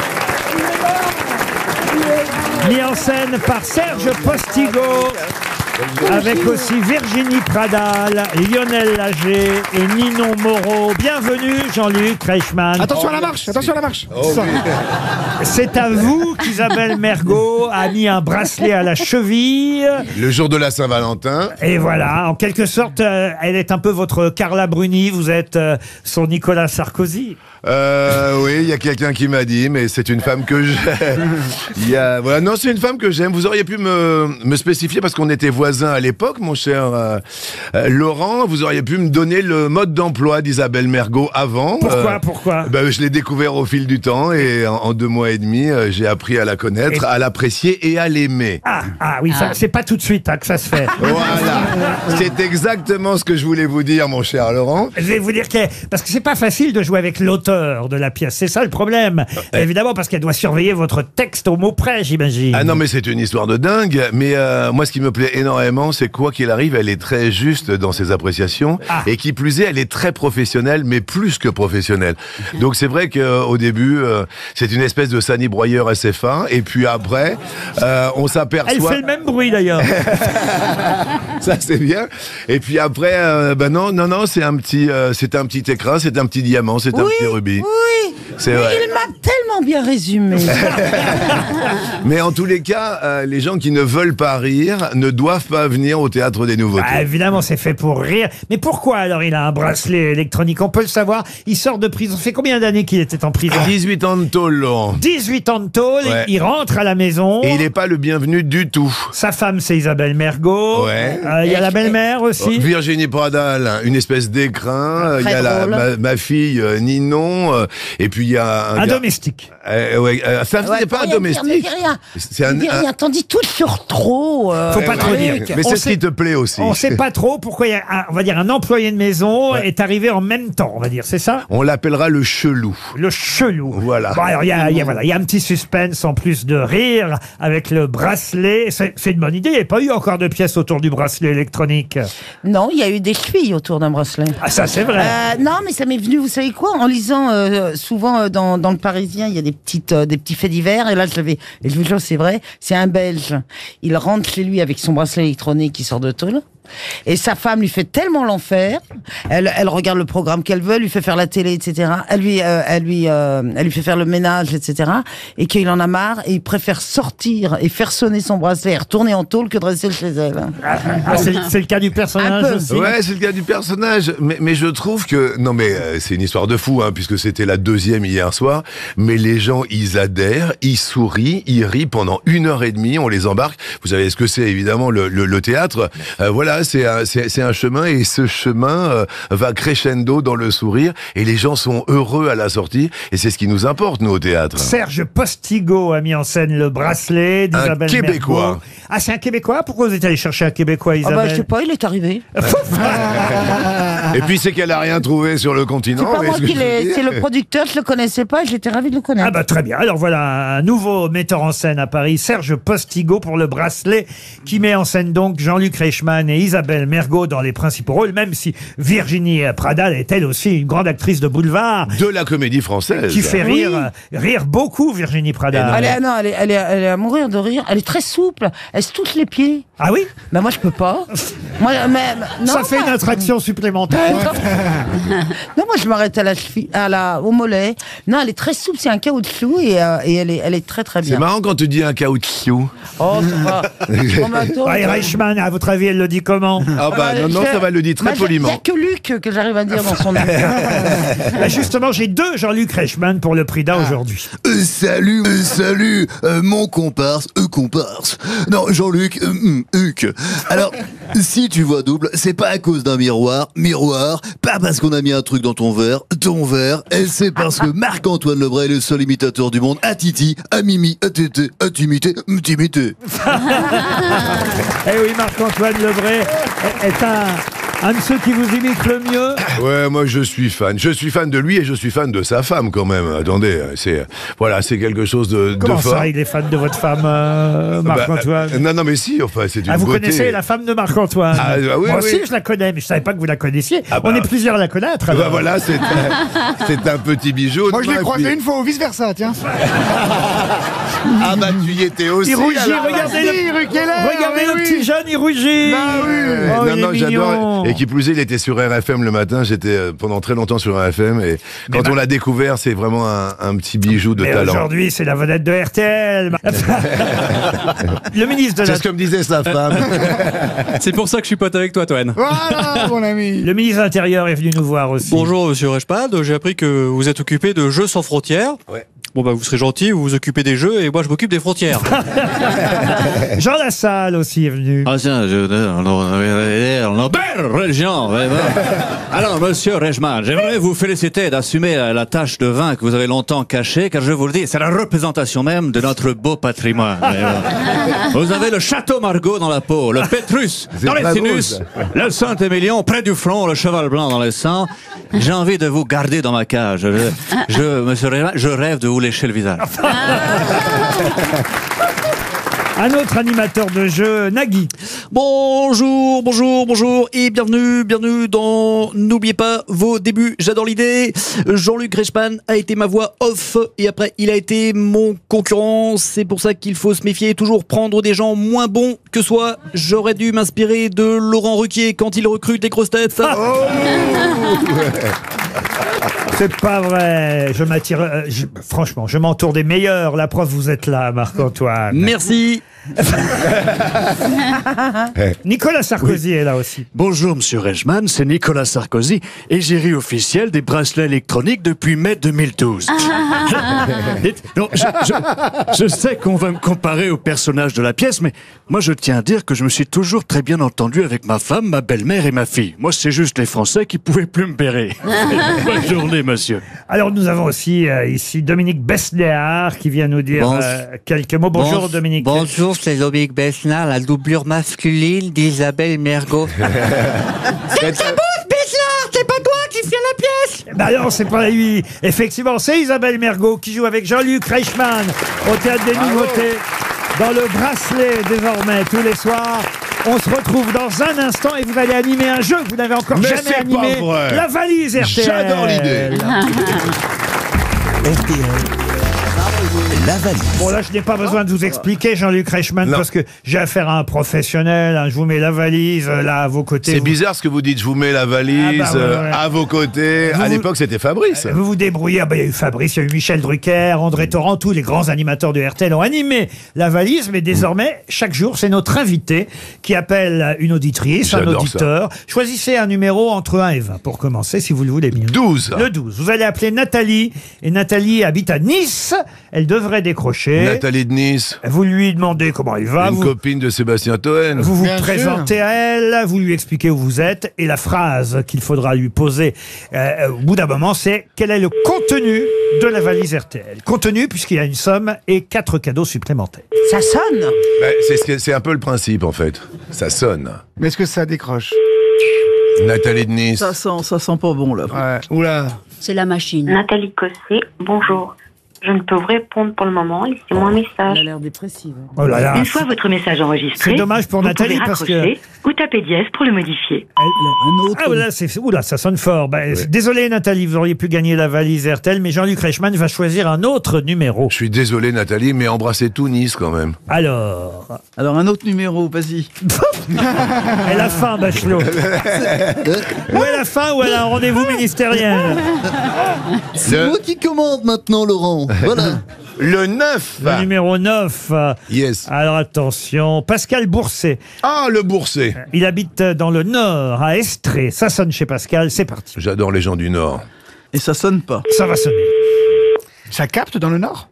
Mis en scène par Serge Postigo. Avec aussi Virginie Pradal, Lionel Lager et Ninon Moreau. Bienvenue Jean-Luc Reichmann. Attention à la marche, attention à la marche. Ça. C'est à vous qu'Isabelle Mergo a mis un bracelet à la cheville. Le jour de la Saint-Valentin. Et voilà, en quelque sorte, elle est un peu votre Carla Bruni, vous êtes son Nicolas Sarkozy. Oui, y a quelqu'un qui m'a dit, mais c'est une femme que j'aime. Voilà, non, c'est une femme que j'aime. Vous auriez pu me spécifier, parce qu'on était voisins à l'époque, mon cher Laurent. Vous auriez pu me donner le mode d'emploi d'Isabelle Mergo avant. Pourquoi Je l'ai découvert au fil du temps et en 2 mois et demi, j'ai appris à la connaître, à l'apprécier et à l'aimer. Oui, ça, c'est pas tout de suite que ça se fait. Voilà, c'est exactement ce que je voulais vous dire, mon cher Laurent. Je vais vous dire parce que c'est pas facile de jouer avec l'auteur de la pièce, c'est ça le problème. Évidemment, parce qu'elle doit surveiller votre texte au mot près, j'imagine. Ah non, mais c'est une histoire de dingue. Mais moi, ce qui me plaît énormément, c'est quoi qu'il arrive, elle est très juste dans ses appréciations. Et qui plus est, elle est très professionnelle, mais plus que professionnelle. Donc c'est vrai qu'au début, c'est une espèce de Sani Broyeur SFA. Et puis après, on s'aperçoit... Elle fait le même bruit d'ailleurs. Ça c'est bien. Et puis après, non, c'est un petit écrin, c'est un petit diamant, c'est un petit rubis. Oui. C'est vrai. Il m'a tellement bien résumé. Mais en tous les cas, les gens qui ne veulent pas rire ne doivent pas venir au Théâtre des Nouveautés. Évidemment, c'est fait pour rire. Mais pourquoi alors il a un bracelet électronique? On peut le savoir. Il sort de prison. Ça fait combien d'années qu'il était en prison? 18 ans de tôle, Laurent. 18 ans de tôle. Ouais. Il rentre à la maison. Et il n'est pas le bienvenu du tout. Sa femme, c'est Isabelle Mergo. Ouais. Il y a la belle-mère aussi. Virginie Pradal, une espèce d'écrin. Il y a ma fille Ninon. Et puis il y a un domestique. Ça n'est pas un domestique. C'est un. T'en dis tout sur trop. Faut pas trop dire. Mais c'est ce qui te plaît aussi. On sait pas trop pourquoi il y a on va dire un employé de maison est arrivé en même temps, on va dire, c'est ça? On l'appellera le chelou. Le chelou. Voilà. Bon, alors il y a un petit suspense en plus de rire avec le bracelet. C'est une bonne idée. Il n'y a pas eu encore de pièces autour du bracelet électronique. Non, il y a eu des chevilles autour d'un bracelet. Ah, ça c'est vrai. Non, mais ça m'est venu, vous savez quoi, en lisant souvent dans le Parisien, il y a des petits faits divers. Et là, et je vous jure, c'est vrai, c'est un Belge. Il rentre chez lui avec son bracelet électronique qui sort de tôle. Et sa femme lui fait tellement l'enfer, elle regarde le programme qu'elle veut, lui fait faire la télé, etc. Elle lui fait faire le ménage, etc. Et qu'il en a marre et il préfère sortir et faire sonner son bracelet et retourner en tôle que de rester chez elle. C'est le cas du personnage aussi. Ouais, c'est le cas du personnage. Mais je trouve que... Non, mais c'est une histoire de fou, puisque c'était la 2e hier soir. Mais les gens, ils adhèrent, ils sourient, ils rient pendant 1h30, on les embarque. Vous savez ce que c'est, évidemment, le théâtre. Voilà, c'est un chemin, et ce chemin va crescendo dans le sourire, et les gens sont heureux à la sortie, et c'est ce qui nous importe, nous, au théâtre. Serge Postigo a mis en scène le bracelet d'Isabelle Mergo. Un Québécois. Ah, c'est un Québécois? Pourquoi vous êtes allé chercher un Québécois, Isabelle? Je sais pas, il est arrivé. Et puis c'est qu'elle a rien trouvé sur le continent. C'est pas moi c'est le producteur, je le connaissais pas, j'étais ravi de le connaître. Ah bah très bien. Alors voilà un nouveau metteur en scène à Paris, Serge Postigo, pour le bracelet, qui met en scène donc Jean-Luc Reichmann et Isabelle Mergo dans les principaux rôles, même si Virginie Pradal est elle aussi une grande actrice de boulevard. De la comédie française. Qui fait rire beaucoup, Virginie Pradal. Elle est à mourir de rire, elle est très souple, elle se touche les pieds. Ah oui? Ben moi je peux pas. Ça fait une attraction supplémentaire. Non, moi je m'arrête à la cheville, au mollet. Non, elle est très souple, c'est un caoutchouc et elle est très très bien. C'est marrant quand tu dis un caoutchouc. Oh, ça va. Reichmann, à votre avis, elle le dit comment? Ah bah non, ça va, le dit très poliment. Il n'y a que Luc que j'arrive à dire dans son nom. Justement, j'ai 2 Jean-Luc Reichmann pour le prix d'un aujourd'hui. Salut, mon comparse, comparse. Non, Jean-Luc, Huc. Alors, si tu vois double, c'est pas à cause d'un miroir, pas parce qu'on a mis un truc dans ton verre, et c'est parce que Marc-Antoine Lebray est le seul imitateur du monde à Titi, à Mimi, à Tété, à t'imiter. Eh oui, Marc-Antoine Lebray est un de ceux qui vous imite le mieux. Ouais, moi je suis fan. Je suis fan de lui et je suis fan de sa femme quand même. Attendez, c'est quelque chose de Comment fort. ça, il est fan de votre femme, Marc-Antoine? Non, mais si, enfin, c'est une vous beauté. connaissez la femme de Marc-Antoine? Oui, moi aussi, je la connais, mais je savais pas que vous la connaissiez. On est plusieurs à la connaître. Alors. Voilà, c'est un petit bijou. Moi, je l'ai croisé une fois, ou vice-versa, tiens. Ah bah tu y étais aussi. Il rougit, alors. regardez le, Ruquier, regardez le petit jeune, il rougit. Bah oui. Oh, il Non, est j'adore. mignon. Et qui plus est, il était sur RFM le matin. J'étais pendant très longtemps sur RFM. Et quand on l'a découvert, c'est vraiment un petit bijou de Mais talent. aujourd'hui, c'est la vedette de RTL. Le ministre de C'est la... ce que me disait sa femme. C'est pour ça que je suis pote avec toi, Toen. Voilà, mon ami. Le ministre de l'Intérieur est venu nous voir aussi. Bonjour, monsieur Rechpad. J'ai appris que vous êtes occupé de Jeux sans frontières. Ouais. Bon, bah, vous serez gentil, vous vous occupez des jeux et moi, je m'occupe des frontières. Jean Lassalle aussi est venu. Ah, tiens, Jean, vraiment. Alors, monsieur Reichmann, j'aimerais vous féliciter d'assumer la tâche de vin que vous avez longtemps cachée, car je vous le dis, c'est la représentation même de notre beau patrimoine. Vous avez le château Margaux dans la peau, le Pétrus dans les sinus, le Saint-Émilion près du front, le cheval blanc dans le sang. J'ai envie de vous garder dans ma cage. Monsieur Reichmann, je rêve de vous lécher le visage. Un autre animateur de jeu, Nagui. Bonjour, bonjour, bonjour et bienvenue dans N'oubliez pas vos débuts, j'adore l'idée. Jean-Luc Reichmann a été ma voix off et après il a été mon concurrent. C'est pour ça qu'il faut se méfier, toujours prendre des gens moins bons que soi. J'aurais dû m'inspirer de Laurent Ruquier quand il recrute des grosses têtes. C'est pas vrai. Je m'attire. Franchement, je m'entoure des meilleurs. La preuve, vous êtes là, Marc-Antoine. Merci. Nicolas Sarkozy est là aussi. Bonjour, monsieur Reichmann, c'est Nicolas Sarkozy, égérie officielle des bracelets électroniques depuis mai 2012. Non, je sais qu'on va me comparer au personnage de la pièce, mais moi je tiens à dire que je me suis toujours très bien entendu avec ma femme, ma belle-mère et ma fille. Moi, c'est juste les Français qui pouvaient plus me bérer. Bonne journée, monsieur. Alors, nous avons aussi ici Dominique Besnéard qui vient nous dire quelques mots. Bonjour, Dominique. Bonjour, c'est Dominique Besnéard, la doublure masculine d'Isabelle Mergo. C'est ta bouche, Besnéard, c'est pas toi qui fais la pièce. Bah non, c'est pas lui. Effectivement, c'est Isabelle Mergo qui joue avec Jean-Luc Reichmann au Théâtre des Nouveautés dans le Bracelet désormais tous les soirs. On se retrouve dans un instant et vous allez animer un jeu que vous n'avez encore jamais animé. La valise RTL. J'adore l'idée. La valise. Bon, là, je n'ai pas besoin de vous expliquer, Jean-Luc Reichmann, parce que j'ai affaire à un professionnel. Hein, je vous mets la valise, là, à vos côtés. C'est bizarre ce que vous dites. Je vous mets la valise à vos côtés. À l'époque, c'était Fabrice. Vous vous débrouillez. Ah bah, il y a eu Fabrice, il y a eu Michel Drucker, André Torrent, tous les grands animateurs de RTL ont animé la valise. Mais désormais, chaque jour, c'est notre invité qui appelle une auditrice, un auditeur. Choisissez un numéro entre 1 et 20 pour commencer, si vous le voulez bien. 12. Le 12. Vous allez appeler Nathalie. Et Nathalie habite à Nice. Elle devrait décrocher. Nathalie de Nice. Vous lui demandez comment il va. Une copine de Sébastien Toen. Vous vous présentez à elle, vous lui expliquez où vous êtes, et la phrase qu'il faudra lui poser au bout d'un moment, c'est quel est le contenu de la valise RTL. Contenu, puisqu'il y a une somme et 4 cadeaux supplémentaires. Ça sonne. C'est un peu le principe, en fait. Ça sonne. Mais est-ce que ça décroche? Nathalie de Nice. Ça sent pas bon, là. Ouais. Oula. C'est la machine. Nathalie Cossé, bonjour. Je ne peux vous répondre pour le moment. Laissez-moi un message. Elle a l'air dépressive. Oh là là. Une fois votre message enregistré, C'est dommage pour vous Nathalie pouvez parce que... raccrocher ou taper dièse pour le modifier. Ah oula, ça sonne fort. Désolé Nathalie, vous auriez pu gagner la valise RTL, mais Jean-Luc Reichmann va choisir un autre numéro. Je suis désolé, Nathalie, mais embrassez tout Nice quand même. Alors un autre numéro, vas-y. Elle a faim, Bachelot. Ou elle a faim ou elle a un rendez-vous ministériel. C'est moi qui commande maintenant, Laurent. Voilà. Le 9. Le numéro 9. Yes. Alors attention, Pascal Bourset. Ah, le Bourset. Il habite dans le Nord, à Estrée. Ça sonne chez Pascal, c'est parti. J'adore les gens du Nord. Et ça sonne pas. Ça va sonner. Ça capte dans le Nord?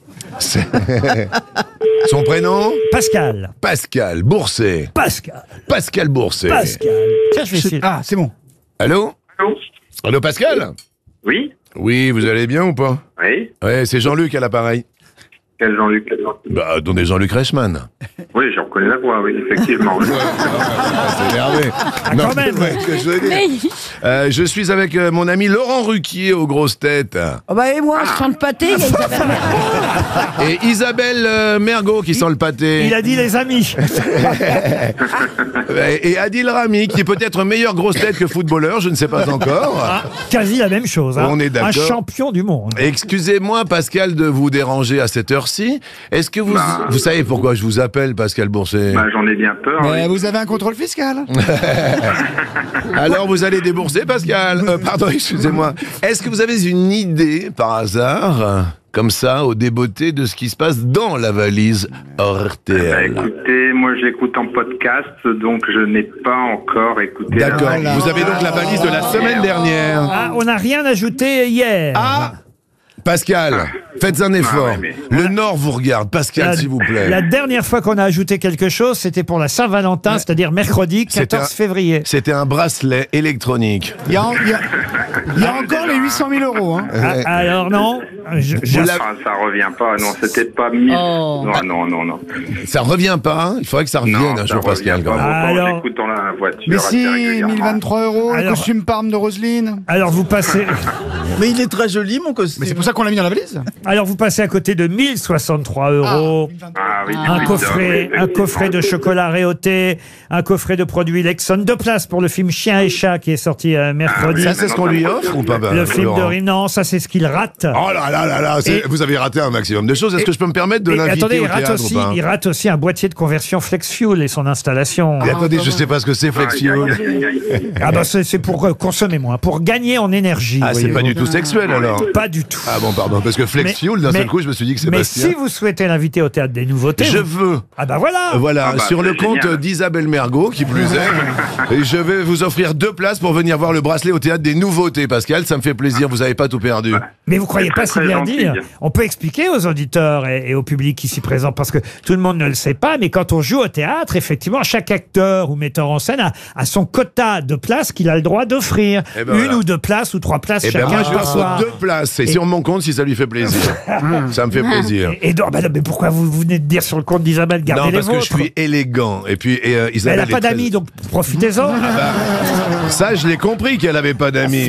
Son prénom? Pascal. Pascal Bourset. Pascal Bourset. Pascal. Tiens, je vais essayer. Ah, c'est bon. Allô? Allô, Pascal? Oui. Oui, vous allez bien ou pas? Oui. Ouais, c'est Jean-Luc à l'appareil. Quel Jean-Luc? Bah, attendez, Jean-Luc Reichmann. Oui, j'en reconnais la voix, oui, effectivement. C'est énervé. Non, quand même. Ce que je veux dire. Je suis avec mon ami Laurent Ruquier aux grosses têtes. Oh bah et moi, je sens le pâté, il y a Isabelle Mergo. Et Isabelle Mergo qui sent le pâté. Il a dit les amis. Et Adil Rami qui est peut-être meilleur grosse tête que footballeur, je ne sais pas encore. Quasi la même chose. Hein. On est d'accord. Un champion du monde. Excusez-moi Pascal de vous déranger à cette heure-ci. heure-ci. Est-ce que vous savez pourquoi je vous appelle, Pascal Bourset? J'en ai bien peur. Mais vous avez un contrôle fiscal. Alors vous allez débourser, Pascal. Pardon, excusez-moi. Est-ce que vous avez une idée, par hasard, comme ça, au débeauté de ce qui se passe dans la valise RTL? Écoutez, moi j'écoute en podcast, donc je n'ai pas encore écouté. D'accord. Vous avez donc la valise de la semaine dernière. Ah, on n'a rien ajouté hier. Ah, Pascal, faites un effort. Le Nord vous regarde. Pascal, s'il vous plaît. La dernière fois qu'on a ajouté quelque chose, c'était pour la Saint-Valentin, c'est-à-dire mercredi 14 février. C'était un bracelet électronique. Il y a encore les 800 000 euros. Hein. Alors non, ça revient pas. Non, c'était pas 1000. Non. Ça revient pas. Hein, il faudrait que ça revienne un jour, Pascal. Quand même. Alors, j'écoute dans la voiture. Mais si, 1023 euros, le costume Parme de Roselyne. Alors vous passez. Mais il est très joli, mon costume. Mais c'est pour ça qu'on l'a mis dans la valise. Alors vous passez à côté de 1063 euros. Un coffret de chocolat réauté, un coffret de produits Lexon, 2 places pour le film Chien et Chat qui est sorti mercredi. Ça, c'est ce qu'on lui offre ou pas? Le film de Rime, non, ça c'est ce qu'il rate. Oh là, vous avez raté un maximum de choses. Est-ce que je peux me permettre de l'inviter au théâtre ou pas? Il rate aussi un boîtier de conversion FlexFuel et son installation. Et attendez, je sais pas ce que c'est FlexFuel. Ah bah c'est pour consommer moins, pour gagner en énergie. Ah, c'est pas du tout sexuel alors? Pas du tout. Ah bon, pardon, parce que FlexFuel, d'un seul coup, je me suis dit que c'est Sébastien. Mais si vous souhaitez l'inviter au Théâtre des Nouveautés... Je veux. Ah bah voilà. Voilà, sur le compte d'Isabelle Mergot, qui plus est, et je vais vous offrir 2 places pour venir voir le bracelet au Théâtre des Nouveautés, Pascal, ça me fait plaisir, vous avez pas tout perdu. Mais vous croyez pas si bien dire? On peut expliquer aux auditeurs et au public ici présent, parce que tout le monde ne le sait pas, mais quand on joue au théâtre, effectivement, chaque acteur ou metteur en scène a son quota de places qu'il a le droit d'offrir. Une ou 2 places ou 3 places chacun. Moi, je par offre soir. 2 places, c'est sur mon compte si ça lui fait plaisir. Ça me fait plaisir. Mais pourquoi vous venez de dire sur le compte d'Isabelle, gardez les vôtres? Non, parce que je suis élégant. Et puis, Isabelle. Elle n'a pas d'amis, donc profitez-en. Ça, je l'ai compris qu'elle avait pas d'amis.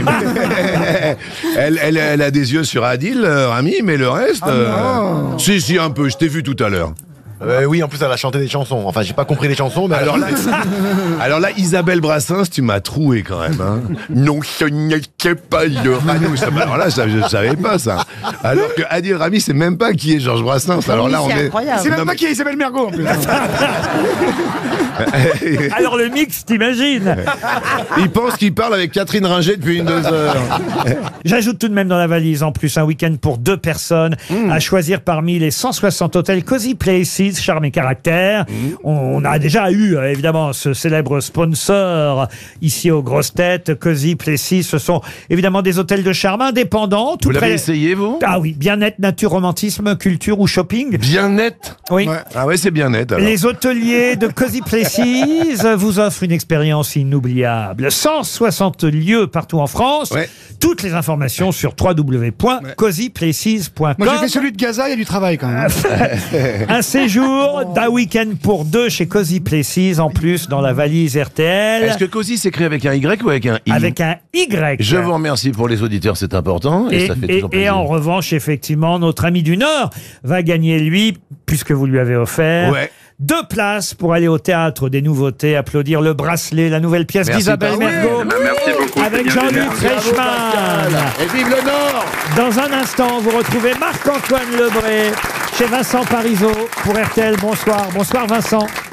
elle a des yeux sur Adil, Rami, mais le reste. Si, un peu, je t'ai vu tout à l'heure. Oui, en plus elle a chanté des chansons. Enfin, j'ai pas compris les chansons, mais alors là, Isabelle Brassens, tu m'as troué quand même. Hein. Non, ce n'était pas le Rami. Alors là, je savais pas ça. Alors que Adil Rami, c'est même pas qui est Georges Brassens. Alors là, on est. C'est même pas qui est Isabelle Mergo en plus. Alors le mix, t'imagines? Il pense qu'il parle avec Catherine Ringer depuis 2 heures. J'ajoute tout de même dans la valise en plus un week-end pour 2 personnes à choisir parmi les 160 hôtels Cozy Places, charme et caractère. On a déjà eu évidemment ce célèbre sponsor ici aux grosses têtes. Cozy Places, ce sont évidemment des hôtels de charme indépendants. Vous l'avez essayé, vous? Ah oui, bien-être, nature, romantisme, culture ou shopping. Bien-être? Oui. Ouais. Ah ouais, c'est bien-être. Alors. Les hoteliers de Cozy Places vous offrent une expérience inoubliable. 160 lieux partout en France. Ouais. Toutes les informations sur www.cozyplaces.com. Moi j'ai fait celui de Gaza, il y a du travail quand même. Un séjour d'un week-end pour 2 chez Cozy Places, en plus dans la valise RTL. Est-ce que Cozy s'écrit avec un Y ou avec un I? Avec un Y. Je vous remercie pour les auditeurs, c'est important. Et ça fait toujours plaisir. Et en revanche, effectivement, notre ami du Nord va gagner, lui, puisque vous lui avez offert... Ouais. 2 places pour aller au Théâtre des Nouveautés, applaudir le bracelet, la nouvelle pièce d'Isabelle Mergo. Merci beaucoup. Avec Jean-Luc Reichmann. Et vive le Nord! Dans un instant, vous retrouvez Marc-Antoine Lebré chez Vincent Parisot pour RTL. Bonsoir. Bonsoir Vincent.